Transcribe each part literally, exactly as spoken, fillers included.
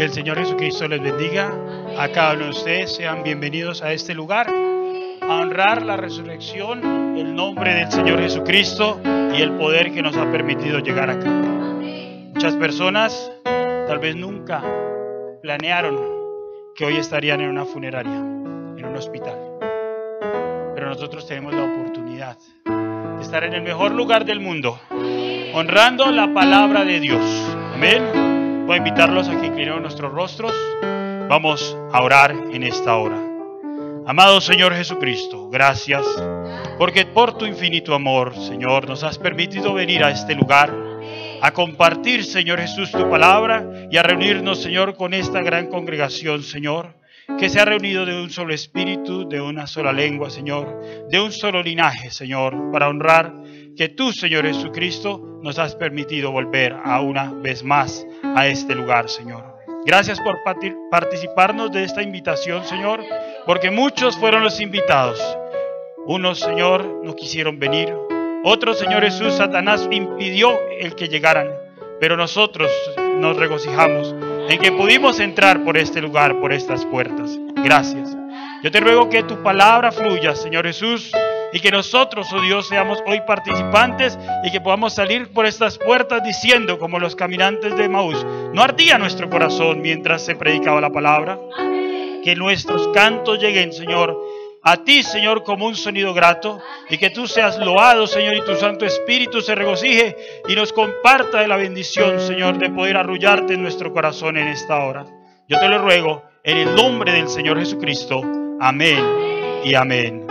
Que el Señor Jesucristo les bendiga. A cada uno de ustedes sean bienvenidos a este lugar, a honrar la resurrección, el nombre del Señor Jesucristo y el poder que nos ha permitido llegar acá. Muchas personas tal vez nunca planearon que hoy estarían en una funeraria, en un hospital. Pero nosotros tenemos la oportunidad de estar en el mejor lugar del mundo, honrando la palabra de Dios. Amén. Voy a invitarlos a que inclinemos nuestros rostros. Vamos a orar en esta hora. Amado Señor Jesucristo, gracias porque por tu infinito amor, Señor, nos has permitido venir a este lugar a compartir, Señor Jesús, tu palabra y a reunirnos, Señor, con esta gran congregación, Señor, que se ha reunido de un solo espíritu, de una sola lengua, Señor, de un solo linaje, Señor, para honrar que tú, Señor Jesucristo, nos has permitido volver a una vez más a este lugar, Señor. Gracias por participarnos de esta invitación, Señor, porque muchos fueron los invitados. Unos, Señor, no quisieron venir. Otros, Señor Jesús, Satanás impidió el que llegaran. Pero nosotros nos regocijamos en que pudimos entrar por este lugar, por estas puertas. Gracias. Yo te ruego que tu palabra fluya, Señor Jesús, y que nosotros, oh Dios, seamos hoy participantes y que podamos salir por estas puertas diciendo, como los caminantes de Emaús, no ardía nuestro corazón mientras se predicaba la palabra. Que nuestros cantos lleguen, Señor, a ti, Señor, como un sonido grato, y que tú seas loado, Señor, y tu Santo Espíritu se regocije y nos comparta de la bendición, Señor, de poder arrullarte en nuestro corazón en esta hora. Yo te lo ruego en el nombre del Señor Jesucristo. Amén y amén.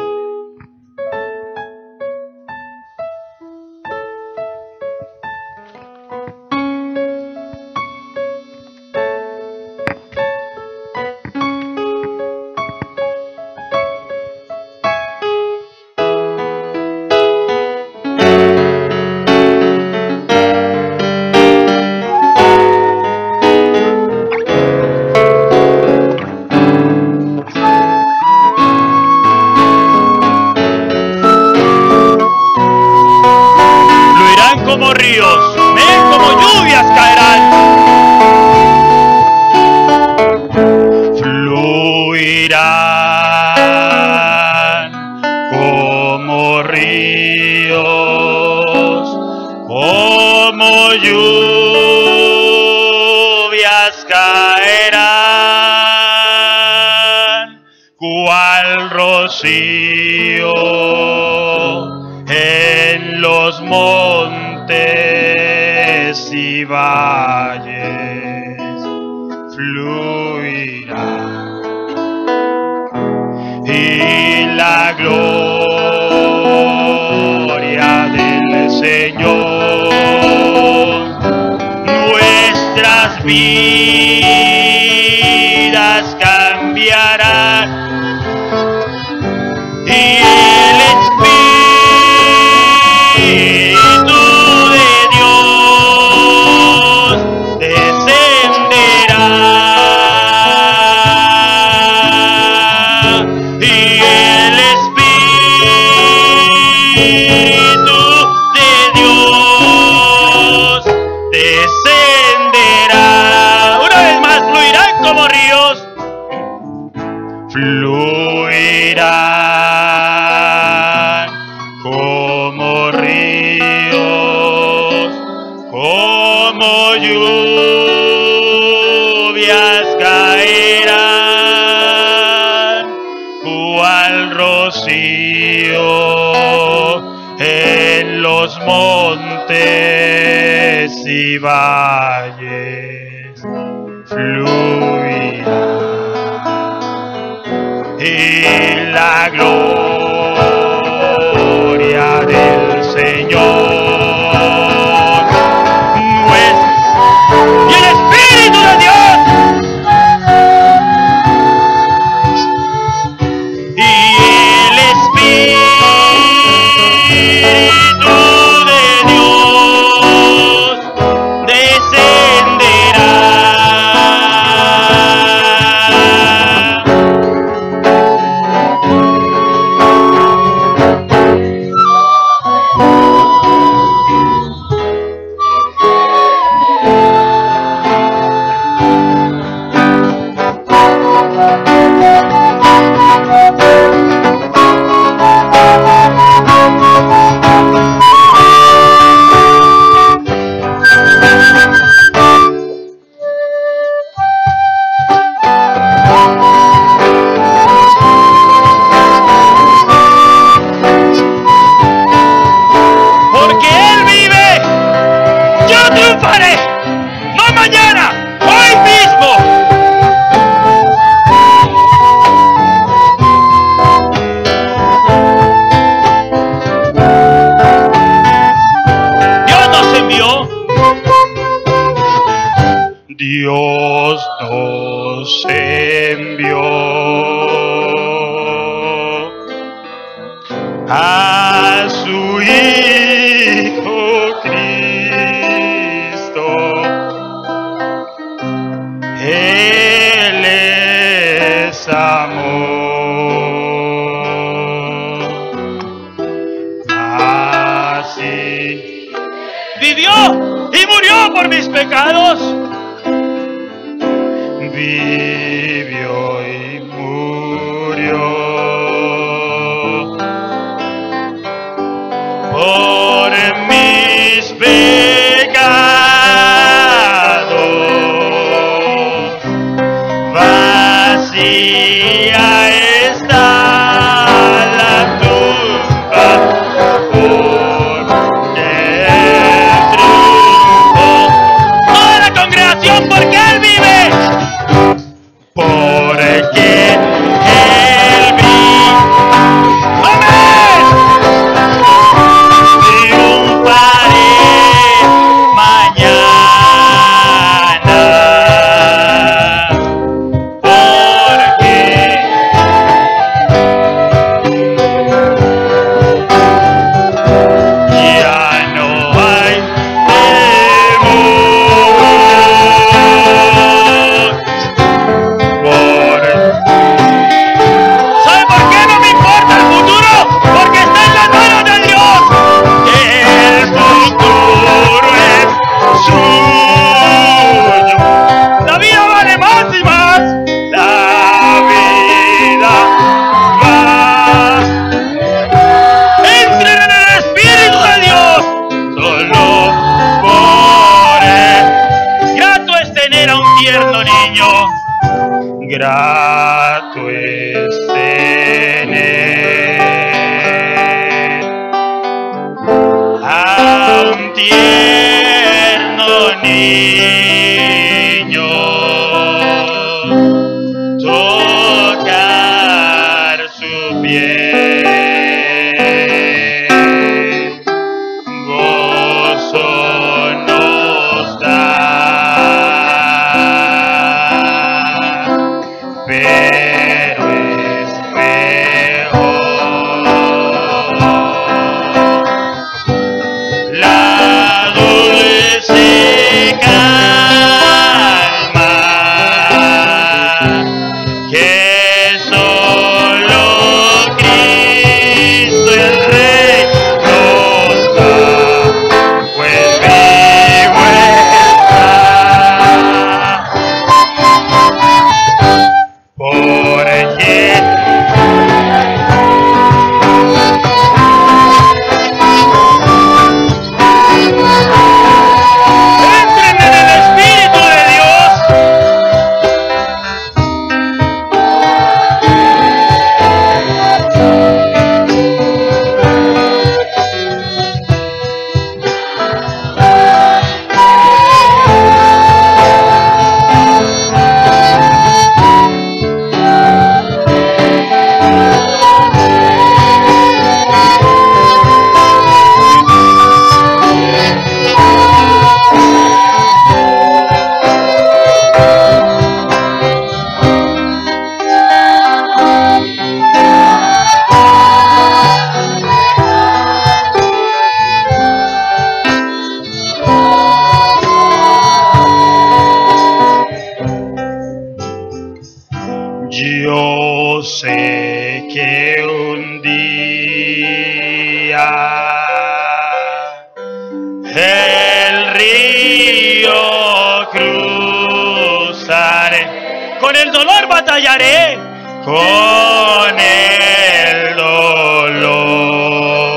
En los montes y valles fluirá, y la gloria del Señor nuestras vidas cambiarán. Y el Espíritu de Dios descenderá, y el Espíritu de Dios descenderá. Una vez más, fluirán como ríos, fluirán como lluvias caerán, cual rocío en los montes y valles fluirá, y la gloria del Señor y el Espíritu de Dios, y el Espíritu de Dios descenderá, Dios nos envió a su Hijo Cristo. Él es amor. Así vivió y murió por mis pecados. Vivió y murió por mis pecados. Vacía está la tumba porque Él triunfó. Toda la congregación, porque Él vive. Porque Él vive. ¡Amén! Triunfaré mañana. Porque ya no hay temor. ¿Sabe por qué no me importa el futuro? Porque está en las manos de Dios. El futuro es suyo. La vida vale más y más. La vida más. Entren en el Espíritu de Dios. Solo por Él. Grato es tener a un tierno niño. Grato es tener a un tierno niño, tocar su piel, gozo nos da. Pero es mejor la dulce calma que solo Cristo el Rey nos da, pues vivo está. Porque entren en el Espíritu de Dios. Yo sé que un día el río cruzaré, con el dolor batallaré, con el dolor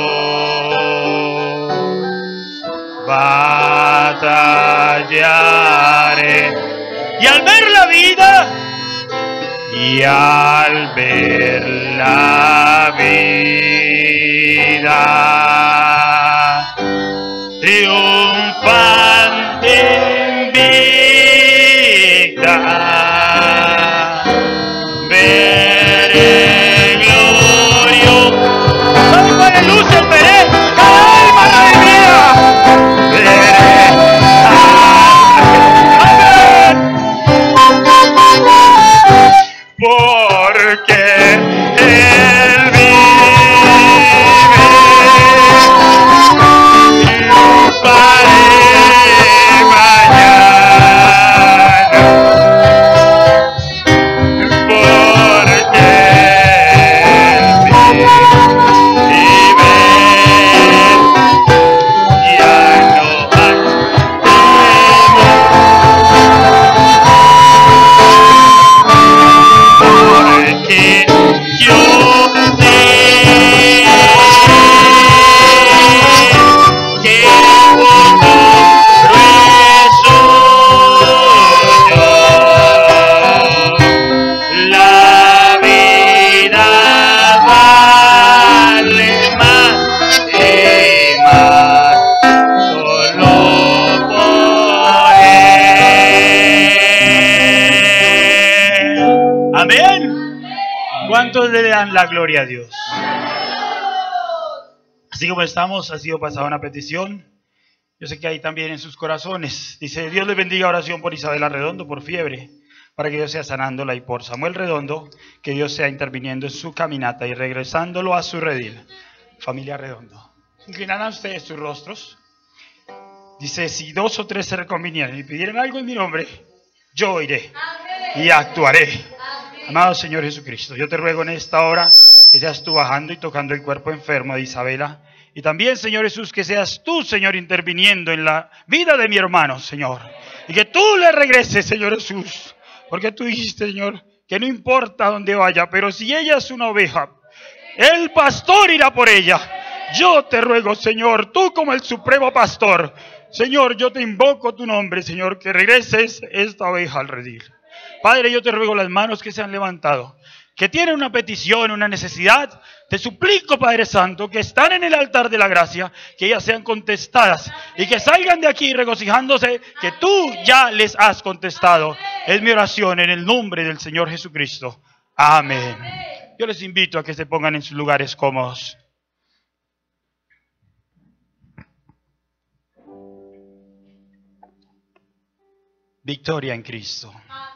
batallaré, y al ver la vida, y al ver la vida triunfante invicta, veré gloria. ¿Sabe cuál es luz? El veré cada alma la alegría. Veré. Amén. ¿Cuántos le dan la gloria a Dios? Así como estamos, ha sido pasada una petición. Yo sé que hay también en sus corazones. Dice, Dios les bendiga, oración por Isabela Redondo, por fiebre, para que Dios sea sanándola, y por Samuel Redondo, que Dios sea interviniendo en su caminata y regresándolo a su redil. Familia Redondo, inclinarán ustedes sus rostros. Dice, si dos o tres se reconvinieran y pidieran algo en mi nombre, yo iré y actuaré. Amado Señor Jesucristo, yo te ruego en esta hora que seas tú bajando y tocando el cuerpo enfermo de Isabela. Y también, Señor Jesús, que seas tú, Señor, interviniendo en la vida de mi hermano, Señor. Y que tú le regreses, Señor Jesús. Porque tú dijiste, Señor, que no importa dónde vaya, pero si ella es una oveja, el pastor irá por ella. Yo te ruego, Señor, tú como el supremo pastor, Señor, yo te invoco tu nombre, Señor, que regreses esta oveja al redil. Padre, yo te ruego las manos que se han levantado, que tienen una petición, una necesidad, te suplico, Padre Santo, que están en el altar de la gracia, que ellas sean contestadas y que salgan de aquí regocijándose que tú ya les has contestado. Es mi oración en el nombre del Señor Jesucristo. Amén. Yo les invito a que se pongan en sus lugares cómodos. Victoria en Cristo.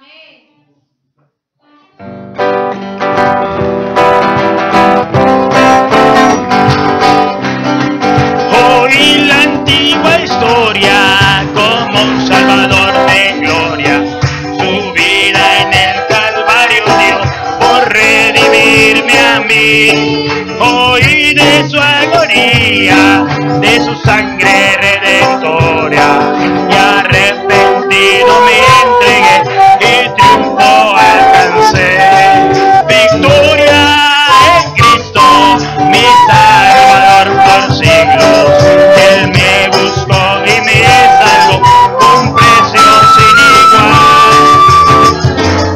Hoy la antigua historia como un salvador de gloria, su vida en el Calvario dio por redimirme a mí. Hoy de su agonía, de su sangre redentora, y arrepentido me entregué y triunfo alcancé. Victoria en Cristo, mi Salvador por siglos. Él me buscó y me salvó con precio sin igual.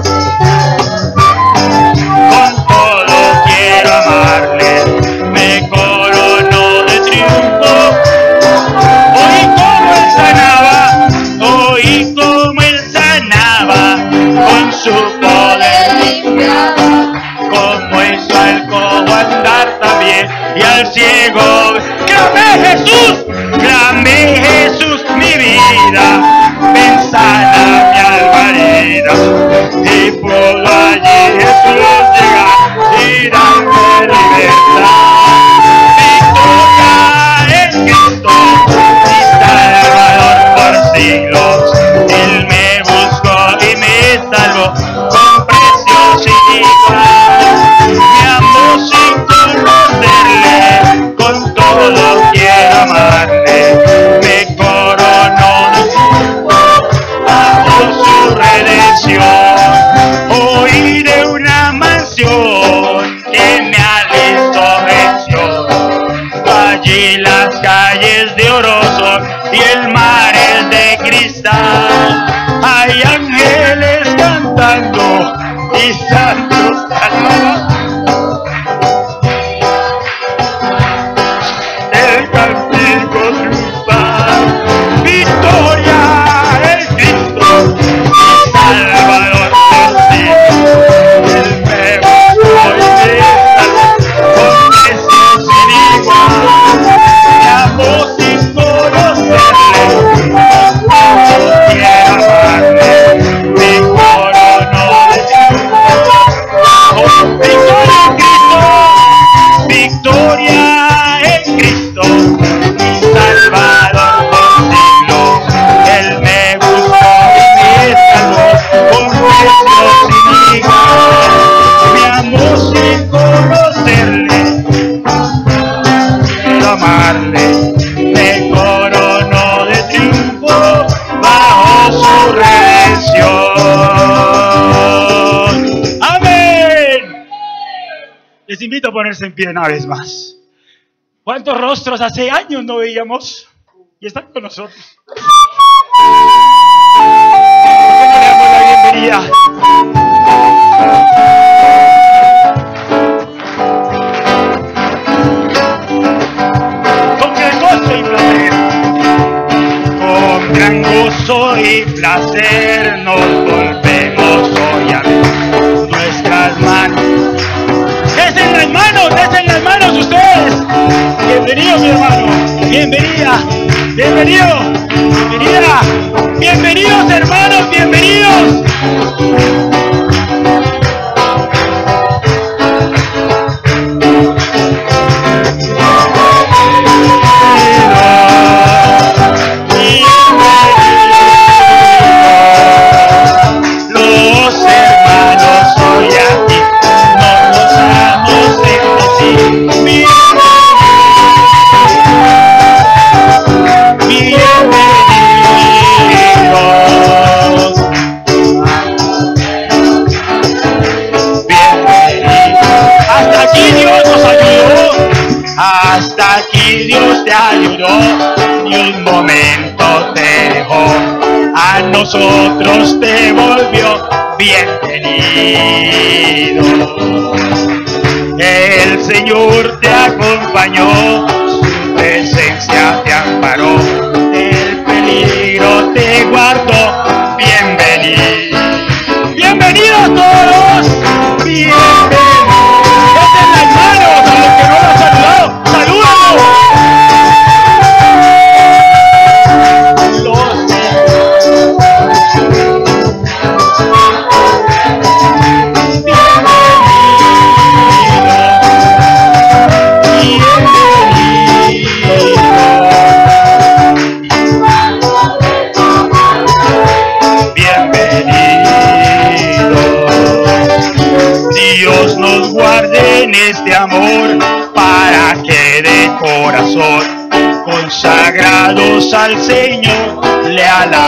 Con todo quiero amarle, me coronó de triunfo. Oí como él sanaba, oí como él sanaba, con su poder limpiaba, como hizo al cojo andar también y al ciego. ¡Clame Jesús! ¡Clame Jesús mi vida! Ven, sana mi alma herida. Y pudo allí Jesús llegar y darme libertad. Victoria en Cristo, mi Salvador por siglos. Él me buscó y me salvó con precio sin igual. Me amó sin conocerle, con todo quiero amarle. Me coronó bajo su redención. Oí de una mansión que me alistó mención. Allí las calles de oro son y el mar es de cristal. Hay ángeles cantando y santos alabando. El cántico triunfal. Victoria en Cristo, mi Salvador por siglos. Él me buscó y me salvó con precio sin igual. Me amó sin conocerle, quiero amarle. Me coronó de triunfo. Oh, victoria en Cristo, victoria en Cristo, mi Salvador por siglos. Él me buscó y me salvó con precio sin igual. Me amó sin conocerle, quiero amarle. Me coronó de triunfo bajo su redención. ¡Amén! Les invito a ponerse en pie una vez más. ¿Cuántos rostros hace años no veíamos? Y están con nosotros. ¿Por qué no le damos la bienvenida? Con gran gozo y placer. Con gran gozo y placer nos volvemos hoy a ver nuestras manos Bienvenido, mi hermano. Bienvenida. Bienvenido. Bienvenida. Bienvenidos, hermanos. Bienvenidos. Hasta aquí Dios te ayudó, ni un momento te dejó, a nosotros te volvió bienvenido. El Señor te acompañó, su presencia te amparó, del peligro te guardó, bienvenido. Bienvenidos todos, bienvenidos. Denle las manos a los que no lo han saludado. ¡Salúdanos! Dios nos guarde en este amor, para que de corazón, consagrados al Señor, le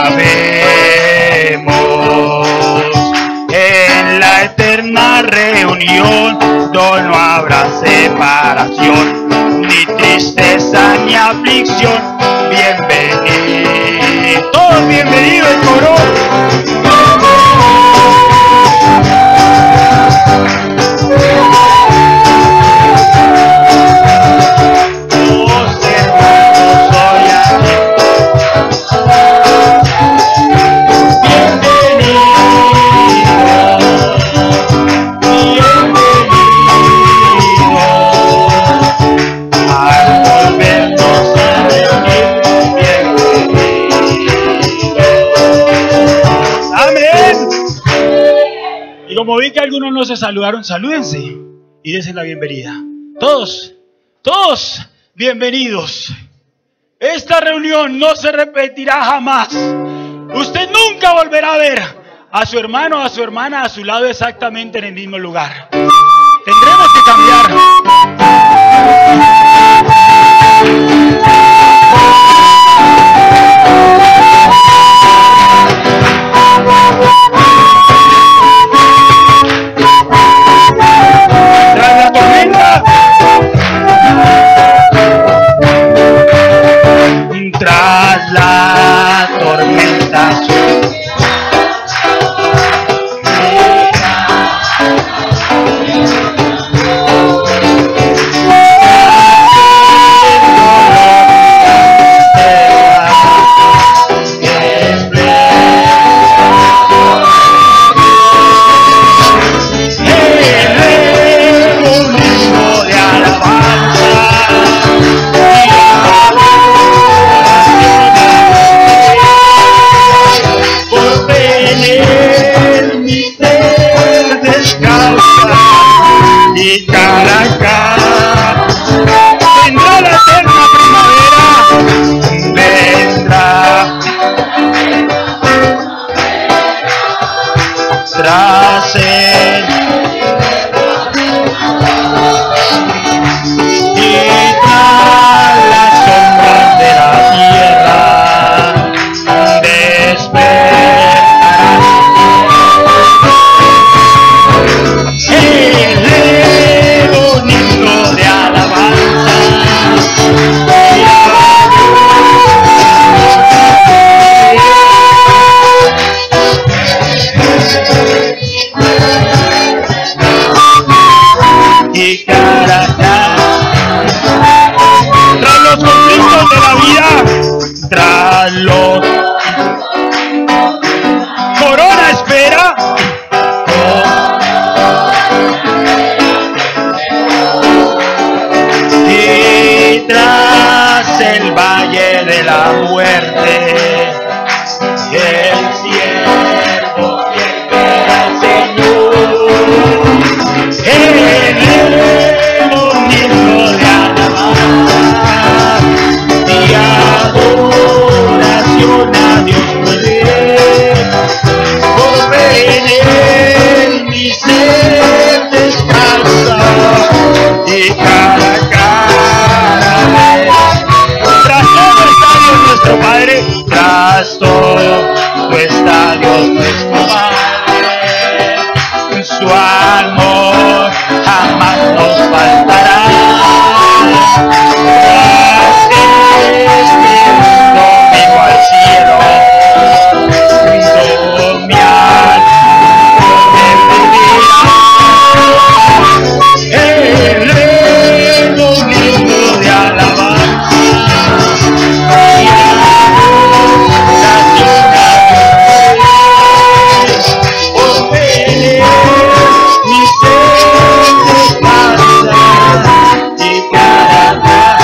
alabemos. En la eterna reunión, donde no habrá separación, ni tristeza ni aflicción. Bienvenidos, todos bienvenidos el coro. Como vi que algunos no se saludaron, salúdense y dense la bienvenida. Todos, todos bienvenidos. Esta reunión no se repetirá jamás. Usted nunca volverá a ver a su hermano o a su hermana a su lado exactamente en el mismo lugar. Tendremos que cambiar. Tras la tormenta, el valle de la muerte. El siervo fiel al Señor, elevo mi himno de alabanza y adoración a Dios mi Rey. Por en él mi ser descansa y cada cara ve. Tras todo está Dios nuestro Padre, tras todo está Dios nuestro Padre. Su amor jamás nos faltará. Tras este mundo vivo al cielo, todo mi alma vivirá. Elevo un himno de alabanza y adoración a Dios. Oh, ven, mi ser descansa y cada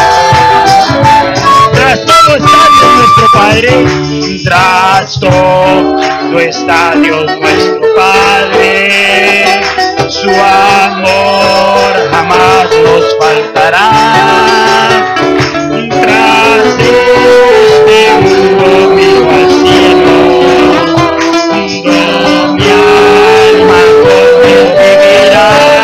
tras todo está Dios nuestro Padre, tras todo está Dios nuestro Padre. Su amor jamás nos faltará. Tras este mundo vivo al cielo, todo mi alma con él vivirá.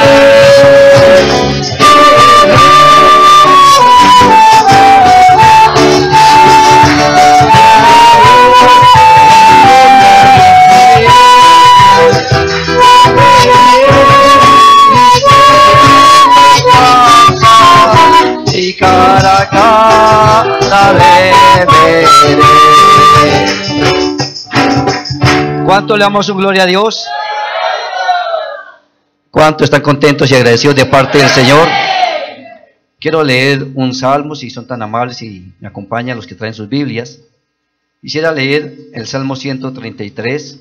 Y cara a cara le veré. ¿Cuánto le damos su gloria a Dios? ¿Cuánto están contentos y agradecidos de parte del Señor? Quiero leer un salmo, si son tan amables y me acompañan los que traen sus Biblias. Quisiera leer el Salmo ciento treinta y tres.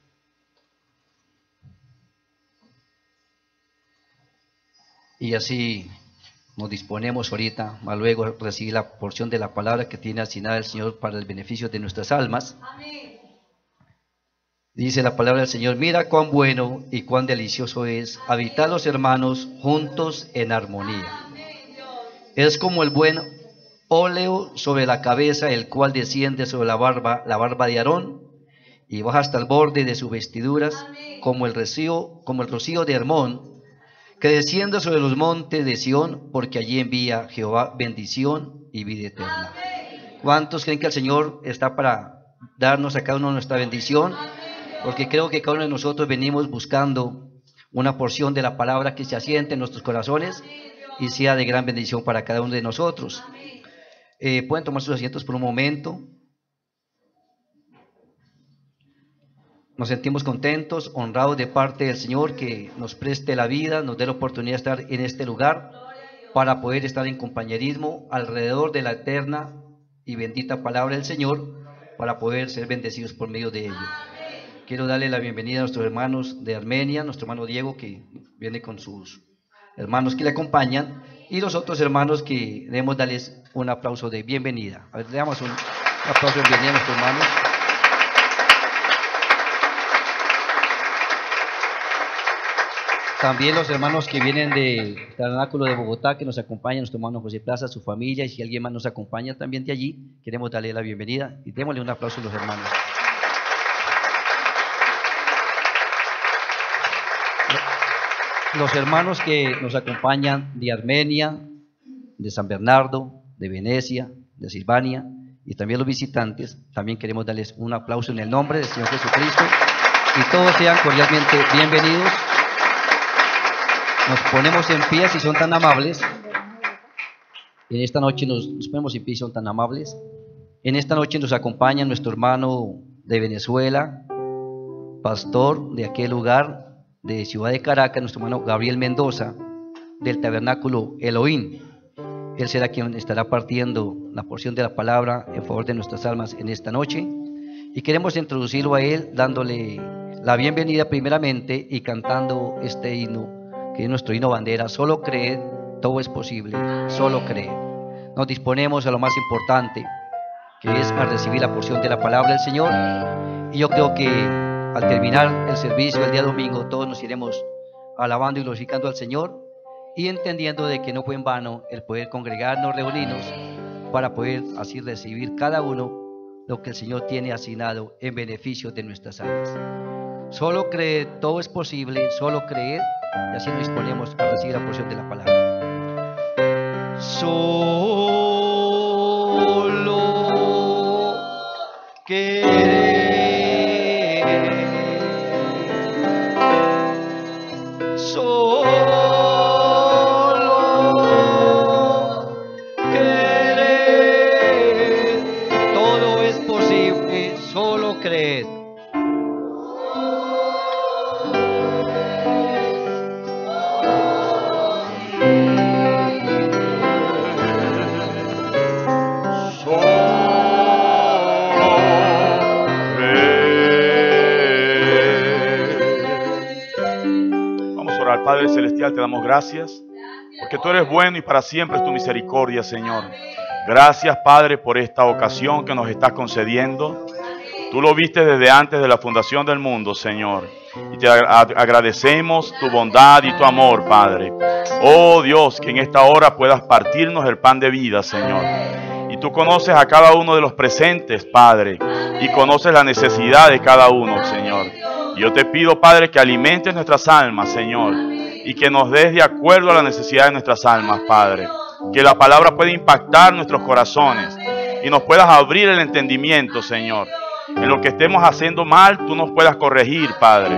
Y así nos disponemos ahorita a luego recibir la porción de la palabra que tiene asignada el Señor para el beneficio de nuestras almas. Amén. Dice la palabra del Señor: mira cuán bueno y cuán delicioso es habitar los hermanos juntos en armonía. Amén. Es como el buen óleo sobre la cabeza, el cual desciende sobre la barba, la barba de Aarón, y baja hasta el borde de sus vestiduras, como el rocío, como el rocío de Hermón, que descienda sobre los montes de Sión, porque allí envía Jehová bendición y vida eterna. ¿Cuántos creen que el Señor está para darnos a cada uno nuestra bendición? Porque creo que cada uno de nosotros venimos buscando una porción de la palabra que se asiente en nuestros corazones y sea de gran bendición para cada uno de nosotros. Eh, Pueden tomar sus asientos por un momento. Nos sentimos contentos, honrados de parte del Señor que nos preste la vida, nos dé la oportunidad de estar en este lugar para poder estar en compañerismo alrededor de la eterna y bendita palabra del Señor, para poder ser bendecidos por medio de ello. Quiero darle la bienvenida a nuestros hermanos de Armenia, nuestro hermano Diego, que viene con sus hermanos que le acompañan, y los otros hermanos que debemos darles un aplauso de bienvenida. A ver, le damos un aplauso de bienvenida a nuestros hermanos. También los hermanos que vienen del Tabernáculo de Bogotá, que nos acompañan, nuestro hermano José Plaza, su familia, y si alguien más nos acompaña también de allí, queremos darle la bienvenida y démosle un aplauso a los hermanos. Los hermanos que nos acompañan de Armenia, de San Bernardo, de Venecia, de Silvania, y también los visitantes, también queremos darles un aplauso en el nombre del Señor Jesucristo, y todos sean cordialmente bienvenidos. Nos ponemos en pie si son tan amables. En esta noche nos, nos ponemos en pie si son tan amables. En esta noche nos acompaña nuestro hermano de Venezuela, pastor de aquel lugar, de Ciudad de Caracas, nuestro hermano Gabriel Mendoza, del Tabernáculo Elohim. Él será quien estará partiendo la porción de la palabra en favor de nuestras almas en esta noche. Y queremos introducirlo a él dándole la bienvenida primeramente y cantando este himno, que es nuestro himno bandera: solo creed, todo es posible, solo creed. nos disponemos a lo más importante, que es a recibir la porción de la palabra del Señor. Y yo creo que al terminar el servicio el día domingo, todos nos iremos alabando y glorificando al Señor y entendiendo de que no fue en vano el poder congregarnos, reunirnos, para poder así recibir cada uno lo que el Señor tiene asignado en beneficio de nuestras almas. Solo creer, todo es posible, solo creer, y así nos disponemos a recibir la porción de la palabra. Solo querer, solo querer, todo es posible, solo creer. Padre Celestial, te damos gracias porque tú eres bueno y para siempre es tu misericordia, Señor. Gracias, Padre, por esta ocasión que nos estás concediendo. Tú lo viste desde antes de la fundación del mundo, Señor, y te agradecemos tu bondad y tu amor, Padre. Oh Dios, que en esta hora puedas partirnos el pan de vida, Señor. Y tú conoces a cada uno de los presentes, Padre, y conoces la necesidad de cada uno, Señor. Y yo te pido, Padre, que alimentes nuestras almas, Señor, y que nos des de acuerdo a la necesidad de nuestras almas, Padre. Que la palabra pueda impactar nuestros corazones y nos puedas abrir el entendimiento, Señor. En lo que estemos haciendo mal, tú nos puedas corregir, Padre.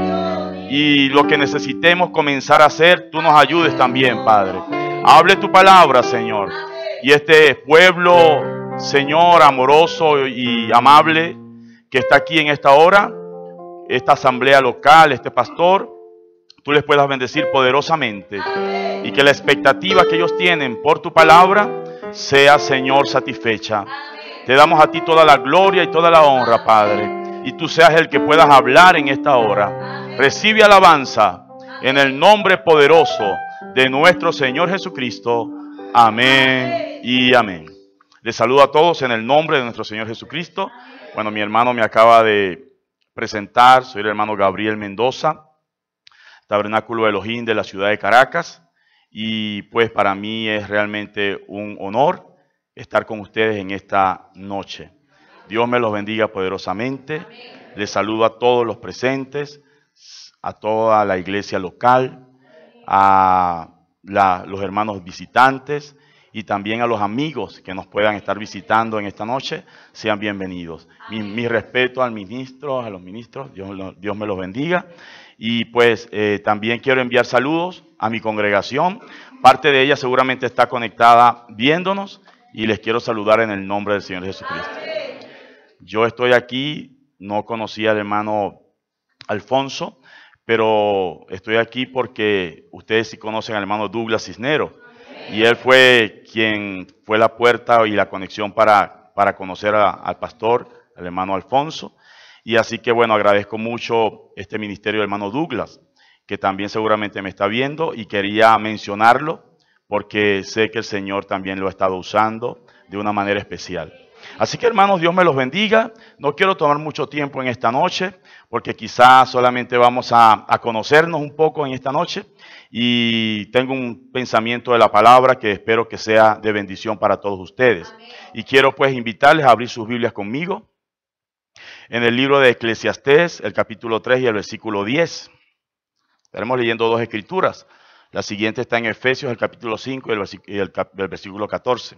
Y lo que necesitemos comenzar a hacer, tú nos ayudes también, Padre. Hable tu palabra, Señor. Y este pueblo, Señor, amoroso y amable que está aquí en esta hora, esta asamblea local, este pastor, tú les puedas bendecir poderosamente y que la expectativa que ellos tienen por tu palabra sea, Señor, satisfecha. Te damos a ti toda la gloria y toda la honra, Padre, y tú seas el que puedas hablar en esta hora. Recibe alabanza en el nombre poderoso de nuestro Señor Jesucristo. Amén y amén. Les saludo a todos en el nombre de nuestro Señor Jesucristo. Bueno, mi hermano me acaba de presentar, soy el hermano Gabriel Mendoza, Tabernáculo Elohim de la ciudad de Caracas, y pues para mí es realmente un honor estar con ustedes en esta noche. Dios me los bendiga poderosamente. Les saludo a todos los presentes, a toda la iglesia local, a la, los hermanos visitantes y también a los amigos que nos puedan estar visitando en esta noche. Sean bienvenidos. Mi, mi respeto al ministro, a los ministros, Dios, Dios me los bendiga. Y pues eh, también quiero enviar saludos a mi congregación. Parte de ella seguramente está conectada viéndonos y les quiero saludar en el nombre del Señor Jesucristo. Yo estoy aquí, no conocía al hermano Alfonso, pero estoy aquí porque ustedes sí conocen al hermano Douglas Cisneros. Y él fue quien fue la puerta y la conexión para, para conocer a, al pastor, al hermano Alfonso. Y así que bueno, agradezco mucho este ministerio del hermano Douglas, que también seguramente me está viendo y quería mencionarlo porque sé que el Señor también lo ha estado usando de una manera especial. Así que hermanos, Dios me los bendiga. No quiero tomar mucho tiempo en esta noche porque quizás solamente vamos a, a conocernos un poco en esta noche. Y tengo un pensamiento de la palabra que espero que sea de bendición para todos ustedes. Amén. Y quiero pues invitarles a abrir sus Biblias conmigo en el libro de Eclesiastés, el capítulo tres y el versículo diez. Estaremos leyendo dos escrituras. La siguiente está en Efesios, el capítulo cinco y el, y el, el versículo catorce.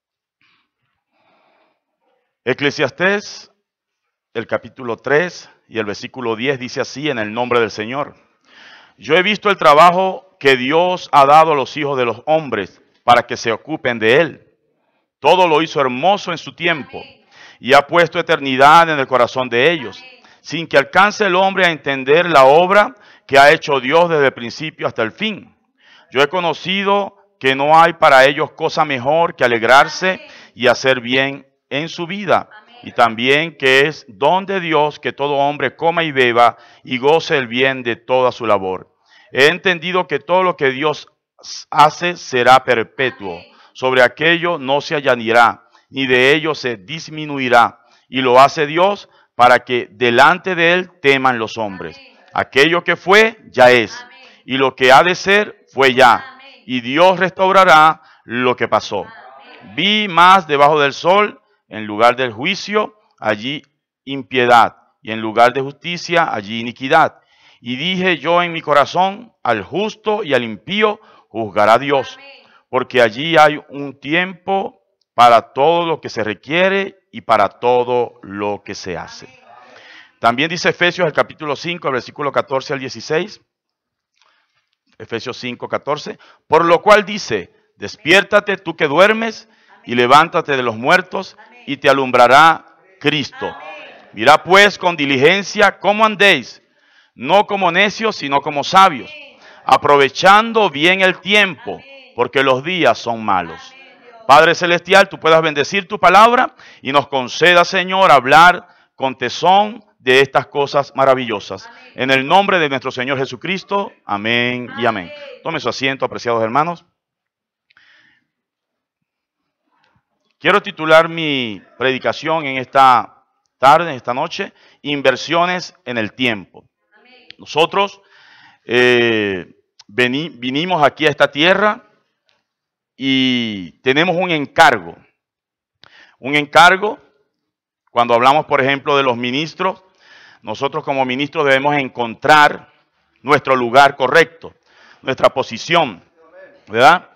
Eclesiastés, el capítulo tres y el versículo diez dice así en el nombre del Señor. Yo he visto el trabajo que Dios ha dado a los hijos de los hombres para que se ocupen de él. Todo lo hizo hermoso en su tiempo y ha puesto eternidad en el corazón de ellos, sin que alcance el hombre a entender la obra que ha hecho Dios desde el principio hasta el fin. Yo he conocido que no hay para ellos cosa mejor que alegrarse y hacer bien en su vida. Y también que es don de Dios que todo hombre coma y beba y goce el bien de toda su labor. He entendido que todo lo que Dios hace será perpetuo. sobre aquello no se añadirá, ni de ello se disminuirá. Y lo hace Dios para que delante de Él teman los hombres. Aquello que fue, ya es. Y lo que ha de ser, fue ya. Y Dios restaurará lo que pasó. Vi más debajo del sol, en lugar del juicio, allí impiedad. Y en lugar de justicia, allí iniquidad. Y dije yo en mi corazón, al justo y al impío juzgará Dios. Porque allí hay un tiempo para todo lo que se requiere y para todo lo que se hace. También dice Efesios el capítulo cinco, el versículo catorce al dieciséis. Efesios cinco, catorce. Por lo cual dice, despiértate tú que duermes y levántate de los muertos y te alumbrará Cristo. Mirad pues con diligencia cómo andéis, no como necios, sino como sabios, aprovechando bien el tiempo, porque los días son malos. Padre Celestial, tú puedas bendecir tu palabra y nos conceda, Señor, hablar con tesón de estas cosas maravillosas. En el nombre de nuestro Señor Jesucristo, amén y amén. Tome su asiento, apreciados hermanos. Quiero titular mi predicación en esta tarde, en esta noche, Inversiones en el tiempo. Nosotros eh, vení, vinimos aquí a esta tierra y tenemos un encargo. Un encargo, cuando hablamos, por ejemplo, de los ministros, nosotros como ministros debemos encontrar nuestro lugar correcto, nuestra posición, ¿verdad?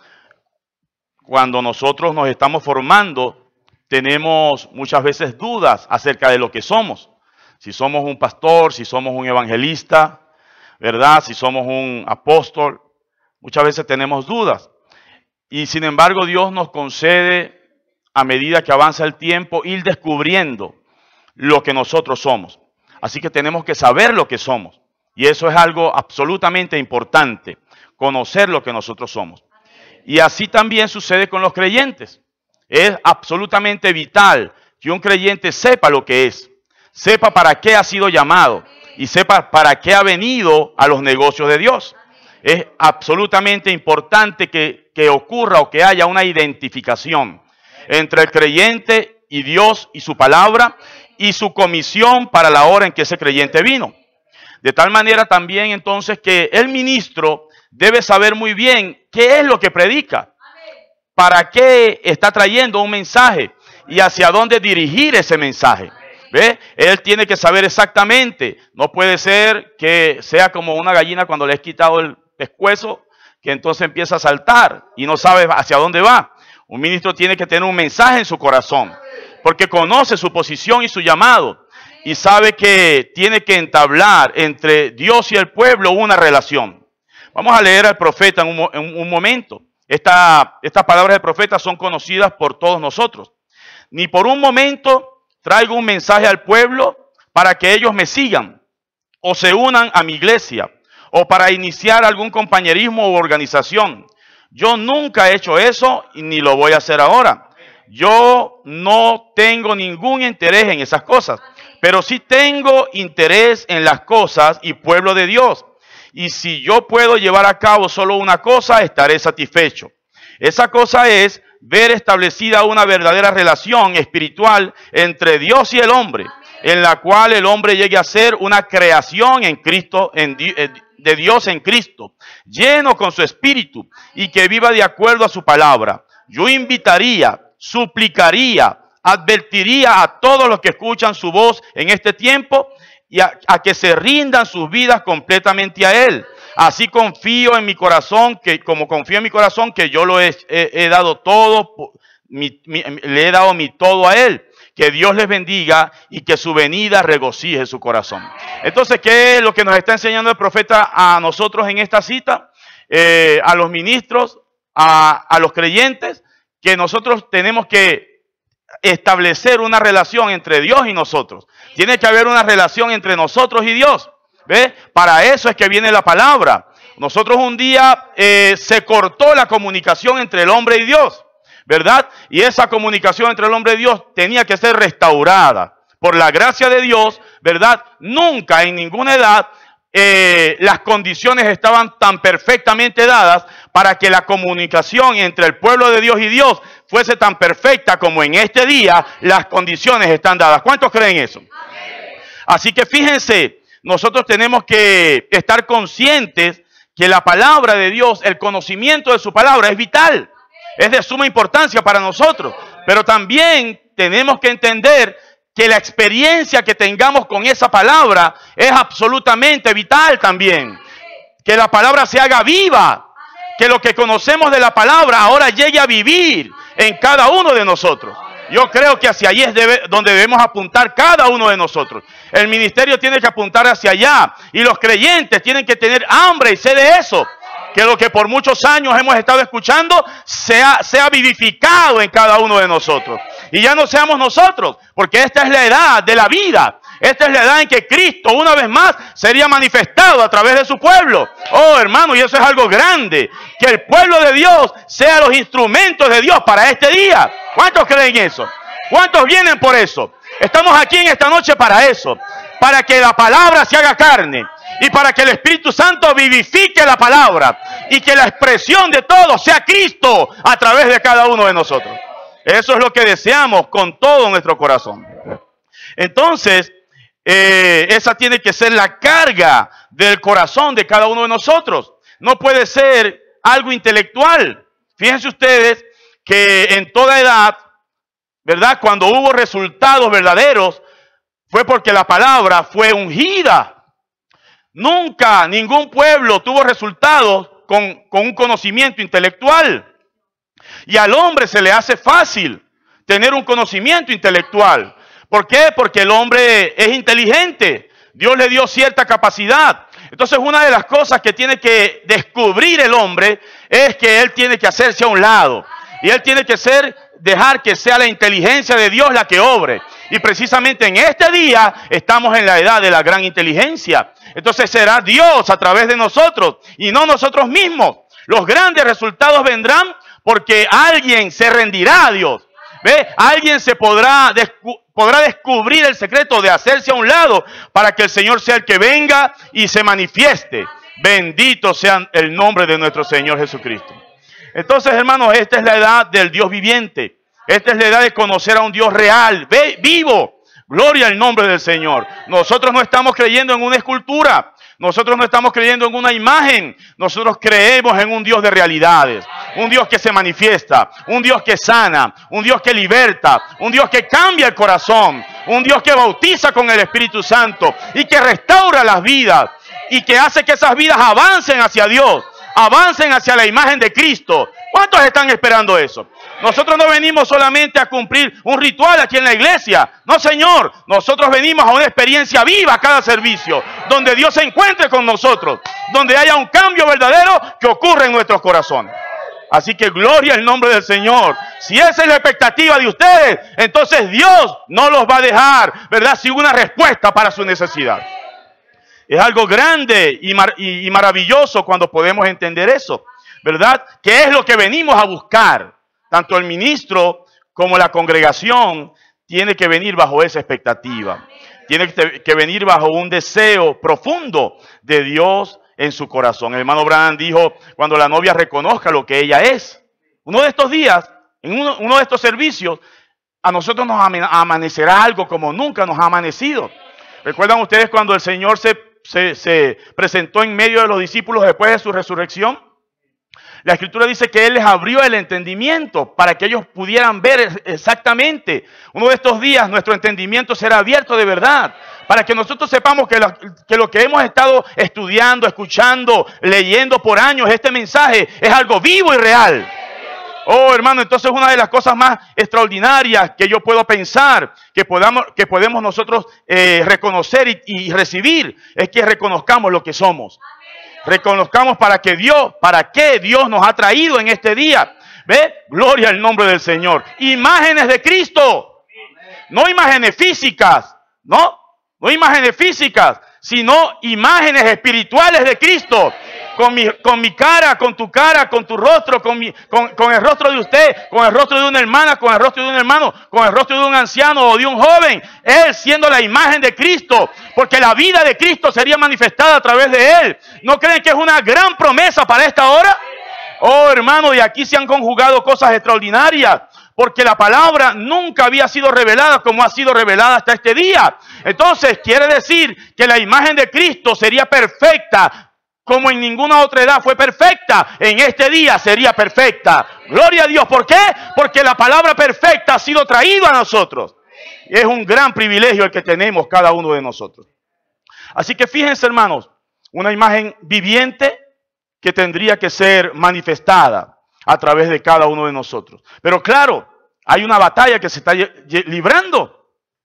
Cuando nosotros nos estamos formando, tenemos muchas veces dudas acerca de lo que somos. Si somos un pastor, si somos un evangelista, ¿verdad? Si somos un apóstol, muchas veces tenemos dudas. Y sin embargo, Dios nos concede, a medida que avanza el tiempo, ir descubriendo lo que nosotros somos. Así que tenemos que saber lo que somos. Y eso es algo absolutamente importante, conocer lo que nosotros somos. Y así también sucede con los creyentes. Es absolutamente vital que un creyente sepa lo que es, sepa para qué ha sido llamado y sepa para qué ha venido a los negocios de Dios. Es absolutamente importante que, que ocurra o que haya una identificación entre el creyente y Dios y su palabra y su comisión para la hora en que ese creyente vino. De tal manera también entonces que el ministro debe saber muy bien qué es lo que predica, para qué está trayendo un mensaje y hacia dónde dirigir ese mensaje. ¿Ve? Él tiene que saber exactamente. No puede ser que sea como una gallina cuando le has quitado el pescuezo, que entonces empieza a saltar y no sabe hacia dónde va. Un ministro tiene que tener un mensaje en su corazón, porque conoce su posición y su llamado y sabe que tiene que entablar entre Dios y el pueblo una relación. Vamos a leer al profeta en un, en un momento. Esta, estas palabras del profeta son conocidas por todos nosotros. Ni por un momento traigo un mensaje al pueblo para que ellos me sigan o se unan a mi iglesia o para iniciar algún compañerismo u organización. Yo nunca he hecho eso y ni lo voy a hacer ahora. Yo no tengo ningún interés en esas cosas, pero sí tengo interés en las cosas y pueblo de Dios. Y si yo puedo llevar a cabo solo una cosa, estaré satisfecho. Esa cosa es ver establecida una verdadera relación espiritual entre Dios y el hombre, en la cual el hombre llegue a ser una creación en Cristo, en, de Dios en Cristo, lleno con su espíritu y que viva de acuerdo a su palabra. Yo invitaría, suplicaría, advertiría a todos los que escuchan su voz en este tiempo y a, a que se rindan sus vidas completamente a Él. Así confío en mi corazón, que como confío en mi corazón, que yo lo he, he, he dado todo, mi, mi, le he dado mi todo a Él. Que Dios les bendiga y que su venida regocije su corazón. Entonces, ¿qué es lo que nos está enseñando el profeta a nosotros en esta cita? Eh, a los ministros, a, a los creyentes, que nosotros tenemos que establecer una relación entre Dios y nosotros. Tiene que haber una relación entre nosotros y Dios. ¿Ve? Para eso es que viene la palabra. Nosotros un día eh, se cortó la comunicación entre el hombre y Dios, ¿verdad? Y esa comunicación entre el hombre y Dios tenía que ser restaurada. Por la gracia de Dios, ¿verdad? Nunca en ninguna edad eh, las condiciones estaban tan perfectamente dadas para que la comunicación entre el pueblo de Dios y Dios fuese tan perfecta como en este día las condiciones están dadas. ¿Cuántos creen eso? Amén. Así que fíjense, nosotros tenemos que estar conscientes que la palabra de Dios, el conocimiento de su palabra es vital, es de suma importancia para nosotros, pero también tenemos que entender que la experiencia que tengamos con esa palabra es absolutamente vital también. Que la palabra se haga viva, que lo que conocemos de la palabra ahora llegue a vivir en cada uno de nosotros. Yo creo que hacia allí es debe, donde debemos apuntar cada uno de nosotros. El ministerio tiene que apuntar hacia allá y los creyentes tienen que tener hambre y sed de eso. Que lo que por muchos años hemos estado escuchando sea, sea vivificado en cada uno de nosotros. Y ya no seamos nosotros, porque esta es la edad de la vida. Esta es la edad en que Cristo una vez más sería manifestado a través de su pueblo. Oh, hermano, y eso es algo grande. Que el pueblo de Dios sea los instrumentos de Dios para este día. ¿Cuántos creen eso? ¿Cuántos vienen por eso? Estamos aquí en esta noche para eso. Para que la palabra se haga carne. Y para que el Espíritu Santo vivifique la palabra. Y que la expresión de todo sea Cristo a través de cada uno de nosotros. Eso es lo que deseamos con todo nuestro corazón. Entonces, eh, esa tiene que ser la carga del corazón de cada uno de nosotros. No puede ser algo intelectual. Fíjense ustedes que en toda edad, ¿verdad? Cuando hubo resultados verdaderos, fue porque la palabra fue ungida. Nunca ningún pueblo tuvo resultados con, con un conocimiento intelectual. Y al hombre se le hace fácil tener un conocimiento intelectual. ¿Por qué? Porque el hombre es inteligente. Dios le dio cierta capacidad. Entonces, una de las cosas que tiene que descubrir el hombre es que él tiene que hacerse a un lado. Y él tiene que ser, dejar que sea la inteligencia de Dios la que obre. Y precisamente en este día estamos en la edad de la gran inteligencia. Entonces será Dios a través de nosotros y no nosotros mismos. Los grandes resultados vendrán porque alguien se rendirá a Dios. ¿Ve? Alguien se podrá, descu podrá descubrir el secreto de hacerse a un lado para que el Señor sea el que venga y se manifieste. Bendito sea el nombre de nuestro Señor Jesucristo. Entonces, hermanos, esta es la edad del Dios viviente. Esta es la edad de conocer a un Dios real, ve, vivo. Gloria al nombre del Señor. Nosotros no estamos creyendo en una escultura. Nosotros no estamos creyendo en una imagen. Nosotros creemos en un Dios de realidades. Un Dios que se manifiesta. Un Dios que sana. Un Dios que liberta. Un Dios que cambia el corazón. Un Dios que bautiza con el Espíritu Santo. Y que restaura las vidas. Y que hace que esas vidas avancen hacia Dios. Avancen hacia la imagen de Cristo. ¿Cuántos están esperando eso? Nosotros no venimos solamente a cumplir un ritual aquí en la iglesia. No, Señor. Nosotros venimos a una experiencia viva a cada servicio. Donde Dios se encuentre con nosotros. Donde haya un cambio verdadero que ocurre en nuestros corazones. Así que gloria al nombre del Señor. Si esa es la expectativa de ustedes, entonces Dios no los va a dejar, ¿verdad? Sin una respuesta para su necesidad. Es algo grande y, mar y, y maravilloso cuando podemos entender eso, ¿verdad? Que es lo que venimos a buscar. Tanto el ministro como la congregación tiene que venir bajo esa expectativa. Tiene que venir bajo un deseo profundo de Dios en su corazón. El hermano Branham dijo, cuando la novia reconozca lo que ella es. Uno de estos días, en uno, uno de estos servicios, a nosotros nos amanecerá algo como nunca nos ha amanecido. ¿Recuerdan ustedes cuando el Señor se, se, se presentó en medio de los discípulos después de su resurrección? La Escritura dice que Él les abrió el entendimiento para que ellos pudieran ver exactamente. Uno de estos días nuestro entendimiento será abierto de verdad. Para que nosotros sepamos que lo, que lo que hemos estado estudiando, escuchando, leyendo por años, este mensaje es algo vivo y real. Oh, hermano, entonces una de las cosas más extraordinarias que yo puedo pensar, que, podamos, que podemos nosotros eh, reconocer y, y recibir, es que reconozcamos lo que somos. Reconozcamos para que Dios, para qué Dios nos ha traído en este día. ¿Ve? Gloria al nombre del Señor. Imágenes de Cristo. No imágenes físicas. No, no imágenes físicas, sino imágenes espirituales de Cristo. con mi, con mi cara, con tu cara, con tu rostro, con, mi, con, con el rostro de usted, con el rostro de una hermana, con el rostro de un hermano, con el rostro de un anciano o de un joven. Él siendo la imagen de Cristo, porque la vida de Cristo sería manifestada a través de él. ¿No creen que es una gran promesa para esta hora? Oh, hermano, de aquí se han conjugado cosas extraordinarias, porque la palabra nunca había sido revelada como ha sido revelada hasta este día. Entonces, quiere decir que la imagen de Cristo sería perfecta, como en ninguna otra edad fue perfecta. En este día sería perfecta. Gloria a Dios. ¿Por qué? Porque la palabra perfecta ha sido traída a nosotros. Es un gran privilegio el que tenemos cada uno de nosotros. Así que fíjense, hermanos, una imagen viviente que tendría que ser manifestada a través de cada uno de nosotros. Pero claro, hay una batalla que se está librando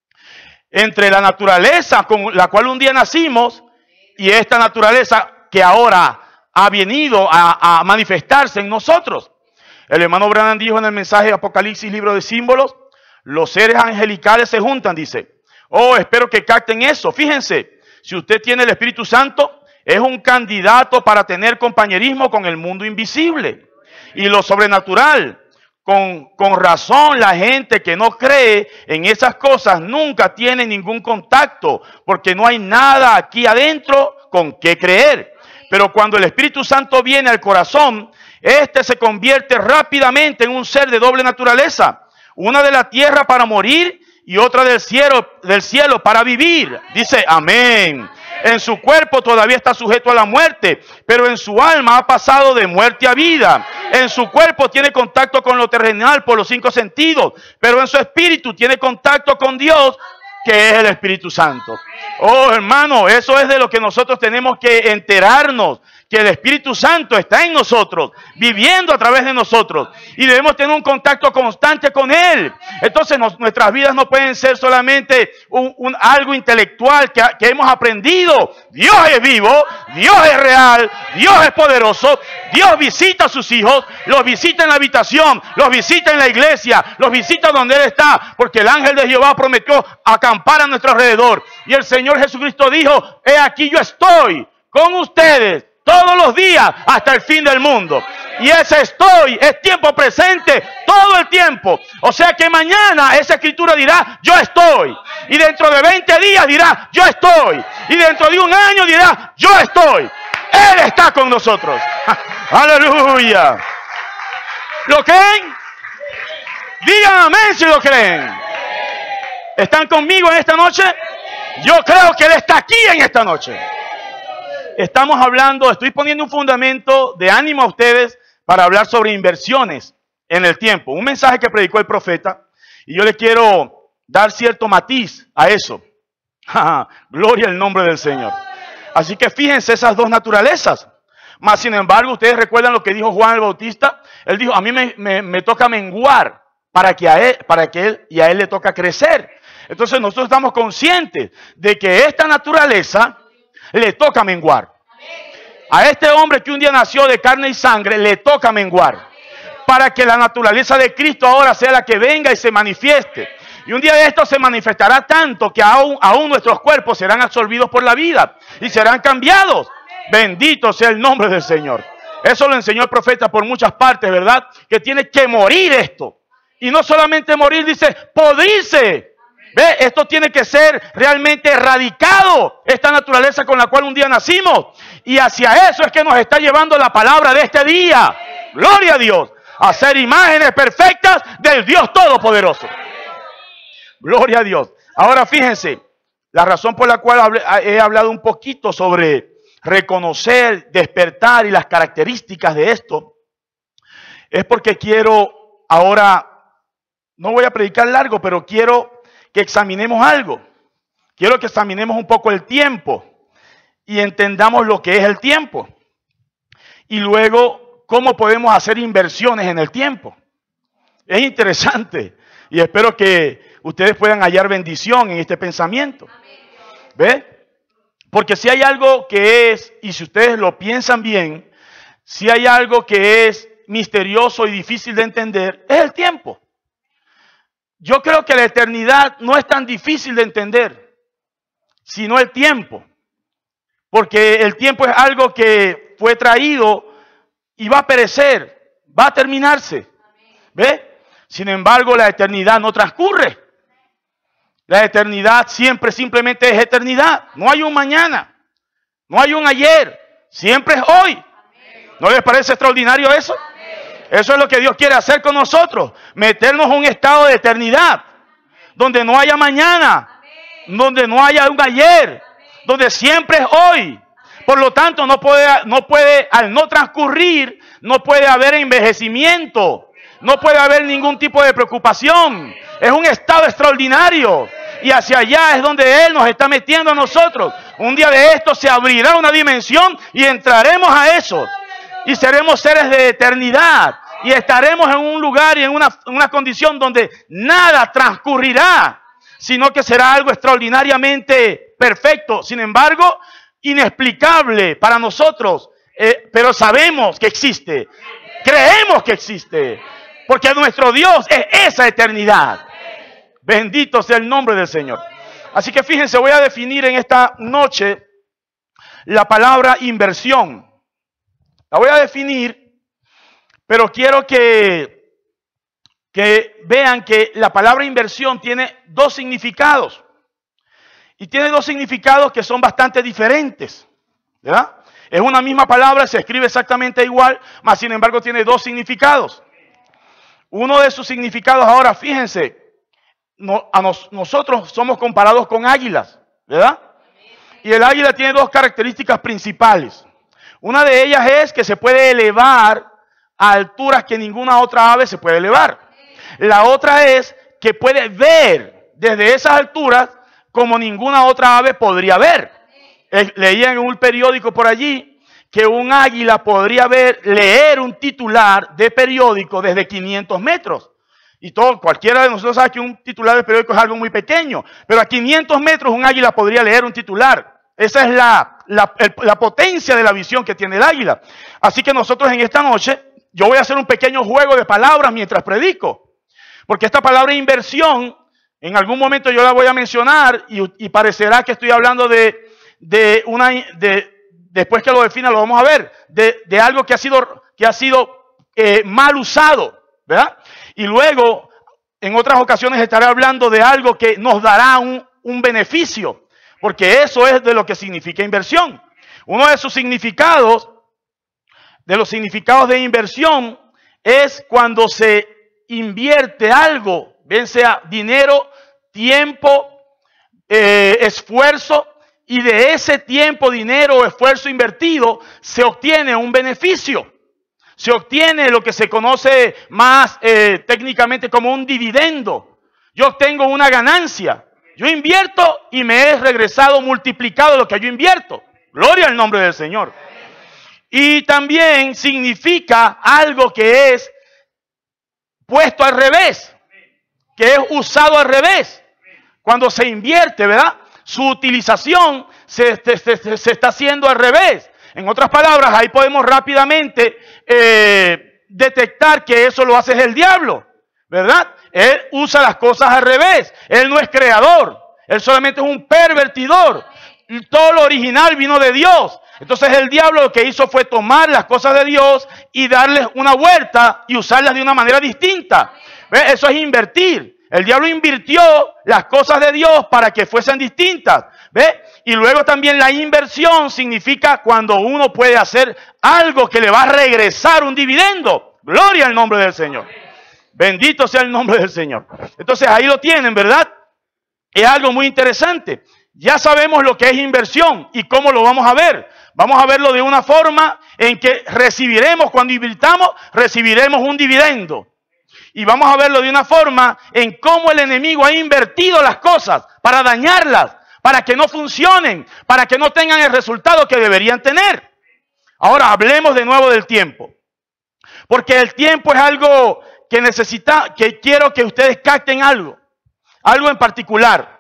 entre la naturaleza con la cual un día nacimos y esta naturaleza que ahora ha venido a, a manifestarse en nosotros. El hermano Branham dijo en el mensaje de Apocalipsis, libro de símbolos, los seres angelicales se juntan, dice. Oh, espero que capten eso. Fíjense, si usted tiene el Espíritu Santo, es un candidato para tener compañerismo con el mundo invisible y lo sobrenatural. Con, con razón, la gente que no cree en esas cosas nunca tiene ningún contacto, porque no hay nada aquí adentro con qué creer. Pero cuando el Espíritu Santo viene al corazón, este se convierte rápidamente en un ser de doble naturaleza. Una de la tierra para morir y otra del cielo, del cielo para vivir. Dice amén. En su cuerpo todavía está sujeto a la muerte, pero en su alma ha pasado de muerte a vida. En su cuerpo tiene contacto con lo terrenal por los cinco sentidos, pero en su espíritu tiene contacto con Dios, que es el Espíritu Santo. Oh, hermano, eso es de lo que nosotros tenemos que enterarnos, que el Espíritu Santo está en nosotros, viviendo a través de nosotros, y debemos tener un contacto constante con Él. Entonces nos, nuestras vidas no pueden ser solamente un, un, algo intelectual que, que hemos aprendido. Dios es vivo, Dios es real, Dios es poderoso, Dios visita a sus hijos, los visita en la habitación, los visita en la iglesia, los visita donde Él está, porque el ángel de Jehová prometió acampar a nuestro alrededor. Y el Señor Jesucristo dijo, he aquí yo estoy con ustedes todos los días hasta el fin del mundo. Y ese estoy es tiempo presente todo el tiempo. O sea que mañana esa escritura dirá, yo estoy. Y dentro de veinte días dirá, yo estoy. Y dentro de un año dirá, yo estoy. Él está con nosotros. Aleluya. ¿Lo creen? Digan amén si lo creen. ¿Están conmigo en esta noche? Yo creo que Él está aquí en esta noche. Estamos hablando, estoy poniendo un fundamento de ánimo a ustedes para hablar sobre inversiones en el tiempo. Un mensaje que predicó el profeta y yo le quiero dar cierto matiz a eso. Gloria al nombre del Señor. Así que fíjense esas dos naturalezas. Mas sin embargo, ustedes recuerdan lo que dijo Juan el Bautista. Él dijo, a mí me, me, me toca menguar para que, a él, para que él y a él le toca crecer. Entonces nosotros estamos conscientes de que esta naturaleza le toca menguar. A este hombre que un día nació de carne y sangre le toca menguar, para que la naturaleza de Cristo ahora sea la que venga y se manifieste. Y un día de esto se manifestará tanto que aún, aún nuestros cuerpos serán absorbidos por la vida y serán cambiados. Bendito sea el nombre del Señor. Eso lo enseñó el profeta por muchas partes, ¿verdad? Que tiene que morir esto. Y no solamente morir, dice, podrirse. ¿Ve? Esto tiene que ser realmente erradicado, esta naturaleza con la cual un día nacimos. Y hacia eso es que nos está llevando la palabra de este día. Gloria a Dios. A ser imágenes perfectas del Dios Todopoderoso. Gloria a Dios. Ahora fíjense, la razón por la cual he hablado un poquito sobre reconocer, despertar y las características de esto, es porque quiero ahora, no voy a predicar largo, pero quiero que examinemos algo. Quiero que examinemos un poco el tiempo y entendamos lo que es el tiempo. Y luego, cómo podemos hacer inversiones en el tiempo. Es interesante y espero que ustedes puedan hallar bendición en este pensamiento. ¿Ve? Porque si hay algo que es, y si ustedes lo piensan bien, si hay algo que es misterioso y difícil de entender, es el tiempo. Yo creo que la eternidad no es tan difícil de entender, sino el tiempo. Porque el tiempo es algo que fue traído y va a perecer, va a terminarse. ¿Ve? Sin embargo, la eternidad no transcurre. La eternidad siempre simplemente es eternidad. No hay un mañana, no hay un ayer, siempre es hoy. ¿No les parece extraordinario eso? Eso es lo que Dios quiere hacer con nosotros, meternos en un estado de eternidad, donde no haya mañana, donde no haya un ayer, donde siempre es hoy. Por lo tanto, no puede, no puede, al no transcurrir, no puede haber envejecimiento, no puede haber ningún tipo de preocupación. Es un estado extraordinario. Y hacia allá es donde Él nos está metiendo a nosotros. Un día de esto se abrirá una dimensión y entraremos a eso. Y seremos seres de eternidad. Y estaremos en un lugar y en una, una condición donde nada transcurrirá, sino que será algo extraordinariamente perfecto. Sin embargo, inexplicable para nosotros. Eh, pero sabemos que existe. Creemos que existe. Porque nuestro Dios es esa eternidad. Bendito sea el nombre del Señor. Así que fíjense, voy a definir en esta noche la palabra inversión. La voy a definir, pero quiero que, que vean que la palabra inversión tiene dos significados. Y tiene dos significados que son bastante diferentes, ¿verdad? Es una misma palabra, se escribe exactamente igual, mas sin embargo tiene dos significados. Uno de sus significados, ahora fíjense, no, a nos, nosotros somos comparados con águilas, ¿verdad? Y el águila tiene dos características principales. Una de ellas es que se puede elevar a alturas que ninguna otra ave se puede elevar. La otra es que puede ver desde esas alturas como ninguna otra ave podría ver. Leía en un periódico por allí que un águila podría ver, leer un titular de periódico desde quinientos metros. Y todo, cualquiera de nosotros sabe que un titular de periódico es algo muy pequeño, pero a quinientos metros un águila podría leer un titular. Esa es la, la, el, la potencia de la visión que tiene el águila. Así que nosotros en esta noche, yo voy a hacer un pequeño juego de palabras mientras predico. Porque esta palabra inversión, en algún momento yo la voy a mencionar y, y parecerá que estoy hablando de, de una, de, después que lo defina lo vamos a ver, de, de algo que ha sido, que ha sido eh, mal usado, ¿verdad? Y luego, en otras ocasiones estaré hablando de algo que nos dará un, un beneficio, porque eso es de lo que significa inversión. Uno de sus significados, de los significados de inversión, es cuando se invierte algo, bien sea dinero, tiempo, eh, esfuerzo, y de ese tiempo, dinero o esfuerzo invertido se obtiene un beneficio. Se obtiene lo que se conoce más eh, técnicamente como un dividendo. Yo obtengo una ganancia. Yo invierto y me he regresado multiplicado lo que yo invierto. Gloria al nombre del Señor. Y también significa algo que es puesto al revés, que es usado al revés. Cuando se invierte, ¿verdad? Su utilización se, se, se, se está haciendo al revés. En otras palabras, ahí podemos rápidamente eh, detectar que eso lo hace el diablo, ¿verdad? Él usa las cosas al revés. Él no es creador. Él solamente es un pervertidor. Y todo lo original vino de Dios. Entonces el diablo lo que hizo fue tomar las cosas de Dios y darles una vuelta y usarlas de una manera distinta. ¿Ve? Eso es invertir. El diablo invirtió las cosas de Dios para que fuesen distintas. ¿Ve? Y luego también la inversión significa cuando uno puede hacer algo que le va a regresar un dividendo. Gloria al nombre del Señor. Bendito sea el nombre del Señor. Entonces ahí lo tienen, ¿verdad? Es algo muy interesante. Ya sabemos lo que es inversión y cómo lo vamos a ver. Vamos a verlo de una forma en que recibiremos, cuando invirtamos, recibiremos un dividendo. Y vamos a verlo de una forma en cómo el enemigo ha invertido las cosas para dañarlas, para que no funcionen, para que no tengan el resultado que deberían tener. Ahora hablemos de nuevo del tiempo. Porque el tiempo es algo que necesita, que quiero que ustedes capten algo. Algo en particular.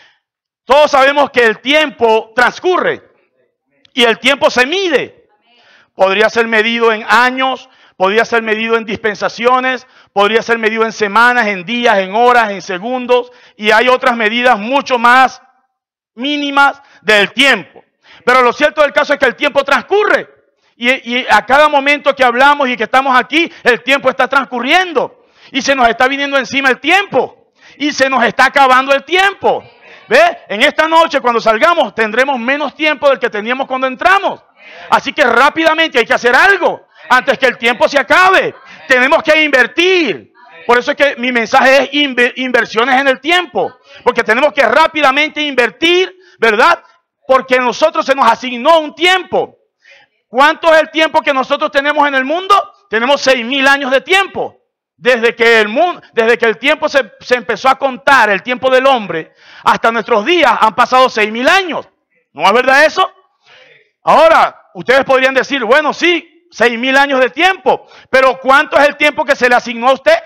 Todos sabemos que el tiempo transcurre y el tiempo se mide. Podría ser medido en años, podría ser medido en dispensaciones, podría ser medido en semanas, en días, en horas, en segundos, y hay otras medidas mucho más mínimas del tiempo. Pero lo cierto del caso es que el tiempo transcurre Y, y a cada momento que hablamos y que estamos aquí, el tiempo está transcurriendo. Y se nos está viniendo encima el tiempo. Y se nos está acabando el tiempo. ¿Ve? En esta noche cuando salgamos tendremos menos tiempo del que teníamos cuando entramos. Así que rápidamente hay que hacer algo antes que el tiempo se acabe. Tenemos que invertir. Por eso es que mi mensaje es inver- inversiones en el tiempo. Porque tenemos que rápidamente invertir, ¿verdad? Porque a nosotros se nos asignó un tiempo. ¿Cuánto es el tiempo que nosotros tenemos en el mundo? Tenemos seis mil años de tiempo. Desde que el mundo, desde que el tiempo se, se empezó a contar, el tiempo del hombre, hasta nuestros días han pasado seis mil años. ¿No es verdad eso? Ahora, ustedes podrían decir, bueno, sí, seis mil años de tiempo, pero ¿cuánto es el tiempo que se le asignó a usted?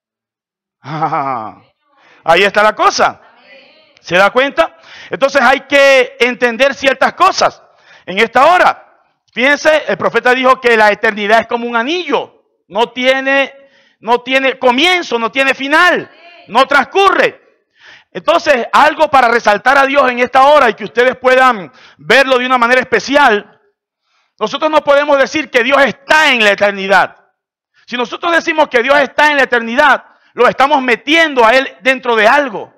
Ah, ahí está la cosa. ¿Se da cuenta? Entonces hay que entender ciertas cosas en esta hora. Fíjense, el profeta dijo que la eternidad es como un anillo. No tiene, no tiene comienzo, no tiene final, no transcurre. Entonces, algo para resaltar a Dios en esta hora y que ustedes puedan verlo de una manera especial. Nosotros no podemos decir que Dios está en la eternidad. Si nosotros decimos que Dios está en la eternidad, lo estamos metiendo a Él dentro de algo.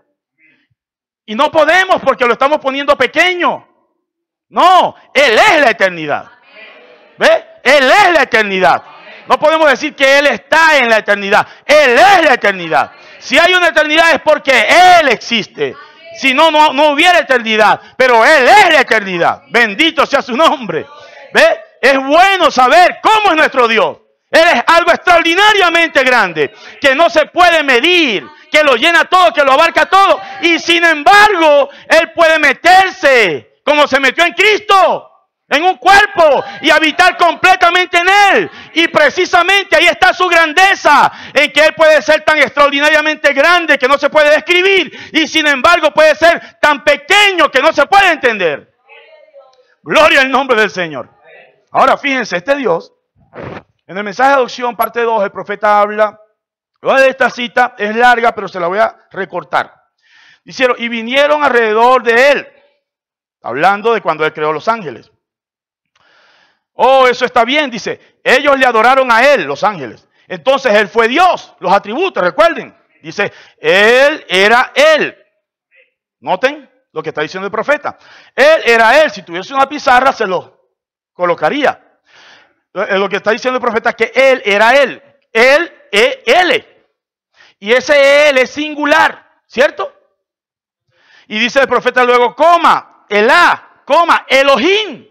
Y no podemos porque lo estamos poniendo pequeño. No, Él es la eternidad. ¿Ve? Él es la eternidad. No podemos decir que Él está en la eternidad. Él es la eternidad. Si hay una eternidad es porque Él existe. Si no, no, no hubiera eternidad. Pero Él es la eternidad. Bendito sea su nombre. ¿Ve? Es bueno saber cómo es nuestro Dios. Él es algo extraordinariamente grande, que no se puede medir, que lo llena todo, que lo abarca todo. Y sin embargo, Él puede meterse, como se metió en Cristo, en un cuerpo y habitar completamente en Él. Y precisamente ahí está su grandeza, en que Él puede ser tan extraordinariamente grande que no se puede describir. Y sin embargo puede ser tan pequeño que no se puede entender. Gloria al nombre del Señor. Ahora fíjense, este Dios, en el mensaje de adopción, parte dos, el profeta habla, de esta cita es larga, pero se la voy a recortar. Dijeron, y vinieron alrededor de Él, hablando de cuando Él creó los ángeles. Oh, eso está bien, dice, ellos le adoraron a Él, los ángeles. Entonces Él fue Dios, los atributos, recuerden. Dice, Él era Él. Noten lo que está diciendo el profeta. Él era Él, si tuviese una pizarra se lo colocaría. Lo que está diciendo el profeta es que Él era Él. Él es Él. Y ese Él es singular, ¿cierto? Y dice el profeta luego, coma, Elá, coma, Elohim.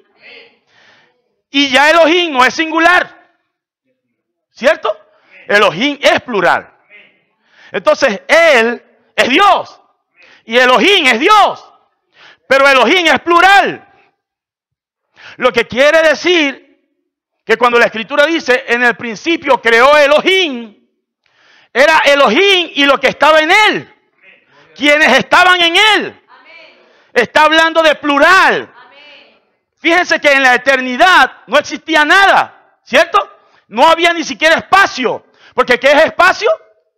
Y ya Elohim no es singular, ¿cierto? Elohim es plural. Entonces, Él es Dios. Y Elohim es Dios. Pero Elohim es plural. Lo que quiere decir que cuando la Escritura dice, en el principio creó Elohim, era Elohim y lo que estaba en Él. Quienes estaban en Él. Está hablando de plural. Fíjense que en la eternidad no existía nada, ¿cierto? No había ni siquiera espacio. Porque ¿qué es espacio?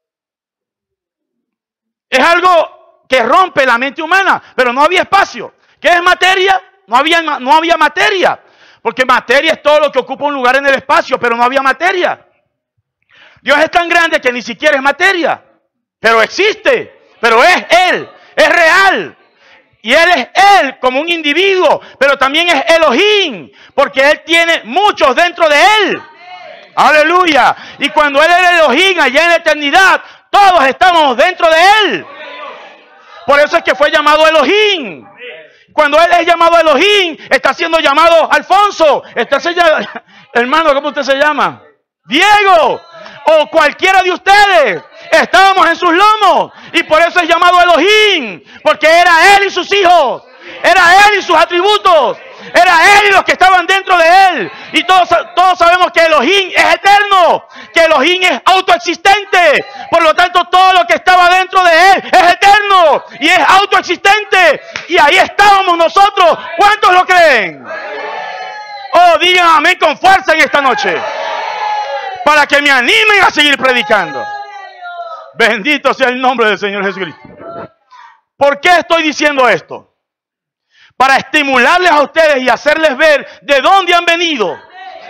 Es algo que rompe la mente humana, pero no había espacio. ¿Qué es materia? No había, no había materia. Porque materia es todo lo que ocupa un lugar en el espacio, pero no había materia. Dios es tan grande que ni siquiera es materia, pero existe, pero es Él, es real. Y Él es Él como un individuo, pero también es Elohim, porque Él tiene muchos dentro de Él. Amén. Aleluya. Y cuando Él es Elohim allá en la eternidad, todos estamos dentro de Él. Por eso es que fue llamado Elohim. Cuando Él es llamado Elohim, está siendo llamado Alfonso. Está sellado, hermano, ¿cómo usted se llama? Diego. O cualquiera de ustedes. Estábamos en sus lomos. Y por eso es llamado Elohim. Porque era Él y sus hijos. Era Él y sus atributos. Era Él y los que estaban dentro de Él. Y todos, todos sabemos que Elohim es eterno. Que Elohim es autoexistente. Por lo tanto, todo lo que estaba dentro de Él es eterno. Y es autoexistente. Y ahí estábamos nosotros. ¿Cuántos lo creen? Oh, digan amén con fuerza en esta noche. Para que me animen a seguir predicando. Bendito sea el nombre del Señor Jesucristo. ¿Por qué estoy diciendo esto? Para estimularles a ustedes y hacerles ver de dónde han venido.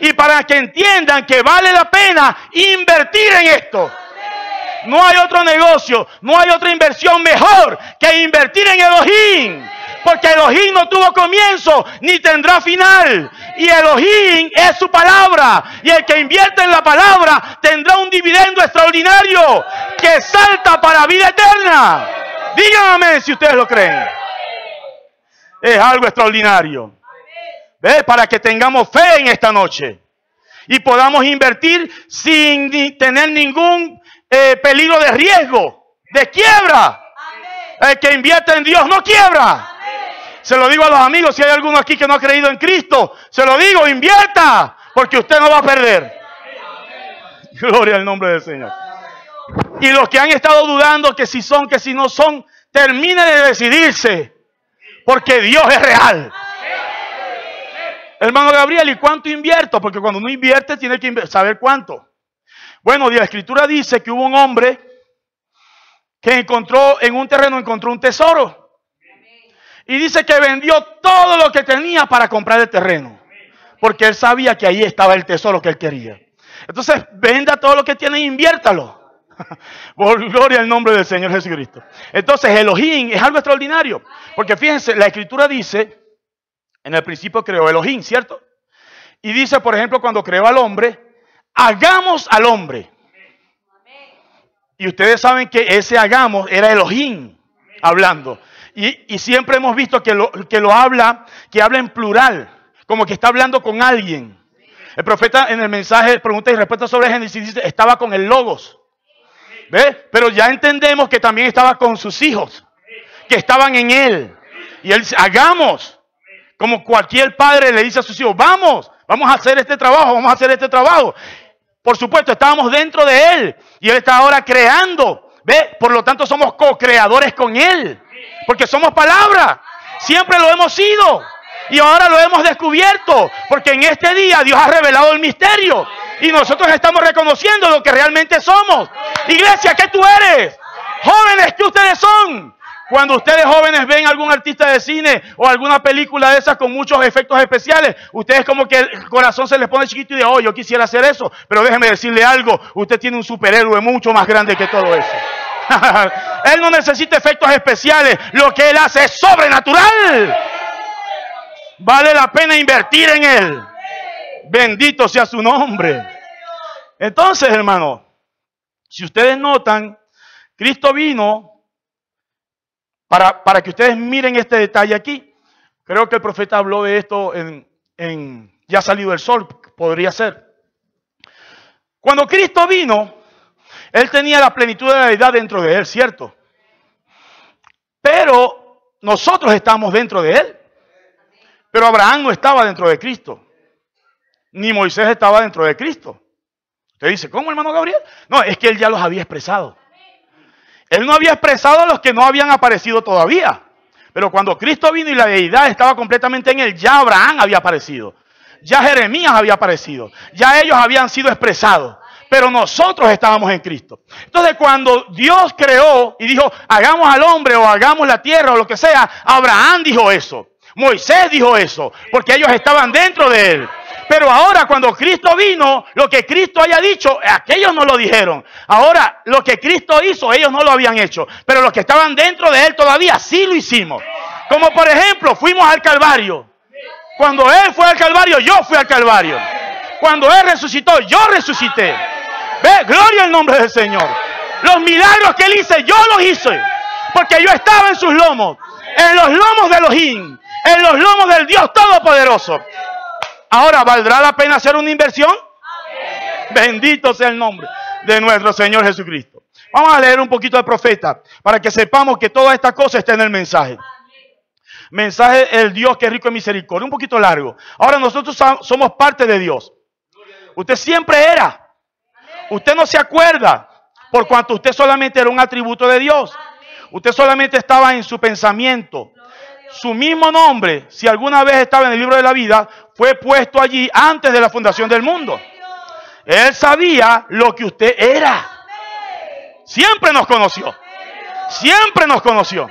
y para que entiendan que vale la pena invertir en esto. No hay otro negocio, no hay otra inversión mejor que invertir en Elohim. Porque Elohim no tuvo comienzo ni tendrá final. Y Elohim es su palabra. Y el que invierte en la palabra tendrá un dividendo extraordinario que salta para vida eterna. Díganme si ustedes lo creen. Es algo extraordinario. ¿Ve? Para que tengamos fe en esta noche. Y podamos invertir sin ni tener ningún eh, peligro de riesgo, de quiebra. El que invierte en Dios no quiebra. Se lo digo a los amigos, si hay alguno aquí que no ha creído en Cristo, se lo digo, invierta, porque usted no va a perder. Gloria al nombre del Señor. Y los que han estado dudando que si son, que si no son, terminen de decidirse, porque Dios es real. Hermano Gabriel, ¿y cuánto invierto? Porque cuando uno invierte tiene que saber cuánto. Bueno, la Escritura dice que hubo un hombre que encontró en un terreno, encontró un tesoro. Y dice que vendió todo lo que tenía para comprar el terreno. Porque él sabía que ahí estaba el tesoro que él quería. Entonces, venda todo lo que tiene e inviértalo. Por gloria al nombre del Señor Jesucristo. Entonces, Elohim es algo extraordinario. Porque fíjense, la Escritura dice, en el principio creó Elohim, ¿cierto? Y dice, por ejemplo, cuando creó al hombre, hagamos al hombre. Y ustedes saben que ese hagamos era Elohim hablando. Y, y siempre hemos visto que lo, que lo habla, que habla en plural, como que está hablando con alguien. El profeta en el mensaje pregunta y respuesta sobre Génesis dice, estaba con el Logos. ¿Ve? Pero ya entendemos que también estaba con sus hijos, que estaban en él. Y él dice, hagamos. Como cualquier padre le dice a sus hijos, vamos, vamos a hacer este trabajo, vamos a hacer este trabajo. Por supuesto, estábamos dentro de él y él está ahora creando. ¿Ve? Por lo tanto, somos co-creadores con él. Porque somos palabra. Siempre lo hemos sido. Y ahora lo hemos descubierto. Porque en este día Dios ha revelado el misterio. Y nosotros estamos reconociendo lo que realmente somos. Iglesia, ¿qué tú eres? Jóvenes, ¿qué ustedes son? Cuando ustedes jóvenes ven algún artista de cine o alguna película de esas con muchos efectos especiales, ustedes como que el corazón se les pone chiquito y de, oh, yo quisiera hacer eso. Pero déjeme decirle algo, usted tiene un superhéroe mucho más grande que todo eso. Él no necesita efectos especiales, lo que él hace es sobrenatural. Vale la pena invertir en él. Bendito sea su nombre. Entonces, hermano, si ustedes notan, Cristo vino para, para que ustedes miren este detalle aquí. Creo que el profeta habló de esto en, en Ya ha salido el sol, podría ser. Cuando Cristo vino, él tenía la plenitud de la deidad dentro de él, ¿cierto? Pero nosotros estamos dentro de él. Pero Abraham no estaba dentro de Cristo. Ni Moisés estaba dentro de Cristo. Usted dice, ¿cómo, hermano Gabriel? No, es que él ya los había expresado. Él no había expresado a los que no habían aparecido todavía. Pero cuando Cristo vino y la deidad estaba completamente en él, ya Abraham había aparecido. Ya Jeremías había aparecido. Ya ellos habían sido expresados. Pero nosotros estábamos en Cristo. Entonces, cuando Dios creó y dijo, hagamos al hombre o hagamos la tierra o lo que sea, Abraham dijo eso. Moisés dijo eso, porque ellos estaban dentro de él. Pero ahora cuando Cristo vino, lo que Cristo haya dicho, aquellos no lo dijeron. Ahora, lo que Cristo hizo, ellos no lo habían hecho. Pero los que estaban dentro de él todavía sí lo hicimos. Como por ejemplo, fuimos al Calvario. Cuando él fue al Calvario, yo fui al Calvario. Cuando él resucitó, yo resucité. Ve, gloria al nombre del Señor. Los milagros que él hizo, yo los hice. Porque yo estaba en sus lomos. En los lomos de Elohim. En los lomos del Dios Todopoderoso. Ahora, ¿valdrá la pena hacer una inversión? Amén. Bendito sea el nombre de nuestro Señor Jesucristo. Vamos a leer un poquito del profeta para que sepamos que toda esta cosa está en el mensaje. Mensaje del Dios que es rico en misericordia. Un poquito largo. Ahora nosotros somos parte de Dios. Usted siempre era. Usted no se acuerda por cuanto usted solamente era un atributo de Dios. Usted solamente estaba en su pensamiento. Su mismo nombre, si alguna vez estaba en el libro de la vida, fue puesto allí antes de la fundación del mundo. Él sabía lo que usted era. Siempre nos conoció. Siempre nos conoció.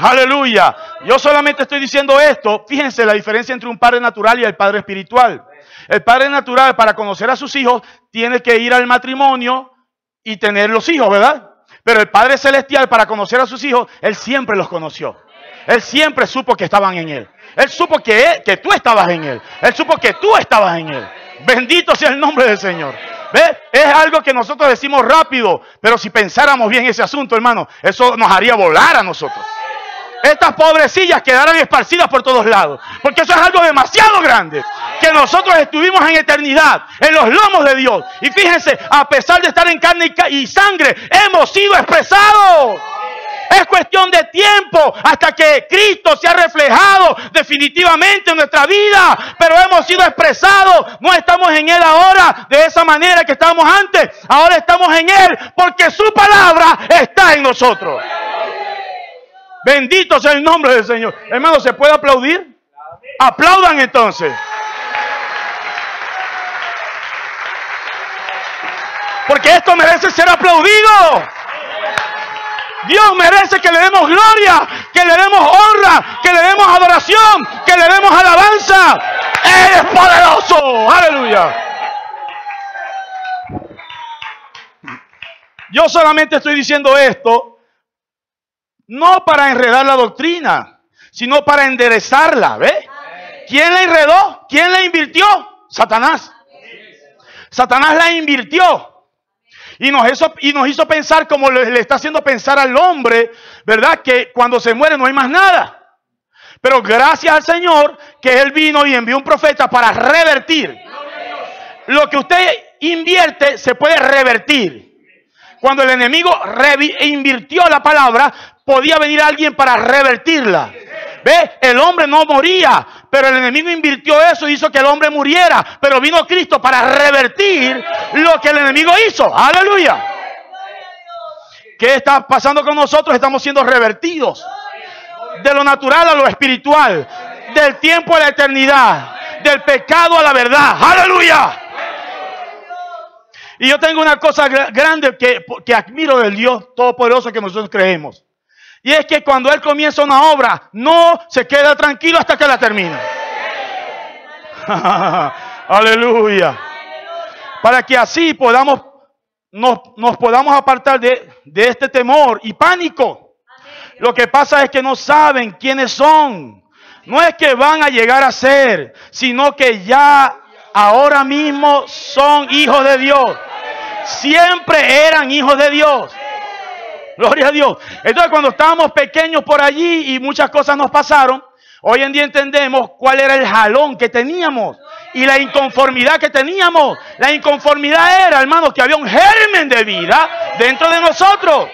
Aleluya. Yo solamente estoy diciendo esto. Fíjense la diferencia entre un padre natural y el padre espiritual. El padre natural, para conocer a sus hijos, tiene que ir al matrimonio y tener los hijos, ¿verdad? Pero el Padre Celestial, para conocer a sus hijos, Él siempre los conoció. Él siempre supo que estaban en Él. Él supo que, él, que tú estabas en Él. Él supo que tú estabas en Él. Bendito sea el nombre del Señor. ¿Ves? Es algo que nosotros decimos rápido, pero si pensáramos bien ese asunto, hermano, eso nos haría volar a nosotros. Estas pobrecillas quedarán esparcidas por todos lados, porque eso es algo demasiado grande, que nosotros estuvimos en eternidad, en los lomos de Dios, y fíjense, a pesar de estar en carne y sangre, hemos sido expresados. Es cuestión de tiempo hasta que Cristo se ha reflejado definitivamente en nuestra vida, pero hemos sido expresados. No estamos en Él ahora de esa manera que estábamos antes, ahora estamos en Él porque su palabra está en nosotros. Bendito sea el nombre del Señor. Hermano, ¿se puede aplaudir? Aplaudan entonces. Porque esto merece ser aplaudido. Dios merece que le demos gloria, que le demos honra, que le demos adoración, que le demos alabanza. Él es poderoso. Aleluya. Yo solamente estoy diciendo esto no para enredar la doctrina, sino para enderezarla. ¿Ve? ¿Quién la enredó? ¿Quién la invirtió? Satanás. Satanás la invirtió. Y nos, hizo, y nos hizo pensar como le, le está haciendo pensar al hombre, ¿verdad? Que cuando se muere no hay más nada. Pero gracias al Señor que Él vino y envió un profeta para revertir. Lo que usted invierte se puede revertir. Cuando el enemigo invirtió la palabra, podía venir alguien para revertirla. ¿Ve? El hombre no moría, pero el enemigo invirtió eso y hizo que el hombre muriera. Pero vino Cristo para revertir lo que el enemigo hizo. ¡Aleluya! ¿Qué está pasando con nosotros? Estamos siendo revertidos. De lo natural a lo espiritual. Del tiempo a la eternidad. Del pecado a la verdad. ¡Aleluya! Y yo tengo una cosa grande que, que admiro del Dios Todopoderoso que nosotros creemos. Y es que cuando Él comienza una obra, no se queda tranquilo hasta que la termina. Aleluya. Para que así podamos, nos, nos podamos apartar de, de este temor y pánico. Lo que pasa es que no saben quiénes son. No es que van a llegar a ser, sino que ya ahora mismo son hijos de Dios. Siempre eran hijos de Dios. Gloria a Dios. Entonces cuando estábamos pequeños por allí y muchas cosas nos pasaron, hoy en día entendemos cuál era el jalón que teníamos y la inconformidad que teníamos. La inconformidad era, hermanos, que había un germen de vida dentro de nosotros.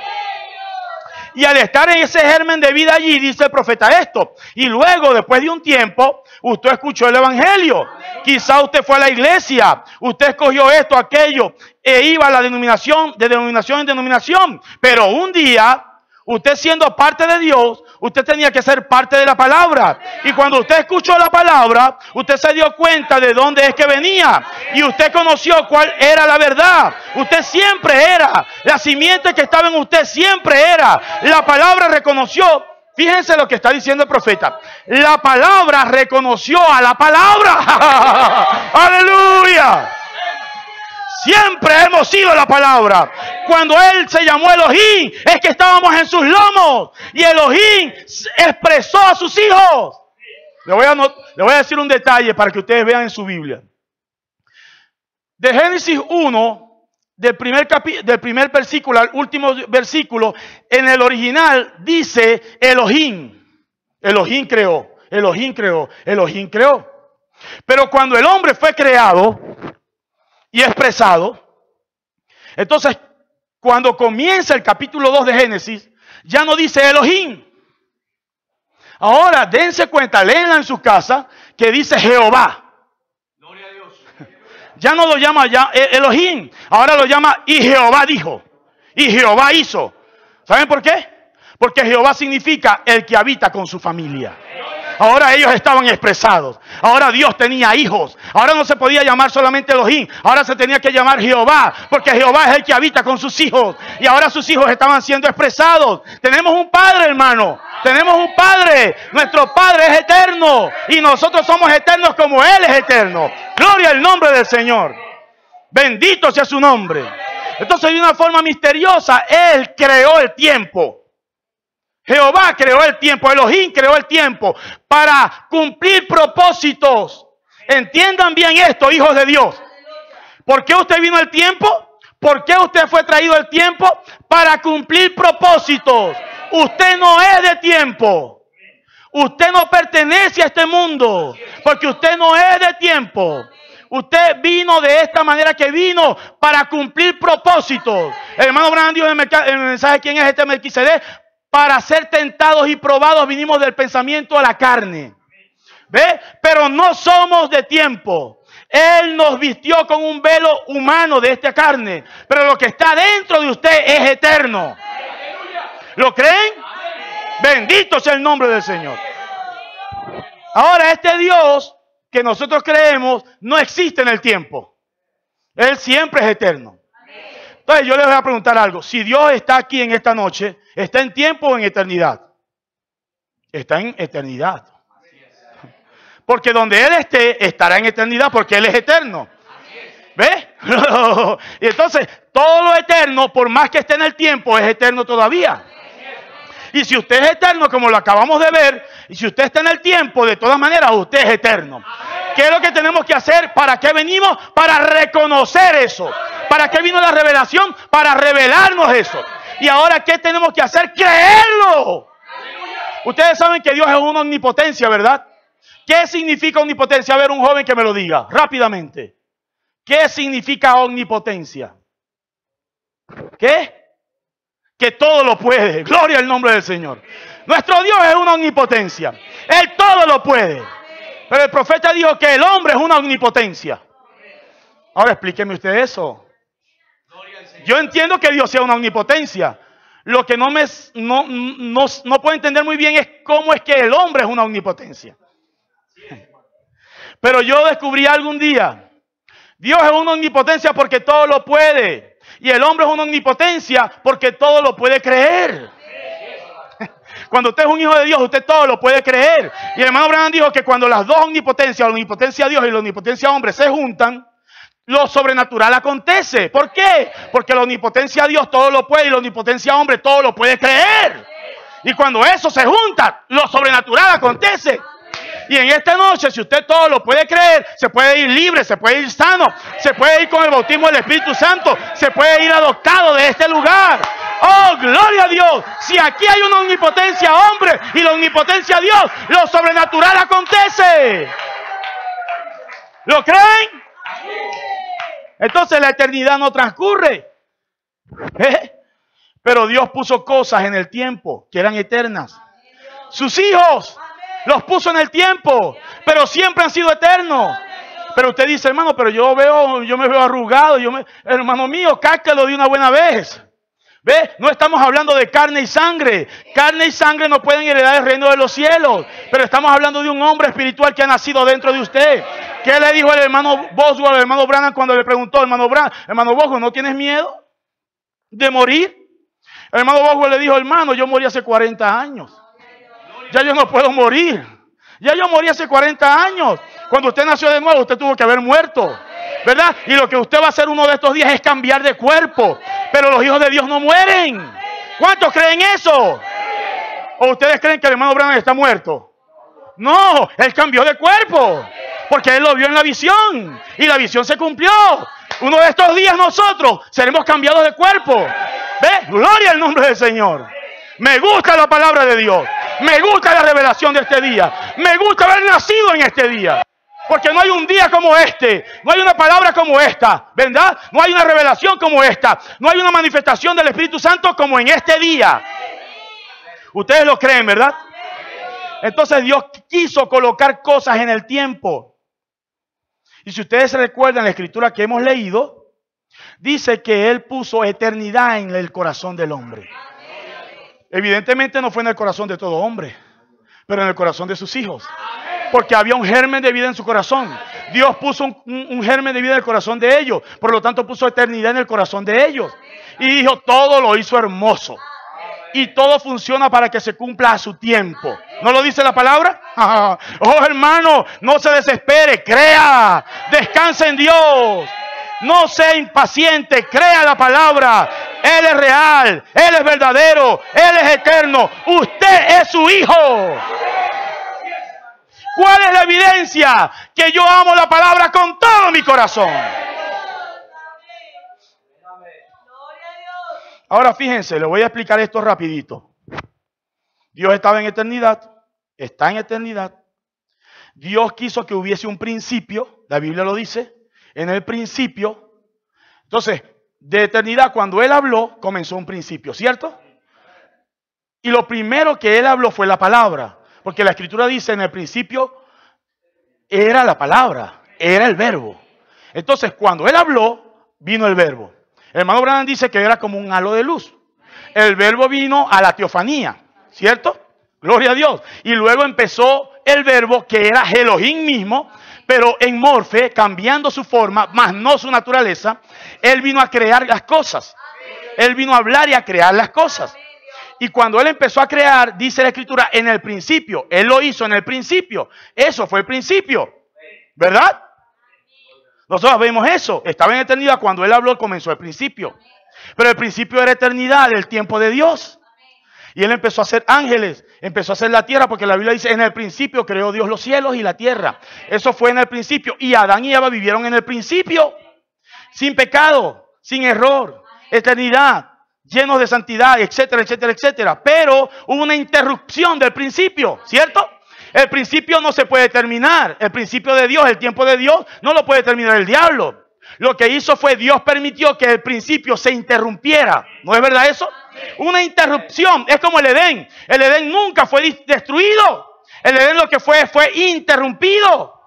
Y al estar en ese germen de vida allí, dice el profeta esto. Y luego, después de un tiempo, usted escuchó el evangelio. Quizá usted fue a la iglesia, usted escogió esto, aquello, e iba a la denominación, de denominación en denominación. Pero un día, usted siendo parte de Dios, usted tenía que ser parte de la palabra. Y cuando usted escuchó la palabra, usted se dio cuenta de dónde es que venía. Y usted conoció cuál era la verdad. Usted siempre era. La simiente que estaba en usted siempre era. La palabra reconoció. Fíjense lo que está diciendo el profeta. La palabra reconoció a la palabra. ¡Aleluya! Siempre hemos sido la palabra. Cuando Él se llamó Elohim, es que estábamos en sus lomos. Y Elohim expresó a sus hijos. Le voy a, no, le voy a decir un detalle para que ustedes vean en su Biblia. De Génesis uno, del primer, capi, del primer versículo al último versículo, en el original dice Elohim. Elohim creó, Elohim creó, Elohim creó. Pero cuando el hombre fue creado y expresado, entonces cuando comienza el capítulo dos de Génesis, ya no dice Elohim. Ahora dense cuenta, léenla en su casa, que dice Jehová. Gloria a Dios. Ya no lo llama ya Elohim, ahora lo llama y Jehová dijo, y Jehová hizo. ¿Saben por qué? Porque Jehová significa el que habita con su familia. Ahora ellos estaban expresados. Ahora Dios tenía hijos. Ahora no se podía llamar solamente Elohim. Ahora se tenía que llamar Jehová. Porque Jehová es el que habita con sus hijos. Y ahora sus hijos estaban siendo expresados. Tenemos un padre, hermano. Tenemos un Padre. Nuestro Padre es eterno. Y nosotros somos eternos como Él es eterno. Gloria al nombre del Señor. Bendito sea su nombre. Entonces, de una forma misteriosa, Él creó el tiempo. Jehová creó el tiempo. Elohim creó el tiempo para cumplir propósitos. Entiendan bien esto, hijos de Dios. ¿Por qué usted vino al tiempo? ¿Por qué usted fue traído al tiempo? Para cumplir propósitos. Usted no es de tiempo. Usted no pertenece a este mundo. Porque usted no es de tiempo. Usted vino de esta manera que vino para cumplir propósitos. El hermano Branham dijo en el mensaje: ¿quién es este Melquisedec? Para ser tentados y probados vinimos del pensamiento a la carne. ¿Ve? Pero no somos de tiempo. Él nos vistió con un velo humano de esta carne. Pero lo que está dentro de usted es eterno. ¿Lo creen? Bendito sea el nombre del Señor. Ahora, este Dios que nosotros creemos no existe en el tiempo. Él siempre es eterno. Entonces yo les voy a preguntar algo. Si Dios está aquí en esta noche, ¿está en tiempo o en eternidad? Está en eternidad. Porque donde Él esté, estará en eternidad, porque Él es eterno. ¿Ves? Y entonces, todo lo eterno, por más que esté en el tiempo, es eterno todavía. Y si usted es eterno, como lo acabamos de ver, y si usted está en el tiempo, de todas maneras, usted es eterno. ¿Qué es lo que tenemos que hacer? ¿Para qué venimos? Para reconocer eso. ¿Para qué vino la revelación? Para revelarnos eso. Y ahora, ¿qué tenemos que hacer? ¡Creerlo! Ustedes saben que Dios es una omnipotencia, ¿verdad? ¿Qué significa omnipotencia? A ver, un joven que me lo diga rápidamente. ¿Qué significa omnipotencia? ¿Qué? Que todo lo puede. Gloria al nombre del Señor. Nuestro Dios es una omnipotencia. Él todo lo puede. Pero el profeta dijo que el hombre es una omnipotencia. Ahora explíqueme usted eso. Yo entiendo que Dios sea una omnipotencia. Lo que no me no, no, no puedo entender muy bien es cómo es que el hombre es una omnipotencia. Pero yo descubrí algún día. Dios es una omnipotencia porque todo lo puede. Y el hombre es una omnipotencia porque todo lo puede creer. Cuando usted es un hijo de Dios, usted todo lo puede creer. Y el hermano Branham dijo que cuando las dos omnipotencias, la omnipotencia de Dios y la omnipotencia hombre, se juntan, lo sobrenatural acontece. ¿Por qué? Porque la omnipotencia de Dios todo lo puede y la omnipotencia hombre todo lo puede creer. Y cuando eso se junta, lo sobrenatural acontece. Y en esta noche, si usted todo lo puede creer, se puede ir libre, se puede ir sano, se puede ir con el bautismo del Espíritu Santo, se puede ir adoptado de este lugar. ¡Oh, gloria a Dios! Si aquí hay una omnipotencia hombre y la omnipotencia Dios, lo sobrenatural acontece. ¿Lo creen? Entonces la eternidad no transcurre. ¿Eh? Pero Dios puso cosas en el tiempo que eran eternas. Sus hijos los puso en el tiempo, pero siempre han sido eternos. Pero usted dice, hermano, pero yo veo, yo me veo arrugado, yo me, hermano mío, cáscalo de una buena vez. ¿Ve? No estamos hablando de carne y sangre. Carne y sangre no pueden heredar el reino de los cielos. Pero estamos hablando de un hombre espiritual que ha nacido dentro de usted. ¿Qué le dijo el hermano Boswell al hermano Branham cuando le preguntó, hermano Branham, hermano Boswell, ¿no tienes miedo de morir? El hermano Boswell le dijo, hermano, yo morí hace cuarenta años. Ya yo no puedo morir. Ya yo morí hace cuarenta años. Cuando usted nació de nuevo, usted tuvo que haber muerto. ¿Verdad? Y lo que usted va a hacer uno de estos días es cambiar de cuerpo. Pero los hijos de Dios no mueren. ¿Cuántos creen eso? ¿O ustedes creen que el hermano Branham está muerto? No, él cambió de cuerpo. Porque él lo vio en la visión. Y la visión se cumplió. Uno de estos días nosotros seremos cambiados de cuerpo. ¿Ve? Gloria al nombre del Señor. Me gusta la palabra de Dios. Me gusta la revelación de este día. Me gusta haber nacido en este día. Porque no hay un día como este. No hay una palabra como esta. ¿Verdad? No hay una revelación como esta. No hay una manifestación del Espíritu Santo como en este día. Ustedes lo creen, ¿verdad? Entonces Dios quiso colocar cosas en el tiempo. Y si ustedes se recuerdan la escritura que hemos leído, dice que Él puso eternidad en el corazón del hombre. Evidentemente no fue en el corazón de todo hombre, pero en el corazón de sus hijos. Porque había un germen de vida en su corazón. Dios puso un, un, un germen de vida en el corazón de ellos. Por lo tanto puso eternidad en el corazón de ellos. Y dijo, todo lo hizo hermoso. y todo funciona para que se cumpla a su tiempo. ¿No lo dice la palabra? Oh, hermano, no se desespere, crea, descansa en Dios. No sea impaciente, crea la palabra. Él es real, Él es verdadero, Él es eterno. Usted es su hijo. ¿Cuál es la evidencia? Que yo amo la palabra con todo mi corazón. Ahora fíjense, le voy a explicar esto rapidito. Dios estaba en eternidad, está en eternidad. Dios quiso que hubiese un principio, la Biblia lo dice, en el principio. Entonces, de eternidad, cuando Él habló, comenzó un principio, ¿cierto? Y lo primero que Él habló fue la palabra, porque la Escritura dice, en el principio era la palabra, era el verbo. Entonces, cuando Él habló, vino el verbo. El hermano Branham dice que era como un halo de luz. El verbo vino a la teofanía, ¿cierto? Gloria a Dios. Y luego empezó el verbo que era Elohim mismo, pero en morfe, cambiando su forma, más no su naturaleza. Él vino a crear las cosas. Él vino a hablar y a crear las cosas. Y cuando Él empezó a crear, dice la Escritura, en el principio. Él lo hizo en el principio. Eso fue el principio. ¿Verdad? Nosotros vemos eso. Estaba en eternidad cuando Él habló, comenzó el principio. Pero el principio era eternidad, el tiempo de Dios. Y Él empezó a hacer ángeles, empezó a hacer la tierra, porque la Biblia dice, en el principio creó Dios los cielos y la tierra. Eso fue en el principio. Y Adán y Eva vivieron en el principio, sin pecado, sin error, eternidad, llenos de santidad, etcétera, etcétera, etcétera. Pero hubo una interrupción del principio, ¿cierto? El principio no se puede terminar. El principio de Dios, el tiempo de Dios, no lo puede terminar el diablo. Lo que hizo fue Dios permitió que el principio se interrumpiera. ¿No es verdad eso? Una interrupción. Es como el Edén. El Edén nunca fue destruido. El Edén lo que fue fue interrumpido.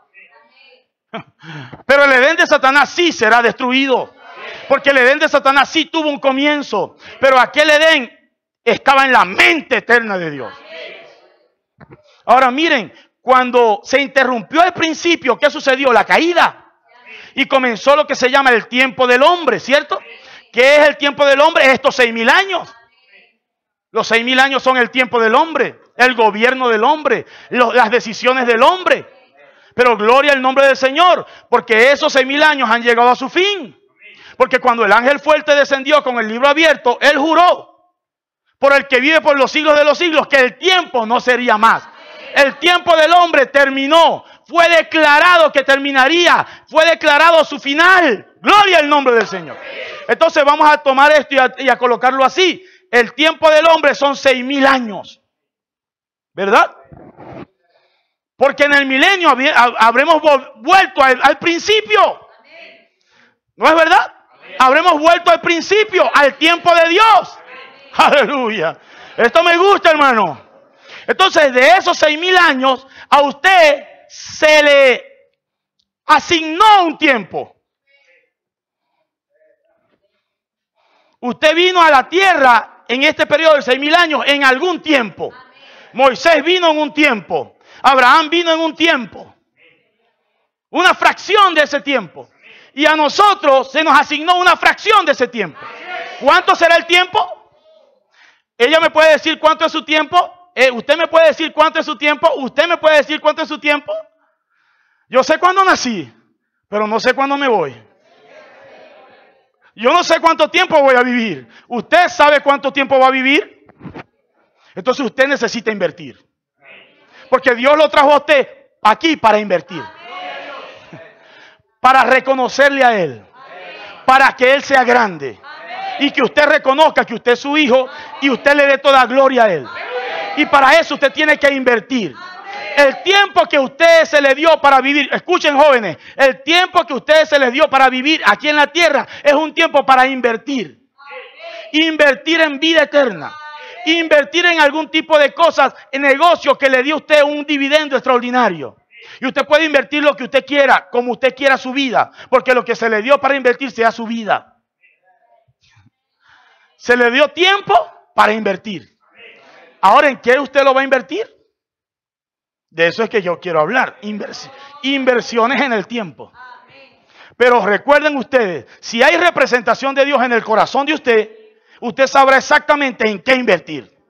Pero el Edén de Satanás sí será destruido. Porque el Edén de Satanás sí tuvo un comienzo. Pero aquel Edén estaba en la mente eterna de Dios. Ahora miren, cuando se interrumpió el principio, ¿qué sucedió? La caída. Y comenzó lo que se llama el tiempo del hombre, ¿cierto? ¿Qué es el tiempo del hombre? Estos seis mil años. Los seis mil años son el tiempo del hombre, el gobierno del hombre, los, las decisiones del hombre. Pero gloria al nombre del Señor, porque esos seis mil años han llegado a su fin. Porque cuando el ángel fuerte descendió con el libro abierto, él juró por el que vive por los siglos de los siglos que el tiempo no sería más. El tiempo del hombre terminó. Fue declarado que terminaría. Fue declarado su final. Gloria al nombre del Señor. Entonces vamos a tomar esto y a, y a colocarlo así. El tiempo del hombre son seis mil años. ¿Verdad? Porque en el milenio habremos vuelto al, al principio. ¿No es verdad? Habremos vuelto al principio, al tiempo de Dios. Aleluya. Esto me gusta, hermano. Entonces, de esos seis mil años, a usted se le asignó un tiempo. Usted vino a la tierra en este periodo de seis mil años en algún tiempo. Moisés vino en un tiempo. Abraham vino en un tiempo. Una fracción de ese tiempo. Y a nosotros se nos asignó una fracción de ese tiempo. ¿Cuánto será el tiempo? Ella me puede decir cuánto es su tiempo. Eh, ¿Usted me puede decir cuánto es su tiempo? ¿Usted me puede decir cuánto es su tiempo? Yo sé cuándo nací, pero no sé cuándo me voy. Yo no sé cuánto tiempo voy a vivir. ¿Usted sabe cuánto tiempo va a vivir? Entonces usted necesita invertir. Porque Dios lo trajo a usted aquí para invertir. Para reconocerle a Él. Para que Él sea grande. Y que usted reconozca que usted es su hijo y usted le dé toda gloria a Él. Y para eso usted tiene que invertir. El tiempo que usted se le dio para vivir, escuchen jóvenes, el tiempo que usted se les dio para vivir aquí en la tierra es un tiempo para invertir. Invertir en vida eterna. Invertir en algún tipo de cosas, en negocios que le dio a usted un dividendo extraordinario. Y usted puede invertir lo que usted quiera, como usted quiera su vida, porque lo que se le dio para invertir sea su vida. Se le dio tiempo para invertir. Ahora, ¿en qué usted lo va a invertir? De eso es que yo quiero hablar. Invers- inversiones en el tiempo. Pero recuerden ustedes, si hay representación de Dios en el corazón de usted, usted sabrá exactamente en qué invertir.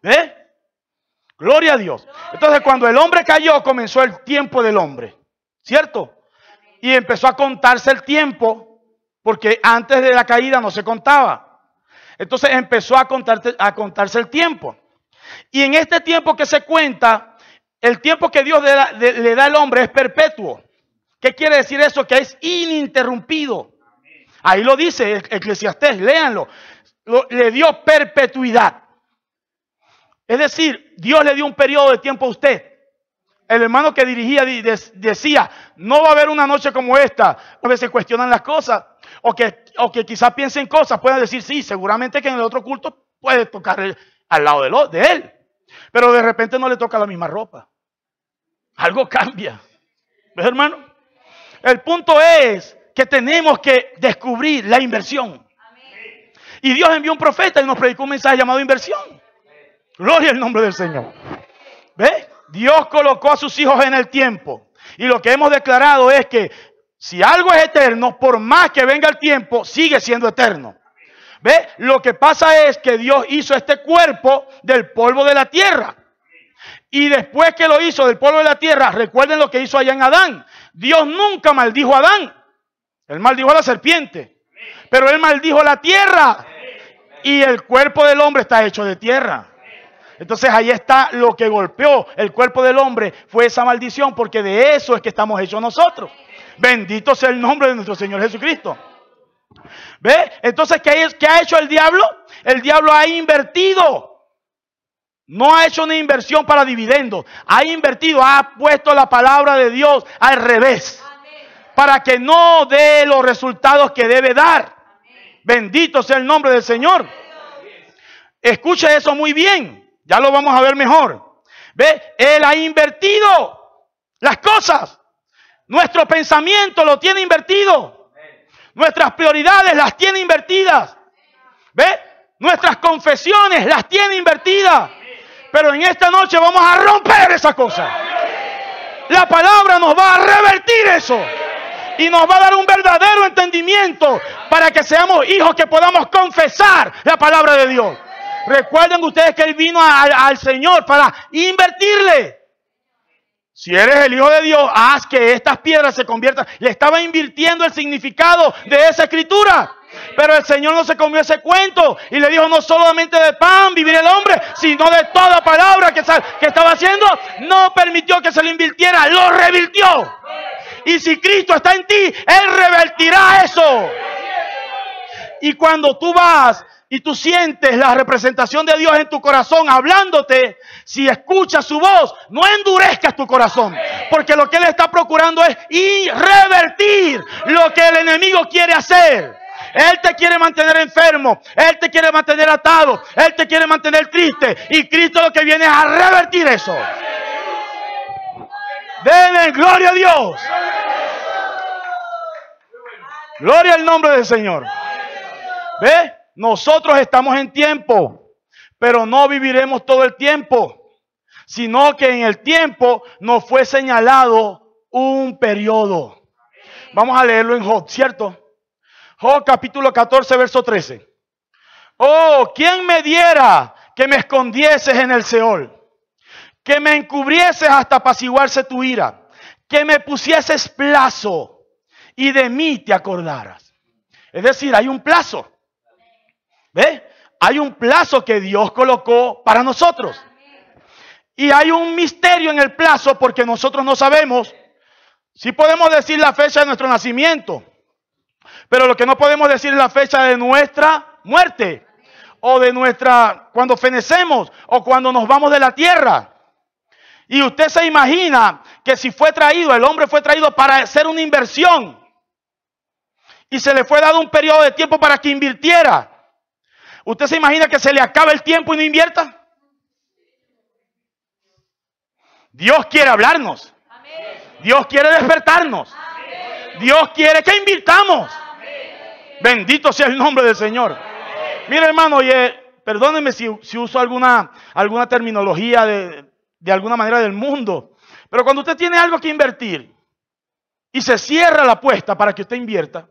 ¿Eh? Gloria a Dios. Entonces cuando el hombre cayó, comenzó el tiempo del hombre. ¿Cierto? Y empezó a contarse el tiempo, porque antes de la caída no se contaba. Entonces empezó a, contarte, a contarse el tiempo. Y en este tiempo que se cuenta, el tiempo que Dios le da, de, le da al hombre es perpetuo. ¿Qué quiere decir eso? Que es ininterrumpido. Ahí lo dice Eclesiastés, léanlo. Lo, le dio perpetuidad. Es decir, Dios le dio un periodo de tiempo a usted. El hermano que dirigía decía, no va a haber una noche como esta. A veces cuestionan las cosas, o que, o que quizás piensen cosas, pueden decir, sí, seguramente que en el otro culto puede tocar el, al lado de, lo, de él. Pero de repente no le toca la misma ropa. Algo cambia. ¿Ves, hermano? El punto es que tenemos que descubrir la inversión. Y Dios envió un profeta y nos predicó un mensaje llamado inversión. Gloria al nombre del Señor. ¿Ves? Dios colocó a sus hijos en el tiempo. Y lo que hemos declarado es que si algo es eterno, por más que venga el tiempo, sigue siendo eterno. ¿Ves? Lo que pasa es que Dios hizo este cuerpo del polvo de la tierra. Y después que lo hizo del polvo de la tierra, recuerden lo que hizo allá en Adán. Dios nunca maldijo a Adán. Él maldijo a la serpiente. Pero él maldijo la tierra. Y el cuerpo del hombre está hecho de tierra. Entonces ahí está lo que golpeó el cuerpo del hombre, fue esa maldición, porque de eso es que estamos hechos nosotros. Bendito sea el nombre de nuestro Señor Jesucristo. ¿Ve? Entonces, ¿qué, es, ¿qué ha hecho el diablo? El diablo ha invertido. No ha hecho una inversión para dividendos. Ha invertido, ha puesto la palabra de Dios al revés. Para que no dé los resultados que debe dar. Bendito sea el nombre del Señor. Escuche eso muy bien. Ya lo vamos a ver mejor. ¿Ve? Él ha invertido las cosas. Nuestro pensamiento lo tiene invertido. Nuestras prioridades las tiene invertidas. ¿Ve? Nuestras confesiones las tiene invertidas. Pero en esta noche vamos a romper esa cosa. La palabra nos va a revertir eso. Y nos va a dar un verdadero entendimiento para que seamos hijos que podamos confesar la palabra de Dios. Recuerden ustedes que Él vino a, a, al Señor para invertirle. Si eres el Hijo de Dios, haz que estas piedras se conviertan. Le estaba invirtiendo el significado de esa escritura. Pero el Señor no se comió ese cuento y le dijo, no solamente de pan vivirá el hombre, sino de toda palabra que, que estaba haciendo. No permitió que se lo invirtiera, lo revirtió. Y si Cristo está en ti, Él revertirá eso. Y cuando tú vas y tú sientes la representación de Dios en tu corazón hablándote, si escuchas su voz, no endurezcas tu corazón. Porque lo que Él está procurando es ir revertir lo que el enemigo quiere hacer. Él te quiere mantener enfermo, Él te quiere mantener atado, Él te quiere mantener triste. Y Cristo lo que viene es a revertir eso. Denle gloria a Dios. Gloria al nombre del Señor. ¿Ve? Nosotros estamos en tiempo, pero no viviremos todo el tiempo, sino que en el tiempo nos fue señalado un periodo. Vamos a leerlo en Job, ¿cierto? Job capítulo catorce, verso trece. Oh, ¿quién me diera que me escondieses en el Seol? Que me encubrieses hasta apaciguarse tu ira. Que me pusieses plazo y de mí te acordaras. Es decir, hay un plazo. ¿Ve? Hay un plazo que Dios colocó para nosotros. Y hay un misterio en el plazo porque nosotros no sabemos. Sí podemos decir la fecha de nuestro nacimiento, pero lo que no podemos decir es la fecha de nuestra muerte. O de nuestra, cuando fenecemos o cuando nos vamos de la tierra. Y usted se imagina que si fue traído, el hombre fue traído para hacer una inversión. Y se le fue dado un periodo de tiempo para que invirtiera. ¿Usted se imagina que se le acaba el tiempo y no invierta? Dios quiere hablarnos. Dios quiere despertarnos. Dios quiere que invirtamos. Bendito sea el nombre del Señor. Mire, hermano, oye, perdónenme si, si uso alguna, alguna terminología de, de alguna manera del mundo. Pero cuando usted tiene algo que invertir y se cierra la apuesta para que usted invierta,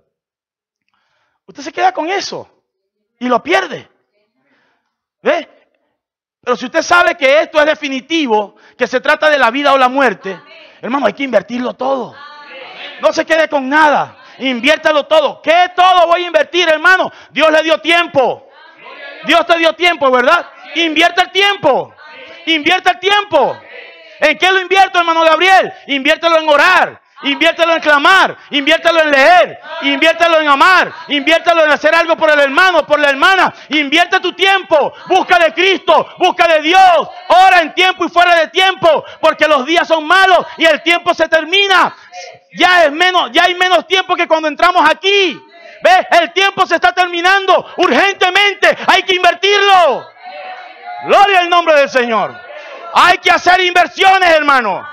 usted se queda con eso. Y lo pierde. ¿Ve? Pero si usted sabe que esto es definitivo, que se trata de la vida o la muerte, hermano, hay que invertirlo todo. No se quede con nada. Inviértalo todo. ¿Qué todo voy a invertir, hermano? Dios le dio tiempo. Dios te dio tiempo, ¿verdad? Invierte el tiempo. Invierte el tiempo. ¿En qué lo invierto, hermano Gabriel? Inviértelo en orar. Inviértelo en clamar, inviértelo en leer, inviértelo en amar, inviértelo en hacer algo por el hermano, por la hermana. Invierte tu tiempo, busca de Cristo, busca de Dios, ora en tiempo y fuera de tiempo, porque los días son malos y el tiempo se termina. Ya es menos, ya hay menos tiempo que cuando entramos aquí. ¿Ves? El tiempo se está terminando urgentemente, hay que invertirlo. Gloria al nombre del Señor. Hay que hacer inversiones, hermano.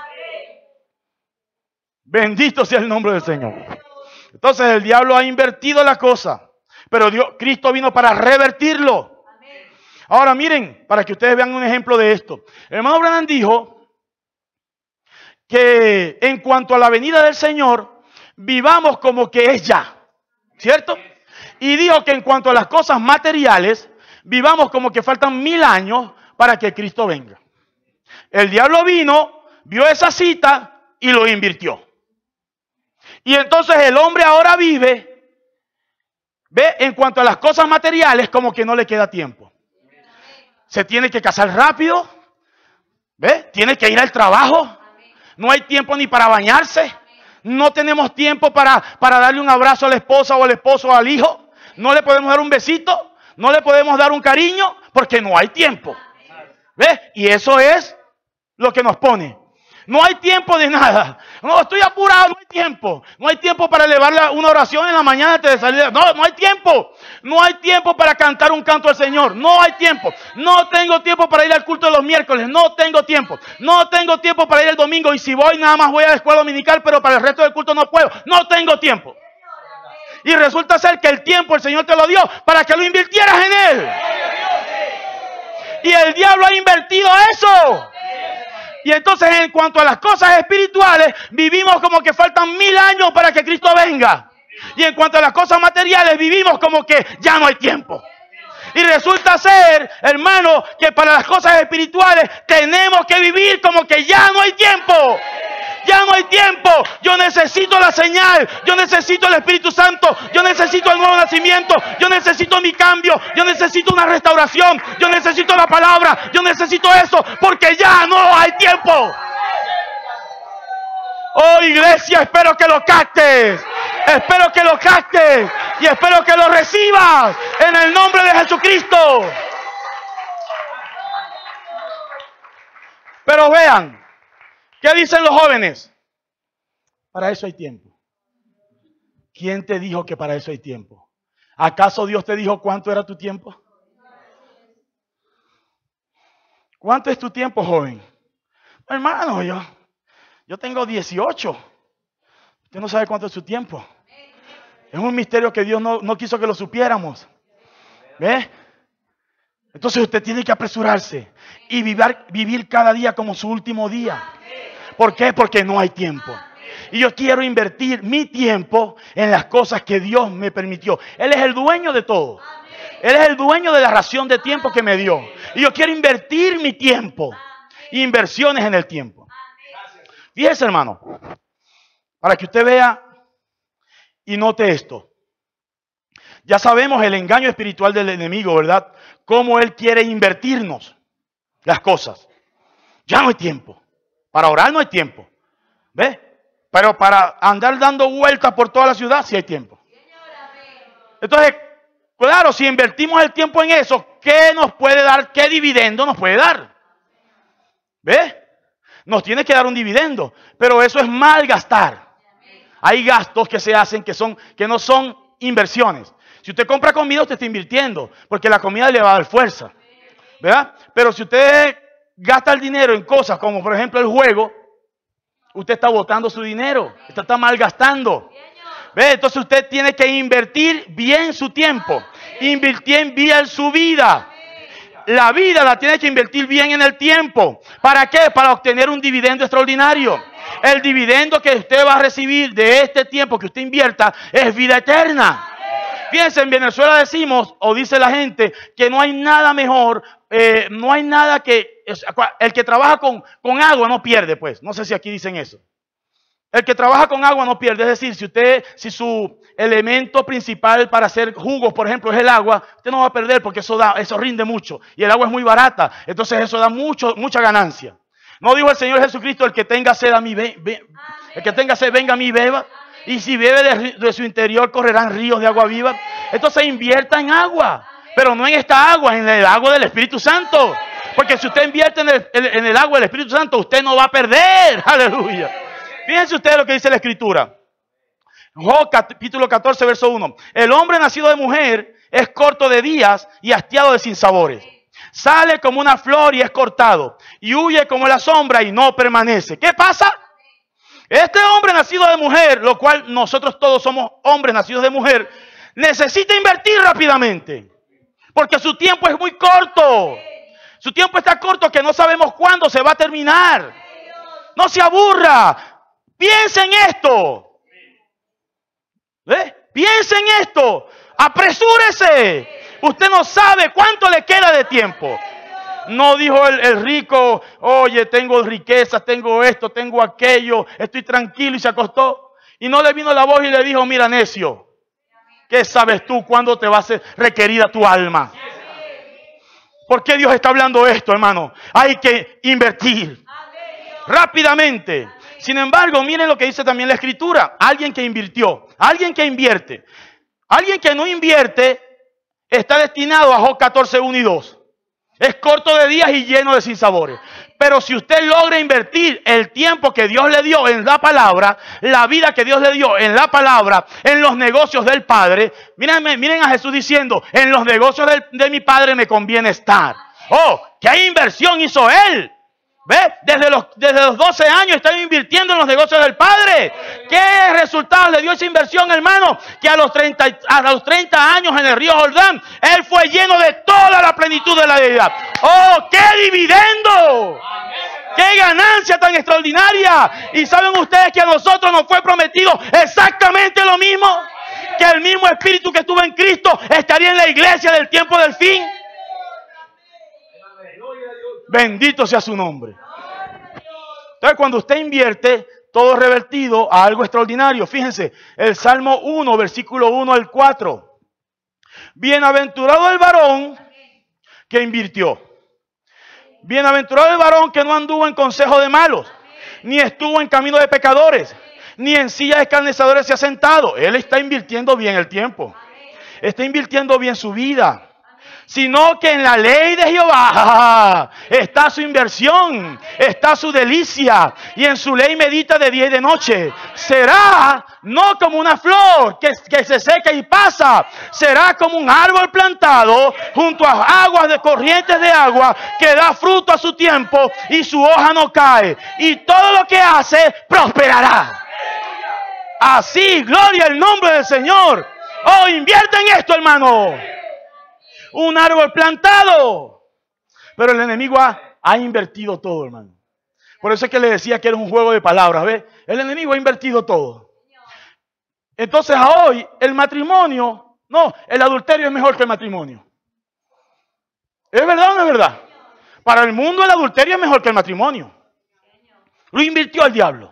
Bendito sea el nombre del Señor. Entonces el diablo ha invertido la cosa, pero Dios, Cristo vino para revertirlo. Ahora miren, para que ustedes vean un ejemplo de esto. El hermano Branham dijo que en cuanto a la venida del Señor, vivamos como que es ya, ¿cierto? Y dijo que en cuanto a las cosas materiales, vivamos como que faltan mil años para que Cristo venga. El diablo vino, vio esa cita y lo invirtió. Y entonces el hombre ahora vive, ve, en cuanto a las cosas materiales, como que no le queda tiempo. Se tiene que casar rápido, ve, tiene que ir al trabajo, no hay tiempo ni para bañarse, no tenemos tiempo para, para darle un abrazo a la esposa o al esposo o al hijo, no le podemos dar un besito, no le podemos dar un cariño, porque no hay tiempo. ¿Ve? Y eso es lo que nos pone. No hay tiempo de nada. No, estoy apurado, no hay tiempo. No hay tiempo para elevar una oración en la mañana antes de salir. No, no hay tiempo. No hay tiempo para cantar un canto al Señor. No hay tiempo. No tengo tiempo para ir al culto de los miércoles. No tengo tiempo. No tengo tiempo para ir el domingo. Y si voy, nada más voy a la escuela dominical, pero para el resto del culto no puedo. No tengo tiempo. Y resulta ser que el tiempo el Señor te lo dio para que lo invirtieras en Él. Y el diablo ha invertido eso. Y entonces en cuanto a las cosas espirituales, vivimos como que faltan mil años para que Cristo venga. Y en cuanto a las cosas materiales, vivimos como que ya no hay tiempo. Y resulta ser, hermano, que para las cosas espirituales tenemos que vivir como que ya no hay tiempo. Ya no hay tiempo. Yo necesito la señal. Yo necesito el Espíritu Santo. Yo necesito el nuevo nacimiento. Yo necesito mi cambio. Yo necesito una restauración. Yo necesito la palabra. Yo necesito eso. Porque ya no hay tiempo. Oh, iglesia, espero que lo captes. Espero que lo captes. Y espero que lo recibas. En el nombre de Jesucristo. Pero vean. ¿Qué dicen los jóvenes? Para eso hay tiempo. ¿Quién te dijo que para eso hay tiempo? ¿Acaso Dios te dijo cuánto era tu tiempo? ¿Cuánto es tu tiempo, joven? Hermano, yo, yo tengo dieciocho. Usted no sabe cuánto es su tiempo. Es un misterio que Dios no, no quiso que lo supiéramos. ¿Ve? Entonces usted tiene que apresurarse y vivir, vivir cada día como su último día. ¿Por qué? Porque no hay tiempo. Y yo quiero invertir mi tiempo en las cosas que Dios me permitió. Él es el dueño de todo. Él es el dueño de la ración de tiempo que me dio. Y yo quiero invertir mi tiempo. Inversiones en el tiempo. Fíjese, hermano, para que usted vea y note esto. Ya sabemos el engaño espiritual del enemigo, ¿verdad? Cómo él quiere invertirnos las cosas. Ya no hay tiempo. Para orar no hay tiempo. ¿Ves? Pero para andar dando vueltas por toda la ciudad sí hay tiempo. Entonces, claro, si invertimos el tiempo en eso, ¿qué nos puede dar? ¿Qué dividendo nos puede dar? ¿Ves? Nos tiene que dar un dividendo. Pero eso es malgastar. Hay gastos que se hacen que, son, que no son inversiones. Si usted compra comida, usted está invirtiendo. Porque la comida le va a dar fuerza. ¿Verdad? Pero si usted gasta el dinero en cosas como por ejemplo el juego, usted está botando su dinero, usted está malgastando. ¿Ve? Entonces usted tiene que invertir bien su tiempo, invertir bien su vida. La vida la tiene que invertir bien en el tiempo. ¿Para qué? Para obtener un dividendo extraordinario. El dividendo que usted va a recibir de este tiempo que usted invierta es vida eterna. Fíjense, en Venezuela decimos, o dice la gente, que no hay nada mejor, eh, no hay nada que, el que trabaja con, con agua no pierde, pues. No sé si aquí dicen eso. El que trabaja con agua no pierde, es decir, si usted, si su elemento principal para hacer jugos, por ejemplo, es el agua, usted no va a perder porque eso da, eso rinde mucho y el agua es muy barata, entonces eso da mucho, mucha ganancia. No dijo el Señor Jesucristo, el que tenga sed a mí, ve, ve, el que tenga sed venga a mí beba, y si bebe de, de su interior correrán ríos de agua viva. Entonces invierta en agua, pero no en esta agua, en el agua del Espíritu Santo, porque si usted invierte en el, en el agua del Espíritu Santo, usted no va a perder. Aleluya. Fíjense ustedes lo que dice la Escritura. Job capítulo catorce, verso uno. El hombre nacido de mujer es corto de días y hastiado de sinsabores. Sale como una flor y es cortado. Y huye como la sombra y no permanece. ¿Qué pasa? Este hombre nacido de mujer, lo cual nosotros todos somos hombres nacidos de mujer, necesita invertir rápidamente. Porque su tiempo es muy corto. Su tiempo está corto que no sabemos cuándo se va a terminar. No se aburra. Piensa en esto. ¿Eh? Piensa en esto. Apresúrese. Usted no sabe cuánto le queda de tiempo. No dijo el, el rico, oye, tengo riquezas, tengo esto, tengo aquello, estoy tranquilo, y se acostó. Y no le vino la voz y le dijo, mira, necio, ¿qué sabes tú cuándo te va a ser requerida tu alma? ¿Por qué Dios está hablando esto, hermano? Hay que invertir rápidamente. Sin embargo, miren lo que dice también la Escritura. Alguien que invirtió, alguien que invierte, alguien que no invierte está destinado a Job catorce, uno y dos. Es corto de días y lleno de sinsabores. Pero si usted logra invertir el tiempo que Dios le dio en la palabra, la vida que Dios le dio en la palabra, en los negocios del Padre, miren, miren a Jesús diciendo, en los negocios del, de mi Padre me conviene estar. Oh, ¿qué inversión hizo Él? ¿Ve? Desde los, desde los doce años está invirtiendo en los negocios del Padre. ¿Qué resultados le dio esa inversión, hermano? Que a los treinta, a los treinta años en el río Jordán, Él fue lleno de toda la plenitud de la deidad. ¡Oh, qué dividendo! ¡Qué ganancia tan extraordinaria! Y saben ustedes que a nosotros nos fue prometido exactamente lo mismo. Que el mismo Espíritu que estuvo en Cristo estaría en la iglesia del tiempo del fin. Bendito sea su nombre. Entonces, cuando usted invierte, todo es revertido a algo extraordinario. Fíjense, el Salmo uno, versículo uno al cuatro. Bienaventurado el varón que invirtió. Bienaventurado el varón que no anduvo en consejo de malos, ni estuvo en camino de pecadores, ni en silla de escarnecedores se ha sentado. Él está invirtiendo bien el tiempo. Está invirtiendo bien su vida. Sino que en la ley de Jehová está su inversión, está su delicia, y en su ley medita de día y de noche. Será no como una flor que, que se seca y pasa, será como un árbol plantado junto a aguas de corrientes de agua, que da fruto a su tiempo y su hoja no cae, y todo lo que hace prosperará. Así, gloria al nombre del Señor. Oh, invierte en esto, hermano. Un árbol plantado. Pero el enemigo ha, ha invertido todo, hermano. Por eso es que le decía que era un juego de palabras. ¿Ves? El enemigo ha invertido todo. Entonces a hoy el matrimonio, no, el adulterio es mejor que el matrimonio. ¿Es verdad o no es verdad? Para el mundo el adulterio es mejor que el matrimonio. Lo invirtió el diablo.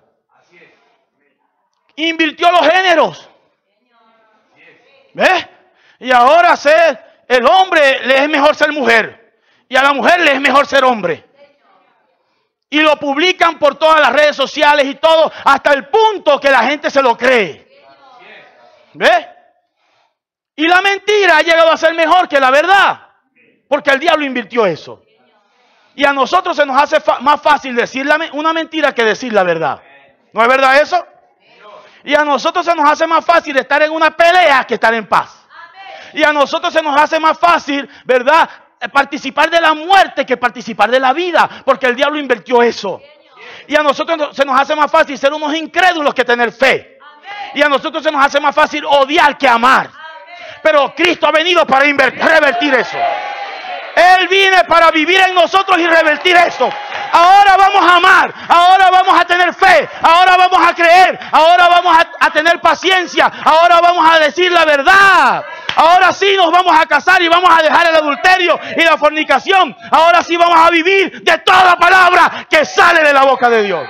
Invirtió los géneros. ¿Ves? Y ahora ser... El hombre le es mejor ser mujer y a la mujer le es mejor ser hombre. Y lo publican por todas las redes sociales y todo, hasta el punto que la gente se lo cree. ¿Ves? Y la mentira ha llegado a ser mejor que la verdad, porque el diablo invirtió eso. Y a nosotros se nos hace más fácil decir la, una mentira que decir la verdad. ¿No es verdad eso? Y a nosotros se nos hace más fácil estar en una pelea que estar en paz. Y a nosotros se nos hace más fácil, ¿verdad?, participar de la muerte que participar de la vida, porque el diablo invirtió eso. Y a nosotros se nos hace más fácil ser unos incrédulos que tener fe. Y a nosotros se nos hace más fácil odiar que amar. Pero Cristo ha venido para revertir eso. Él viene para vivir en nosotros y revertir eso. Ahora vamos a amar, ahora vamos a tener fe, ahora vamos a creer, ahora vamos a, a tener paciencia, ahora vamos a decir la verdad. Ahora sí nos vamos a casar y vamos a dejar el adulterio y la fornicación. Ahora sí vamos a vivir de toda palabra que sale de la boca de Dios.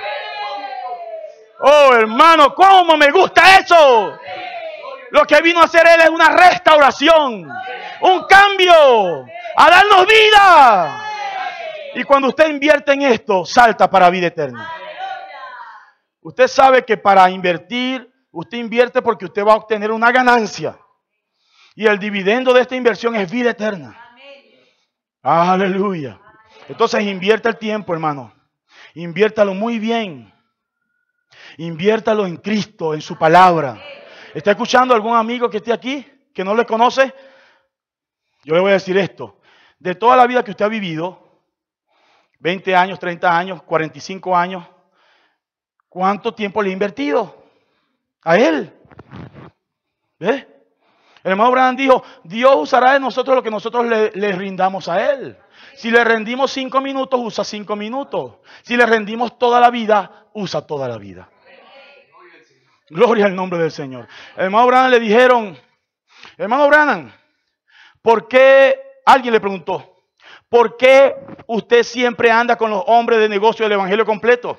Oh, hermano, cómo me gusta eso. Lo que vino a hacer Él es una restauración, un cambio, a darnos vida. Y cuando usted invierte en esto, salta para vida eterna. Usted sabe que para invertir, usted invierte porque usted va a obtener una ganancia. Y el dividendo de esta inversión es vida eterna. Aleluya. Entonces invierte el tiempo, hermano. Inviértalo muy bien. Inviértalo en Cristo, en su palabra. ¿Está escuchando algún amigo que esté aquí, que no le conoce? Yo le voy a decir esto. De toda la vida que usted ha vivido, veinte años, treinta años, cuarenta y cinco años, ¿cuánto tiempo le ha invertido a Él? ¿Ves? El hermano Branham dijo, Dios usará de nosotros lo que nosotros le, le rindamos a Él. Si le rendimos cinco minutos, usa cinco minutos. Si le rendimos toda la vida, usa toda la vida. Gloria al nombre del Señor. El hermano Branham le dijeron, hermano Branham, ¿por qué? Alguien le preguntó, ¿por qué usted siempre anda con los hombres de negocio del evangelio completo?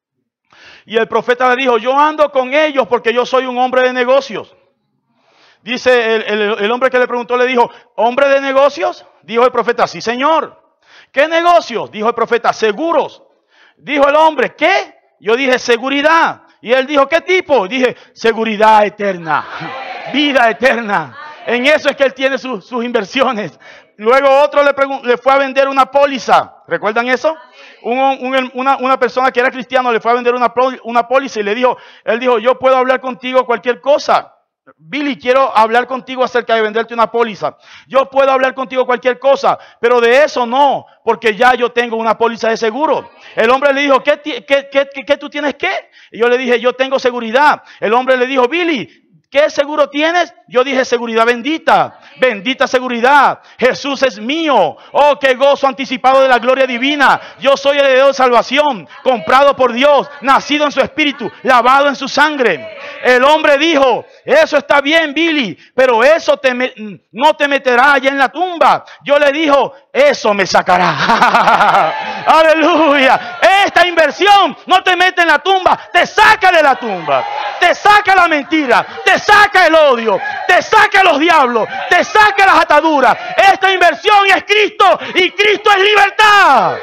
Y el profeta le dijo, yo ando con ellos porque yo soy un hombre de negocios. Dice el, el, el hombre que le preguntó, le dijo, ¿hombre de negocios? Dijo el profeta, sí señor. ¿Qué negocios? Dijo el profeta, seguros. Dijo el hombre, ¿qué? Yo dije, seguridad. Y él dijo, ¿qué tipo? Dije, seguridad eterna, vida eterna. En eso es que él tiene su, sus inversiones. Luego otro le, le fue a vender una póliza. ¿Recuerdan eso? Un, un, una, una persona que era cristiano le fue a vender una, una póliza y le dijo, él dijo, yo puedo hablar contigo cualquier cosa. Billy, quiero hablar contigo acerca de venderte una póliza. Yo puedo hablar contigo cualquier cosa, pero de eso no, porque ya yo tengo una póliza de seguro. El hombre le dijo, ¿qué, qué, qué, qué, qué tú tienes qué? Y yo le dije, yo tengo seguridad. El hombre le dijo, Billy, ¿qué seguro tienes? Yo dije, seguridad bendita, bendita seguridad. Jesús es mío. Oh, qué gozo anticipado de la gloria divina. Yo soy el heredero de salvación, comprado por Dios, nacido en su espíritu, lavado en su sangre. El hombre dijo, eso está bien, Billy, pero eso te me, no te meterá allá en la tumba. Yo le dijo, eso me sacará. Aleluya. Esta inversión no te mete en la tumba, te saca de la tumba. Te saca la mentira, te saca el odio, te saca los diablos, te saca las ataduras. Esta inversión es Cristo y Cristo es libertad.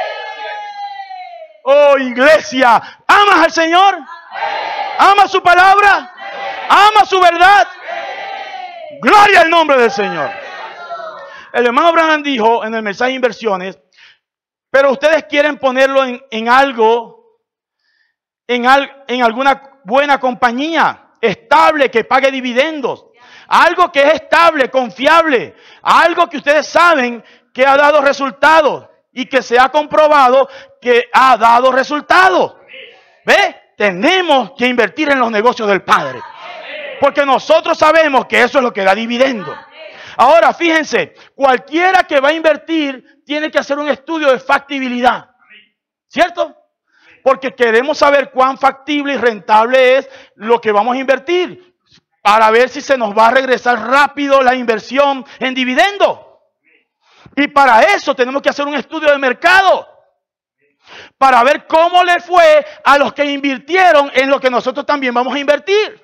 Oh, iglesia, ¿amas al Señor? ¿Ama su palabra? ¿Ama su verdad? Gloria al nombre del Señor. El hermano Branham dijo en el mensaje de inversiones, pero ustedes quieren ponerlo en, en algo, en, al, en alguna buena compañía, estable, que pague dividendos. Algo que es estable, confiable. Algo que ustedes saben que ha dado resultados y que se ha comprobado que ha dado resultados. ¿Ve? Tenemos que invertir en los negocios del Padre. Porque nosotros sabemos que eso es lo que da dividendo. Ahora, fíjense, cualquiera que va a invertir tiene que hacer un estudio de factibilidad. ¿Cierto? Porque queremos saber cuán factible y rentable es lo que vamos a invertir. Para ver si se nos va a regresar rápido la inversión en dividendo. Y para eso tenemos que hacer un estudio de mercado. Para ver cómo le fue a los que invirtieron en lo que nosotros también vamos a invertir.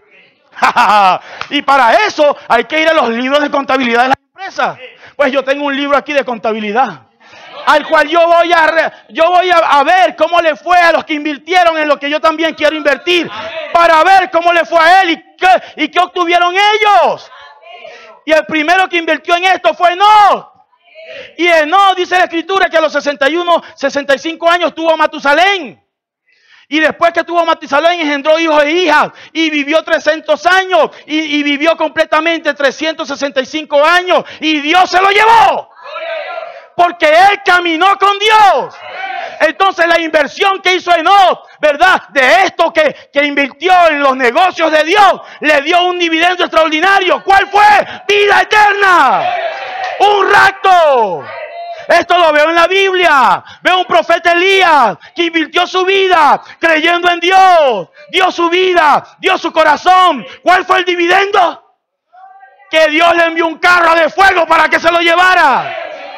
Y para eso hay que ir a los libros de contabilidad de la empresa. Pues yo tengo un libro aquí de contabilidad, al cual yo voy a yo voy a, a ver cómo le fue a los que invirtieron en lo que yo también quiero invertir, para ver cómo le fue a él y qué, y qué obtuvieron ellos. Y el primero que invirtió en esto fue Enoch. Y Enoch, dice la escritura, que a los sesenta y uno, sesenta y cinco años tuvo Matusalén. Y después que tuvo Matusalén engendró hijos e hijas y vivió trescientos años y, y vivió completamente trescientos sesenta y cinco años y Dios se lo llevó. Porque él caminó con Dios. Entonces la inversión que hizo Enoch, ¿verdad? De esto que, que invirtió en los negocios de Dios, le dio un dividendo extraordinario. ¿Cuál fue? Vida eterna. Un rapto. Esto lo veo en la Biblia. Veo un profeta Elías que invirtió su vida creyendo en Dios. Dio su vida, dio su corazón. ¿Cuál fue el dividendo? que Dios le envió un carro de fuego para que se lo llevara.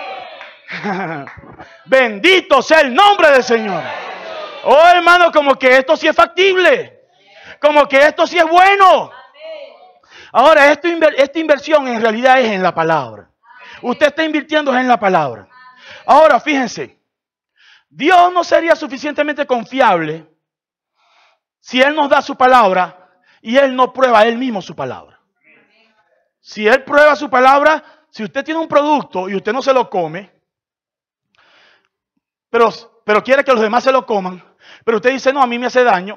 Bendito sea el nombre del Señor. Oh, hermano, como que esto sí es factible. Como que esto sí es bueno. Ahora, esto, esta inversión en realidad es en la palabra. Usted está invirtiendo en la palabra. Ahora, fíjense. Dios no sería suficientemente confiable si Él nos da su palabra y Él no prueba Él mismo su palabra. Si Él prueba su palabra, si usted tiene un producto y usted no se lo come, pero, pero quiere que los demás se lo coman, pero usted dice, no, a mí me hace daño,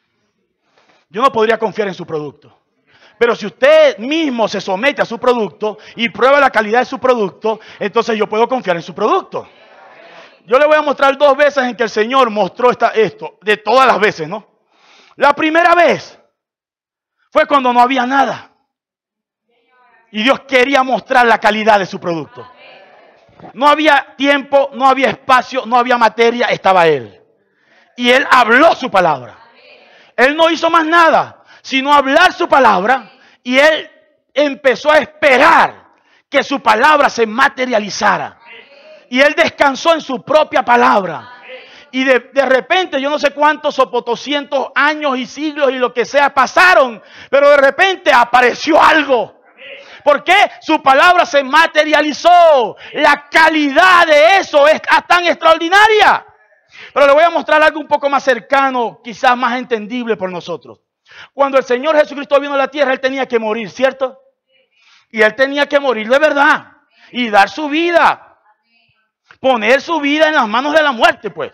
yo no podría confiar en su producto. Pero si usted mismo se somete a su producto y prueba la calidad de su producto, entonces yo puedo confiar en su producto. Yo le voy a mostrar dos veces en que el Señor mostró esta, esto, de todas las veces, ¿no? La primera vez fue cuando no había nada. Y Dios quería mostrar la calidad de su producto. No había tiempo, no había espacio, no había materia, estaba Él. Y Él habló su palabra. Él no hizo más nada, sino hablar su palabra. Y Él empezó a esperar que su palabra se materializara. Y Él descansó en su propia palabra. Y de, de repente, yo no sé cuántos o potoscientos años y siglos y lo que sea pasaron, pero de repente apareció algo. ¿Por qué? Su palabra se materializó. La calidad de eso es tan extraordinaria. Pero le voy a mostrar algo un poco más cercano, quizás más entendible por nosotros. Cuando el Señor Jesucristo vino a la tierra, Él tenía que morir, ¿cierto? Y Él tenía que morir de verdad. Y dar su vida. Poner su vida en las manos de la muerte, pues.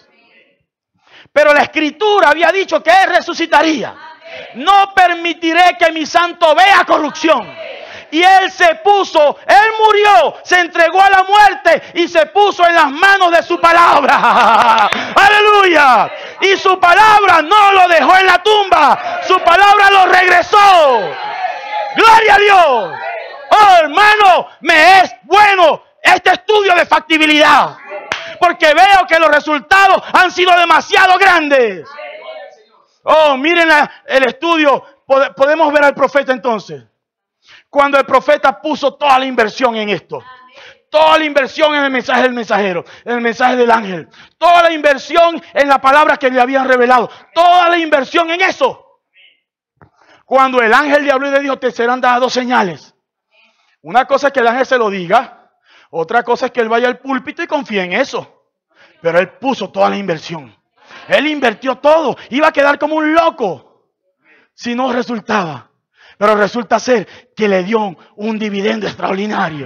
Pero la Escritura había dicho que Él resucitaría. No permitiré que mi santo vea corrupción. Y Él se puso, Él murió, se entregó a la muerte y se puso en las manos de su palabra. ¡Aleluya! Y su palabra no lo dejó en la tumba, su palabra lo regresó. ¡Gloria a Dios! Oh, hermano, me es bueno este estudio de factibilidad, porque veo que los resultados han sido demasiado grandes. Oh, miren la, el estudio, podemos ver al profeta entonces. Cuando el profeta puso toda la inversión en esto. Toda la inversión en el mensaje del mensajero, en el mensaje del ángel. Toda la inversión en la palabra que le habían revelado. Toda la inversión en eso. Cuando el ángel le habló y le dijo, te serán dadas dos señales. Una cosa es que el ángel se lo diga. Otra cosa es que él vaya al púlpito y confíe en eso. Pero él puso toda la inversión. Él invirtió todo. Iba a quedar como un loco si no resultaba. Pero resulta ser que le dio un dividendo extraordinario.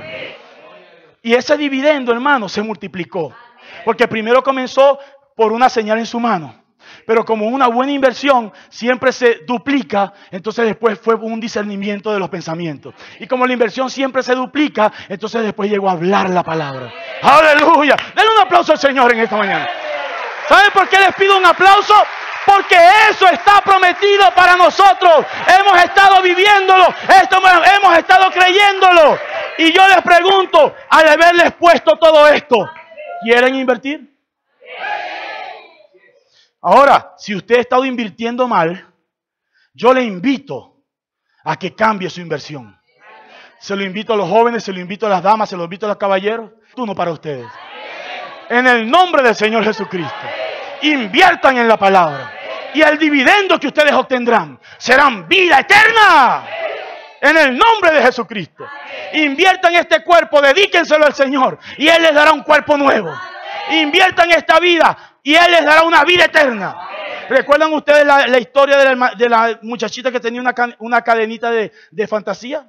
Y ese dividendo, hermano, se multiplicó. Porque primero comenzó por una señal en su mano. Pero como una buena inversión siempre se duplica, entonces después fue un discernimiento de los pensamientos. Y como la inversión siempre se duplica, entonces después llegó a hablar la palabra. ¡Aleluya! Denle un aplauso al Señor en esta mañana. ¿Saben por qué les pido un aplauso? Porque eso está prometido para nosotros. Hemos estado viviéndolo. Esto, hemos estado creyéndolo. Y yo les pregunto, al haberles puesto todo esto, ¿quieren invertir? Ahora, si usted ha estado invirtiendo mal, yo le invito a que cambie su inversión. Se lo invito a los jóvenes, se lo invito a las damas, se lo invito a los caballeros. Turno para ustedes. En el nombre del Señor Jesucristo, inviertan en la palabra. Y el dividendo que ustedes obtendrán serán vida eterna. En el nombre de Jesucristo. Inviertan este cuerpo, dedíquenselo al Señor. Y Él les dará un cuerpo nuevo. Inviertan esta vida y Él les dará una vida eterna. ¿Recuerdan ustedes la, la historia de la, de la muchachita que tenía una, una cadenita de, de fantasía?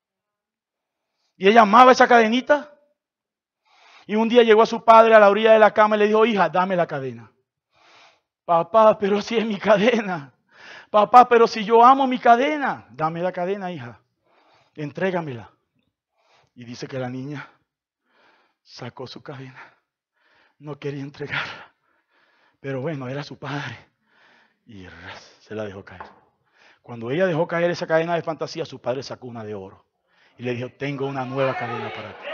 Y ella amaba esa cadenita. Y un día llegó a su padre a la orilla de la cama y le dijo, hija, dame la cadena. Papá, pero si es mi cadena. Papá, pero si yo amo mi cadena. Dame la cadena, hija. Entrégamela. Y dice que la niña sacó su cadena. No quería entregarla. Pero bueno, era su padre. Y se la dejó caer. Cuando ella dejó caer esa cadena de fantasía, su padre sacó una de oro. Y le dijo, tengo una nueva cadena para ti.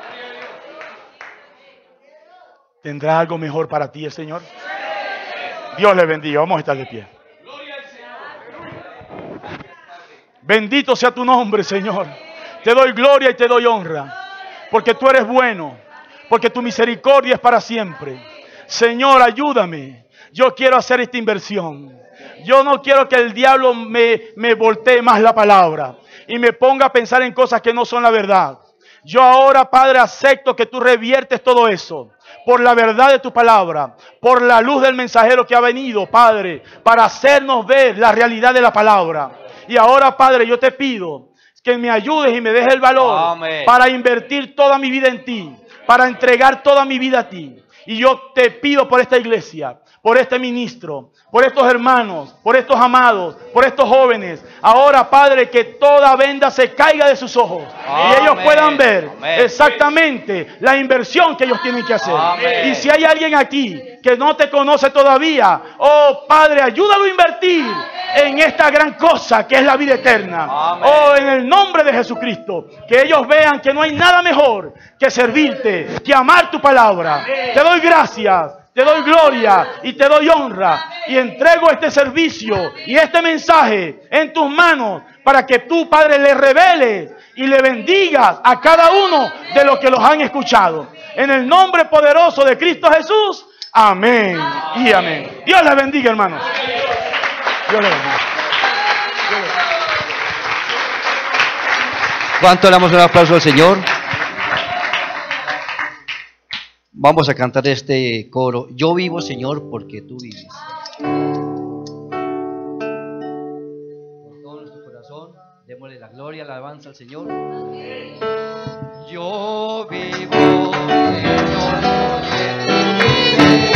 ¿Tendrá algo mejor para ti el Señor? Dios le bendiga. Vamos a estar de pie. Bendito sea tu nombre, Señor. Te doy gloria y te doy honra, porque tú eres bueno, porque tu misericordia es para siempre. Señor, ayúdame. Yo quiero hacer esta inversión. Yo no quiero que el diablo me, me voltee más la palabra y me ponga a pensar en cosas que no son la verdad. Yo ahora, Padre, acepto que tú reviertes todo eso por la verdad de tu palabra, por la luz del mensajero que ha venido, Padre, para hacernos ver la realidad de la palabra. Y ahora, Padre, yo te pido que me ayudes y me dejes el valor Amén. Para invertir toda mi vida en ti, para entregar toda mi vida a ti. Y yo te pido por esta iglesia, por este ministro, por estos hermanos, por estos amados, por estos jóvenes. Ahora, Padre, que toda venda se caiga de sus ojos. Amén. Y ellos puedan ver Amén. Exactamente la inversión que ellos tienen que hacer. Amén. Y si hay alguien aquí que no te conoce todavía, oh Padre, ayúdalo a invertir en esta gran cosa que es la vida eterna. Amén. Oh, en el nombre de Jesucristo, que ellos vean que no hay nada mejor que servirte, que amar tu palabra. Amén. Te doy gracias, te doy gloria y te doy honra. Y entrego este servicio y este mensaje en tus manos para que tú, Padre, le reveles y le bendigas a cada uno de los que los han escuchado. En el nombre poderoso de Cristo Jesús. Amén y amén. Dios les bendiga, hermanos. Dios les bendiga. ¿Cuánto le damos un aplauso al Señor? Vamos a cantar este coro. Yo vivo, Señor, porque tú vives. Con todo nuestro corazón, démosle la gloria, la alabanza al Señor. Yo vivo, Señor, porque tú vives.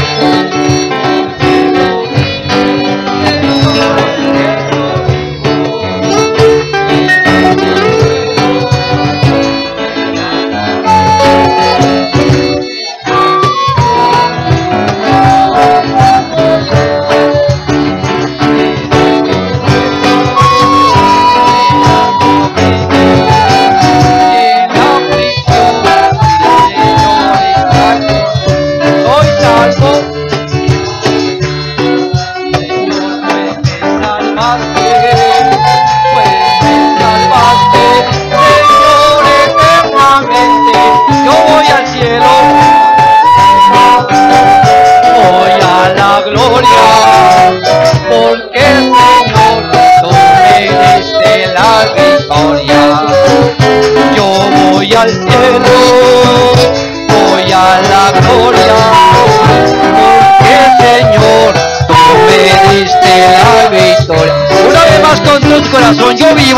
Al cielo, voy a la gloria, porque Señor, tú me diste la victoria. Una vez más con tu corazón, yo vivo,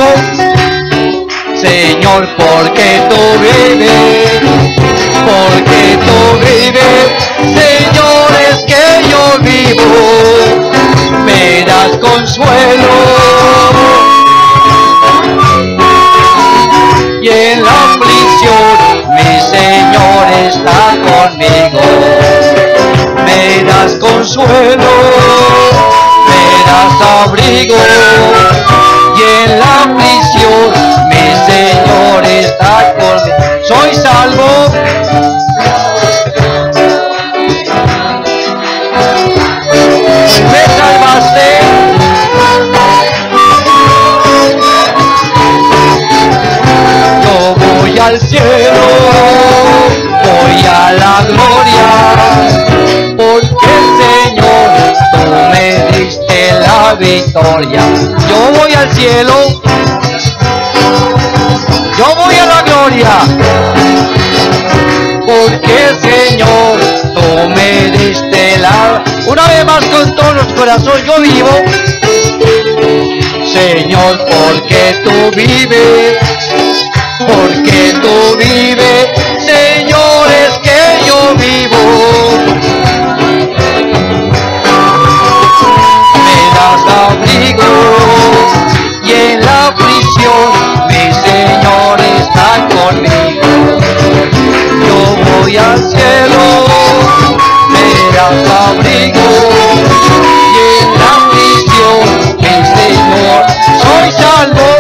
Señor, porque tú vives, porque tú vives, Señor, es que yo vivo, me das consuelo. Y en la aflicción mi Señor está conmigo. Me das consuelo, me das abrigo. Y en la aflicción mi Señor está conmigo. Soy salvo. Me salvaste. Voy al cielo, voy a la gloria, porque Señor, tú me diste la victoria. Yo voy al cielo, yo voy a la gloria, porque Señor, tú me diste la... Una vez más con todo nuestro corazón, yo vivo, Señor, porque tú vives. Porque tú vives, Señor, es que yo vivo. Me das abrigo y en la prisión mi Señor está conmigo. Yo voy al cielo, me das abrigo y en la prisión mi Señor. Soy salvo.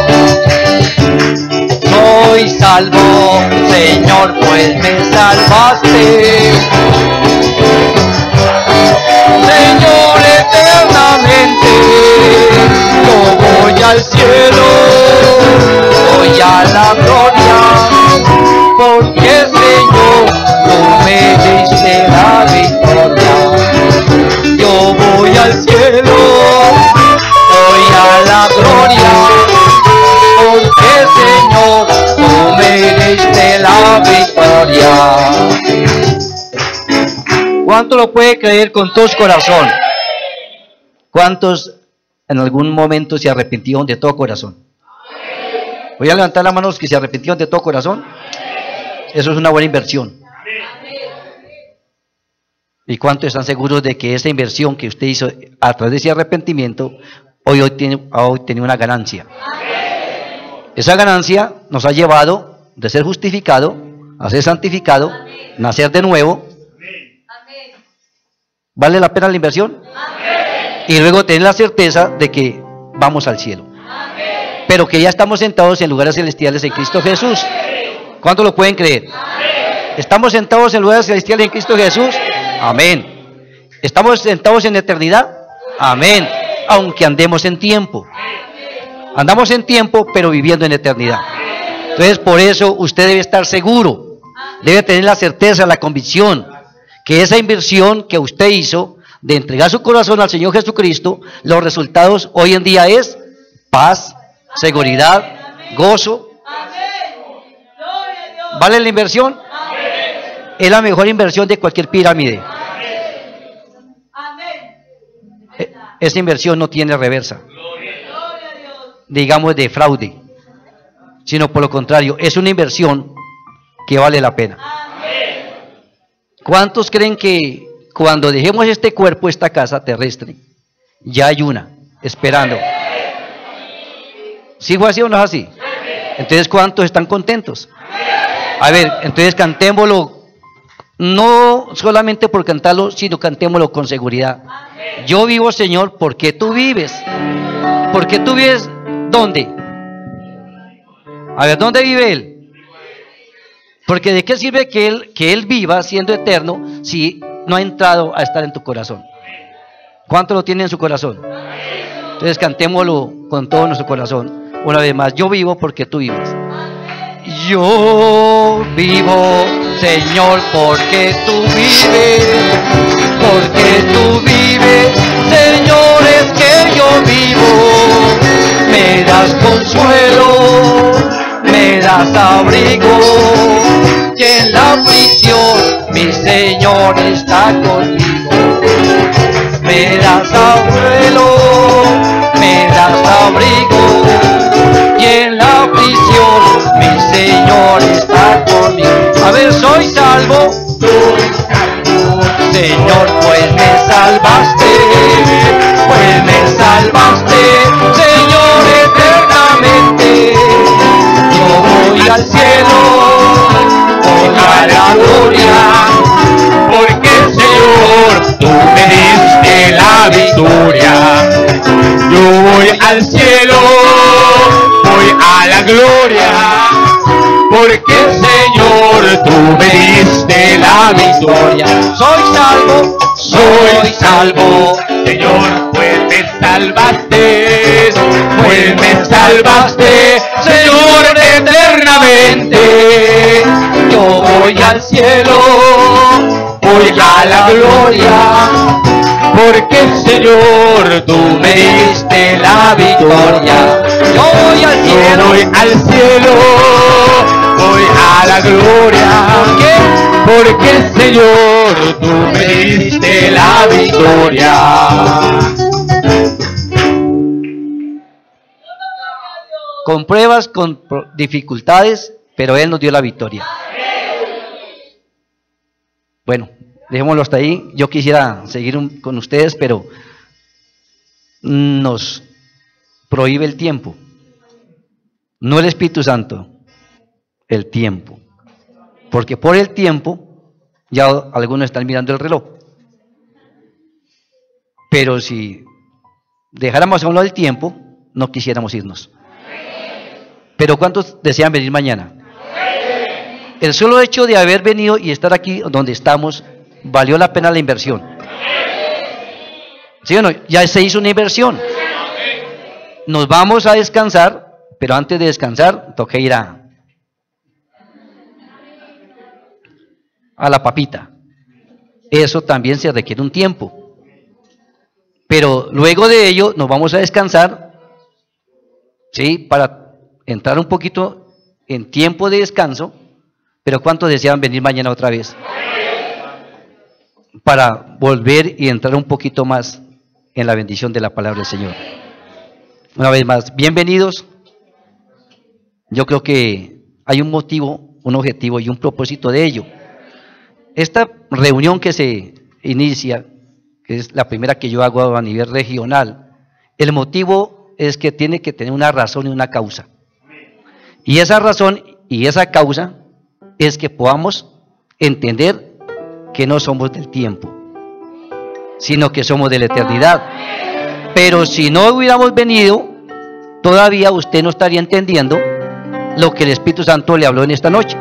Soy salvo, Señor, pues me salvaste. Señor, eternamente, yo voy al cielo, voy a la gloria. cielo, voy a la gloria, porque Señor, tú me diste la victoria. ¿Cuánto lo puede creer con todo su corazón? ¿Cuántos en algún momento se arrepintieron de todo corazón? Voy a levantar las manos que se arrepintieron de todo corazón. Eso es una buena inversión. ¿Y cuántos están seguros de que esa inversión que usted hizo a través de ese arrepentimiento hoy, hoy, tiene, hoy tiene una ganancia? Esa ganancia nos ha llevado de ser justificado a ser santificado, nacer de nuevo. ¿Vale la pena la inversión? Y luego tener la certeza de que vamos al cielo. Pero que ya estamos sentados en lugares celestiales en Cristo Jesús. ¿Cuántos lo pueden creer? ¿Estamos sentados en lugares celestiales en Cristo Jesús? Amén. ¿Estamos sentados en eternidad? Amén. Aunque andemos en tiempo. Andamos en tiempo, pero viviendo en eternidad. Entonces, por eso usted debe estar seguro. Debe tener la certeza, la convicción, que esa inversión que usted hizo de entregar su corazón al Señor Jesucristo, los resultados hoy en día es paz, seguridad, gozo. ¿Vale la inversión? Es la mejor inversión de cualquier pirámide. Esa inversión no tiene reversa, digamos de fraude, sino por lo contrario, es una inversión que vale la pena. ¿Cuántos creen que cuando dejemos este cuerpo, esta casa terrestre, ya hay una esperando? ¿Sí fue así o no es así? Entonces, ¿cuántos están contentos? A ver, entonces cantémoslo, no solamente por cantarlo, sino cantémoslo con seguridad. Yo vivo, Señor, porque tú vives. ¿Porque tú vives dónde? A ver, ¿dónde vive Él? Porque ¿de qué sirve que Él, que Él viva siendo eterno si no ha entrado a estar en tu corazón? ¿Cuánto lo tiene en su corazón? Entonces cantémoslo con todo nuestro corazón. Una vez más, yo vivo porque tú vives. Yo vivo, Señor, porque tú vives. Porque tú vives, Señor, es que yo vivo. Me das consuelo, me das abrigo, y en la prisión mi Señor está conmigo. Me das abuelo, me das abrigo, y en la prisión mi Señor está conmigo. A ver, soy salvo, soy salvo, Señor, pues me salvaste, pues me salvaste, Señor, eternamente. Yo voy al cielo, voy a la gloria, porque Señor, tú me diste la victoria. Yo voy al cielo, voy a la gloria, porque Señor, tú me diste la victoria. Soy salvo, soy salvo, Señor, pues me salvaste, pues me salvaste, Señor, eternamente. Yo voy al cielo, voy a la gloria, porque Señor, tú me diste la victoria. Yo voy al cielo, yo voy al cielo, voy a la gloria. ¿Por qué? Porque Señor, tú me diste la victoria. Con pruebas, con dificultades, pero Él nos dio la victoria. Bueno, dejémoslo hasta ahí. Yo quisiera seguir un, con ustedes, pero nos prohíbe el tiempo. No el Espíritu Santo, el tiempo. Porque por el tiempo, ya algunos están mirando el reloj. Pero si dejáramos a un lado el tiempo, no quisiéramos irnos. Pero ¿cuántos desean venir mañana? El solo hecho de haber venido y estar aquí donde estamos, valió la pena la inversión. ¿Sí o no? Ya se hizo una inversión. Nos vamos a descansar, pero antes de descansar, toca ir a, a la papita. Eso también se requiere un tiempo. Pero luego de ello nos vamos a descansar, ¿sí? Para entrar un poquito en tiempo de descanso. Pero ¿cuántos desean venir mañana otra vez? Para volver y entrar un poquito más en la bendición de la palabra del Señor. Una vez más, bienvenidos. Yo creo que hay un motivo, un objetivo y un propósito de ello. Esta reunión que se inicia, que es la primera que yo hago a nivel regional, el motivo es que tiene que tener una razón y una causa. Y esa razón y esa causa es que podamos entender que no somos del tiempo, sino que somos de la eternidad. Pero si no hubiéramos venido, todavía usted no estaría entendiendo lo que el Espíritu Santo le habló en esta noche.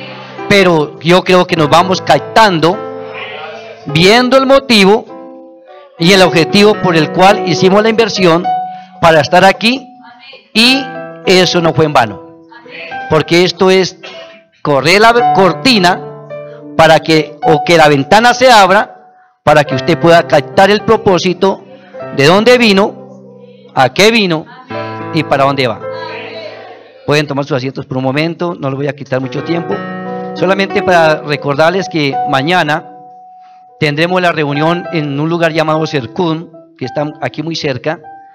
Pero yo creo que nos vamos captando, viendo el motivo y el objetivo por el cual hicimos la inversión para estar aquí, y eso no fue en vano, porque esto es correr la cortina para que, o que la ventana se abra, para que usted pueda captar el propósito de dónde vino, a qué vino y para dónde va. Pueden tomar sus asientos por un momento, no les voy a quitar mucho tiempo. Solamente para recordarles que mañana tendremos la reunión en un lugar llamado Cercún, que está aquí muy cerca,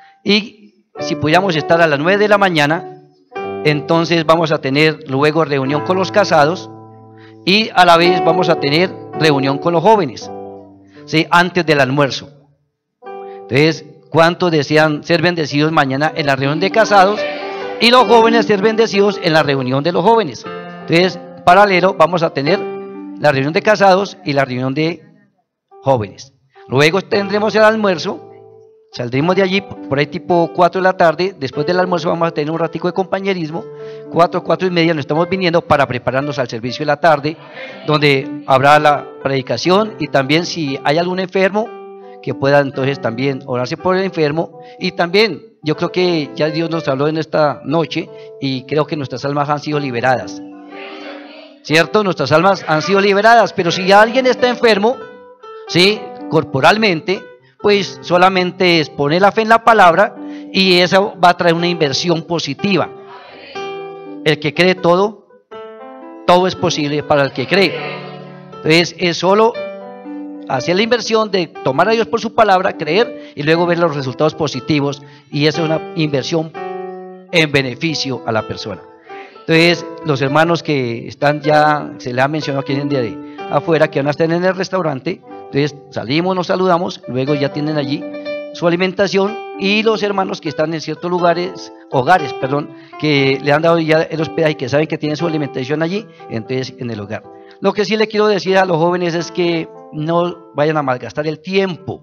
y si pudiéramos estar a las nueve de la mañana, entonces vamos a tener luego reunión con los casados y a la vez vamos a tener reunión con los jóvenes, ¿sí? Antes del almuerzo. Entonces, ¿cuántos desean ser bendecidos mañana en la reunión de casados y los jóvenes ser bendecidos en la reunión de los jóvenes? Entonces, paralelo vamos a tener la reunión de casados y la reunión de jóvenes. Luego tendremos el almuerzo. Saldremos de allí por ahí tipo cuatro de la tarde. Después del almuerzo vamos a tener un ratico de compañerismo. cuatro, cuatro y media nos estamos viniendo para prepararnos al servicio de la tarde, donde habrá la predicación y también si hay algún enfermo que pueda entonces también orarse por el enfermo. Y también yo creo que ya Dios nos habló en esta noche y creo que nuestras almas han sido liberadas, ¿cierto? Nuestras almas han sido liberadas, pero si alguien está enfermo, ¿sí? Corporalmente, pues solamente es poner la fe en la palabra y eso va a traer una inversión positiva. El que cree todo, todo es posible para el que cree. Entonces es solo hacer la inversión de tomar a Dios por su palabra, creer y luego ver los resultados positivos, y esa es una inversión en beneficio a la persona. Entonces los hermanos que están ya, se les ha mencionado que vienen de afuera, que van a estar en el restaurante. Entonces salimos, nos saludamos, luego ya tienen allí su alimentación, y los hermanos que están en ciertos lugares, hogares, perdón, que le han dado ya el hospedaje y que saben que tienen su alimentación allí, entonces en el hogar. Lo que sí le quiero decir a los jóvenes es que no vayan a malgastar el tiempo,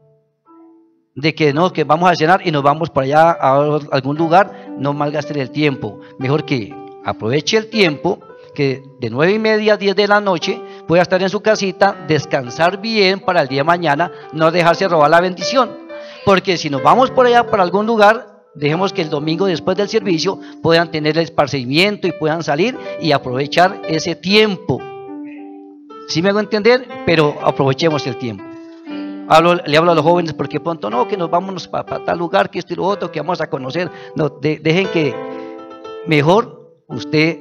de que no, que vamos a cenar y nos vamos para allá a algún lugar. No malgasten el tiempo, mejor que aproveche el tiempo, que de nueve y media a diez de la noche pueda estar en su casita, descansar bien para el día de mañana, no dejarse robar la bendición. Porque si nos vamos por allá para algún lugar, dejemos que el domingo después del servicio puedan tener el esparcimiento y puedan salir y aprovechar ese tiempo. ¿Sí me hago entender? Pero aprovechemos el tiempo. Hablo, le hablo a los jóvenes porque pronto no, que nos vamos para, para tal lugar, que esto y lo otro, que vamos a conocer. No, de, dejen que mejor usted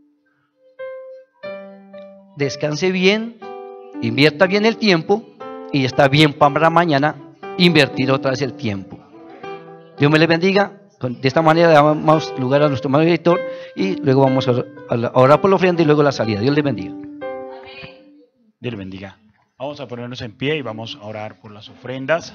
descanse bien, invierta bien el tiempo y está bien para mañana invertir otra vez el tiempo. Dios me les bendiga. De esta manera damos lugar a nuestro hermano director y luego vamos a orar por la ofrenda y luego la salida. Dios les bendiga. Dios les bendiga. Vamos a ponernos en pie y vamos a orar por las ofrendas.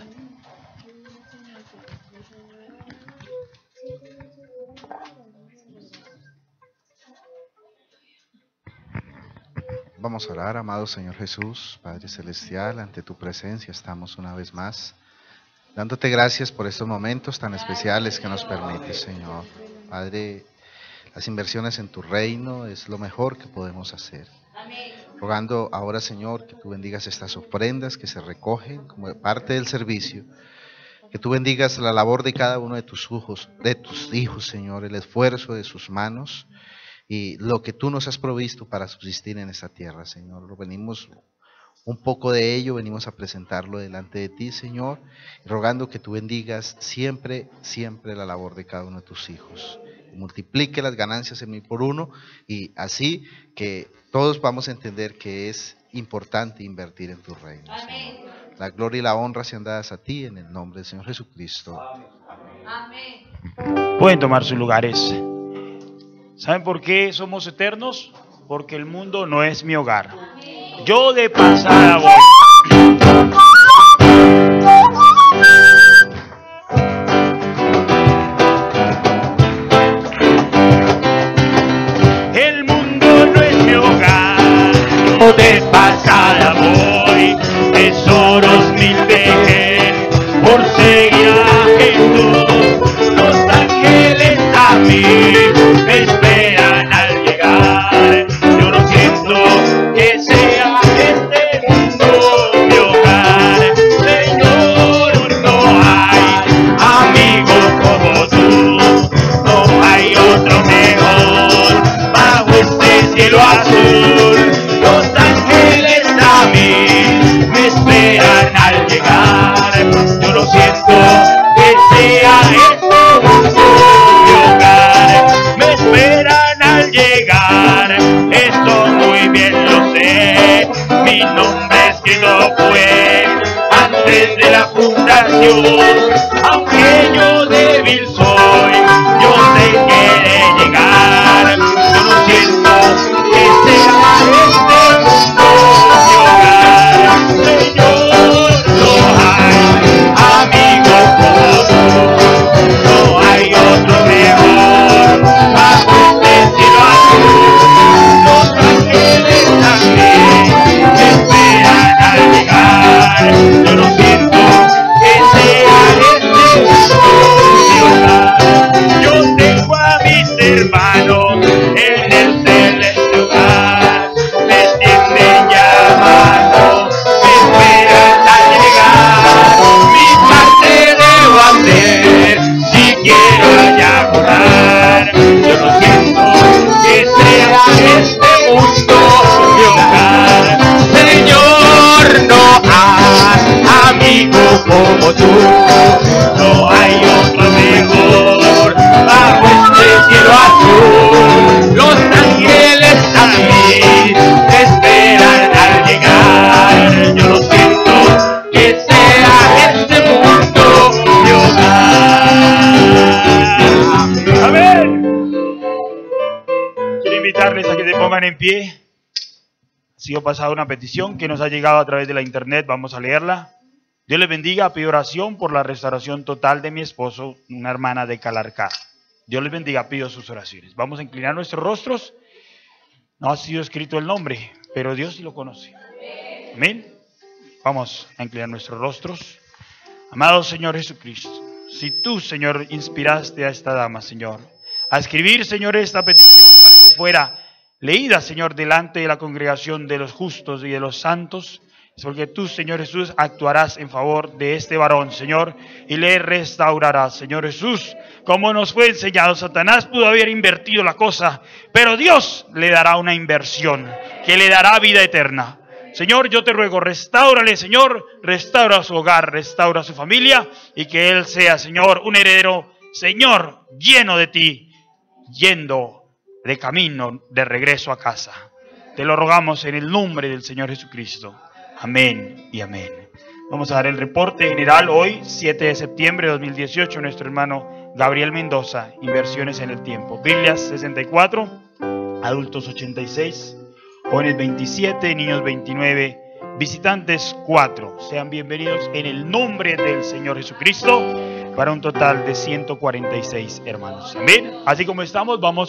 Vamos a orar, amado Señor Jesús, Padre Celestial, ante tu presencia estamos una vez más, dándote gracias por estos momentos tan especiales que nos permites, Señor. Padre, las inversiones en tu reino es lo mejor que podemos hacer. Rogando ahora, Señor, que tú bendigas estas ofrendas que se recogen como parte del servicio, que tú bendigas la labor de cada uno de tus hijos, de tus hijos, Señor, el esfuerzo de sus manos, y lo que tú nos has provisto para subsistir en esta tierra, Señor. Lo venimos un poco de ello, venimos a presentarlo delante de ti, Señor, rogando que tú bendigas siempre, siempre la labor de cada uno de tus hijos. Multiplique las ganancias en mil por uno y así que todos vamos a entender que es importante invertir en tu reino, Señor. La gloria y la honra sean dadas a ti en el nombre del Señor Jesucristo. Amén. Pueden tomar sus lugares. ¿Saben por qué somos eternos? Porque el mundo no es mi hogar. Yo de pasada voy. El mundo no es mi hogar. Yo de pasada voy. Tesoros mil dejé por seguir a Jesús. Los ángeles a mí me esperan al llegar. Yo no siento que sea este mundo mi hogar. Señor, no hay amigo como tú. No hay otro mejor bajo este cielo azul. Los ángeles a mí me esperan al llegar. Yo no siento que sea este mundo mi hogar. Me esperan al llegar. Esto muy bien lo sé. Mi nombre escrito fue antes de la fundación. Aunque yo débil soy, yo sé que he de llegar. Yo no siento que sea este mundo mi hogar. Señor, no hay amigo como tú. No hay otro mejor bajo este cielo azul. Los ángeles también me esperan al llegar. Yo no siento que sea este mundo mi hogar. Yo tengo a mis hermanos en el celeste hogar. Me tienden llamando, me esperan al llegar. Mi parte debo hacer si quiero allá volar. Yo no siento que sea este mundo mi hogar. Señor, no hay amigo como tú. No hay otro mejor bajo este cielo azul. Los ángeles a mí me esperan al llegar. Yo no siento que sea este mundo mi hogar. Amén. Quiero invitarles a que se pongan en pie. Ha sido pasada una petición que nos ha llegado a través de la internet. Vamos a leerla. Dios les bendiga. Pido oración por la restauración total de mi esposo, una hermana de Calarcá. Dios les bendiga. Pido sus oraciones. Vamos a inclinar nuestros rostros. No ha sido escrito el nombre, pero Dios sí lo conoce. Amén. Vamos a inclinar nuestros rostros. Amado Señor Jesucristo, si tú, Señor, inspiraste a esta dama, Señor, a escribir, Señor, esta petición para que fuera leída, Señor, delante de la congregación de los justos y de los santos, es porque tú, Señor Jesús, actuarás en favor de este varón, Señor, y le restaurarás, Señor Jesús. Como nos fue enseñado, Satanás pudo haber invertido la cosa, pero Dios le dará una inversión que le dará vida eterna. Señor, yo te ruego, restáurale, Señor, restaura su hogar, restaura su familia, y que él sea, Señor, un heredero, Señor, lleno de ti, yendo de camino de regreso a casa. Te lo rogamos en el nombre del Señor Jesucristo. Amén y amén. Vamos a dar el reporte general hoy, siete de septiembre de dos mil dieciocho, nuestro hermano Gabriel Mendoza, inversiones en el tiempo. Biblias sesenta y cuatro, adultos ochenta y seis, jóvenes veintisiete, niños veintinueve, visitantes cuatro. Sean bienvenidos en el nombre del Señor Jesucristo para un total de ciento cuarenta y seis hermanos. Amén. Así como estamos, vamos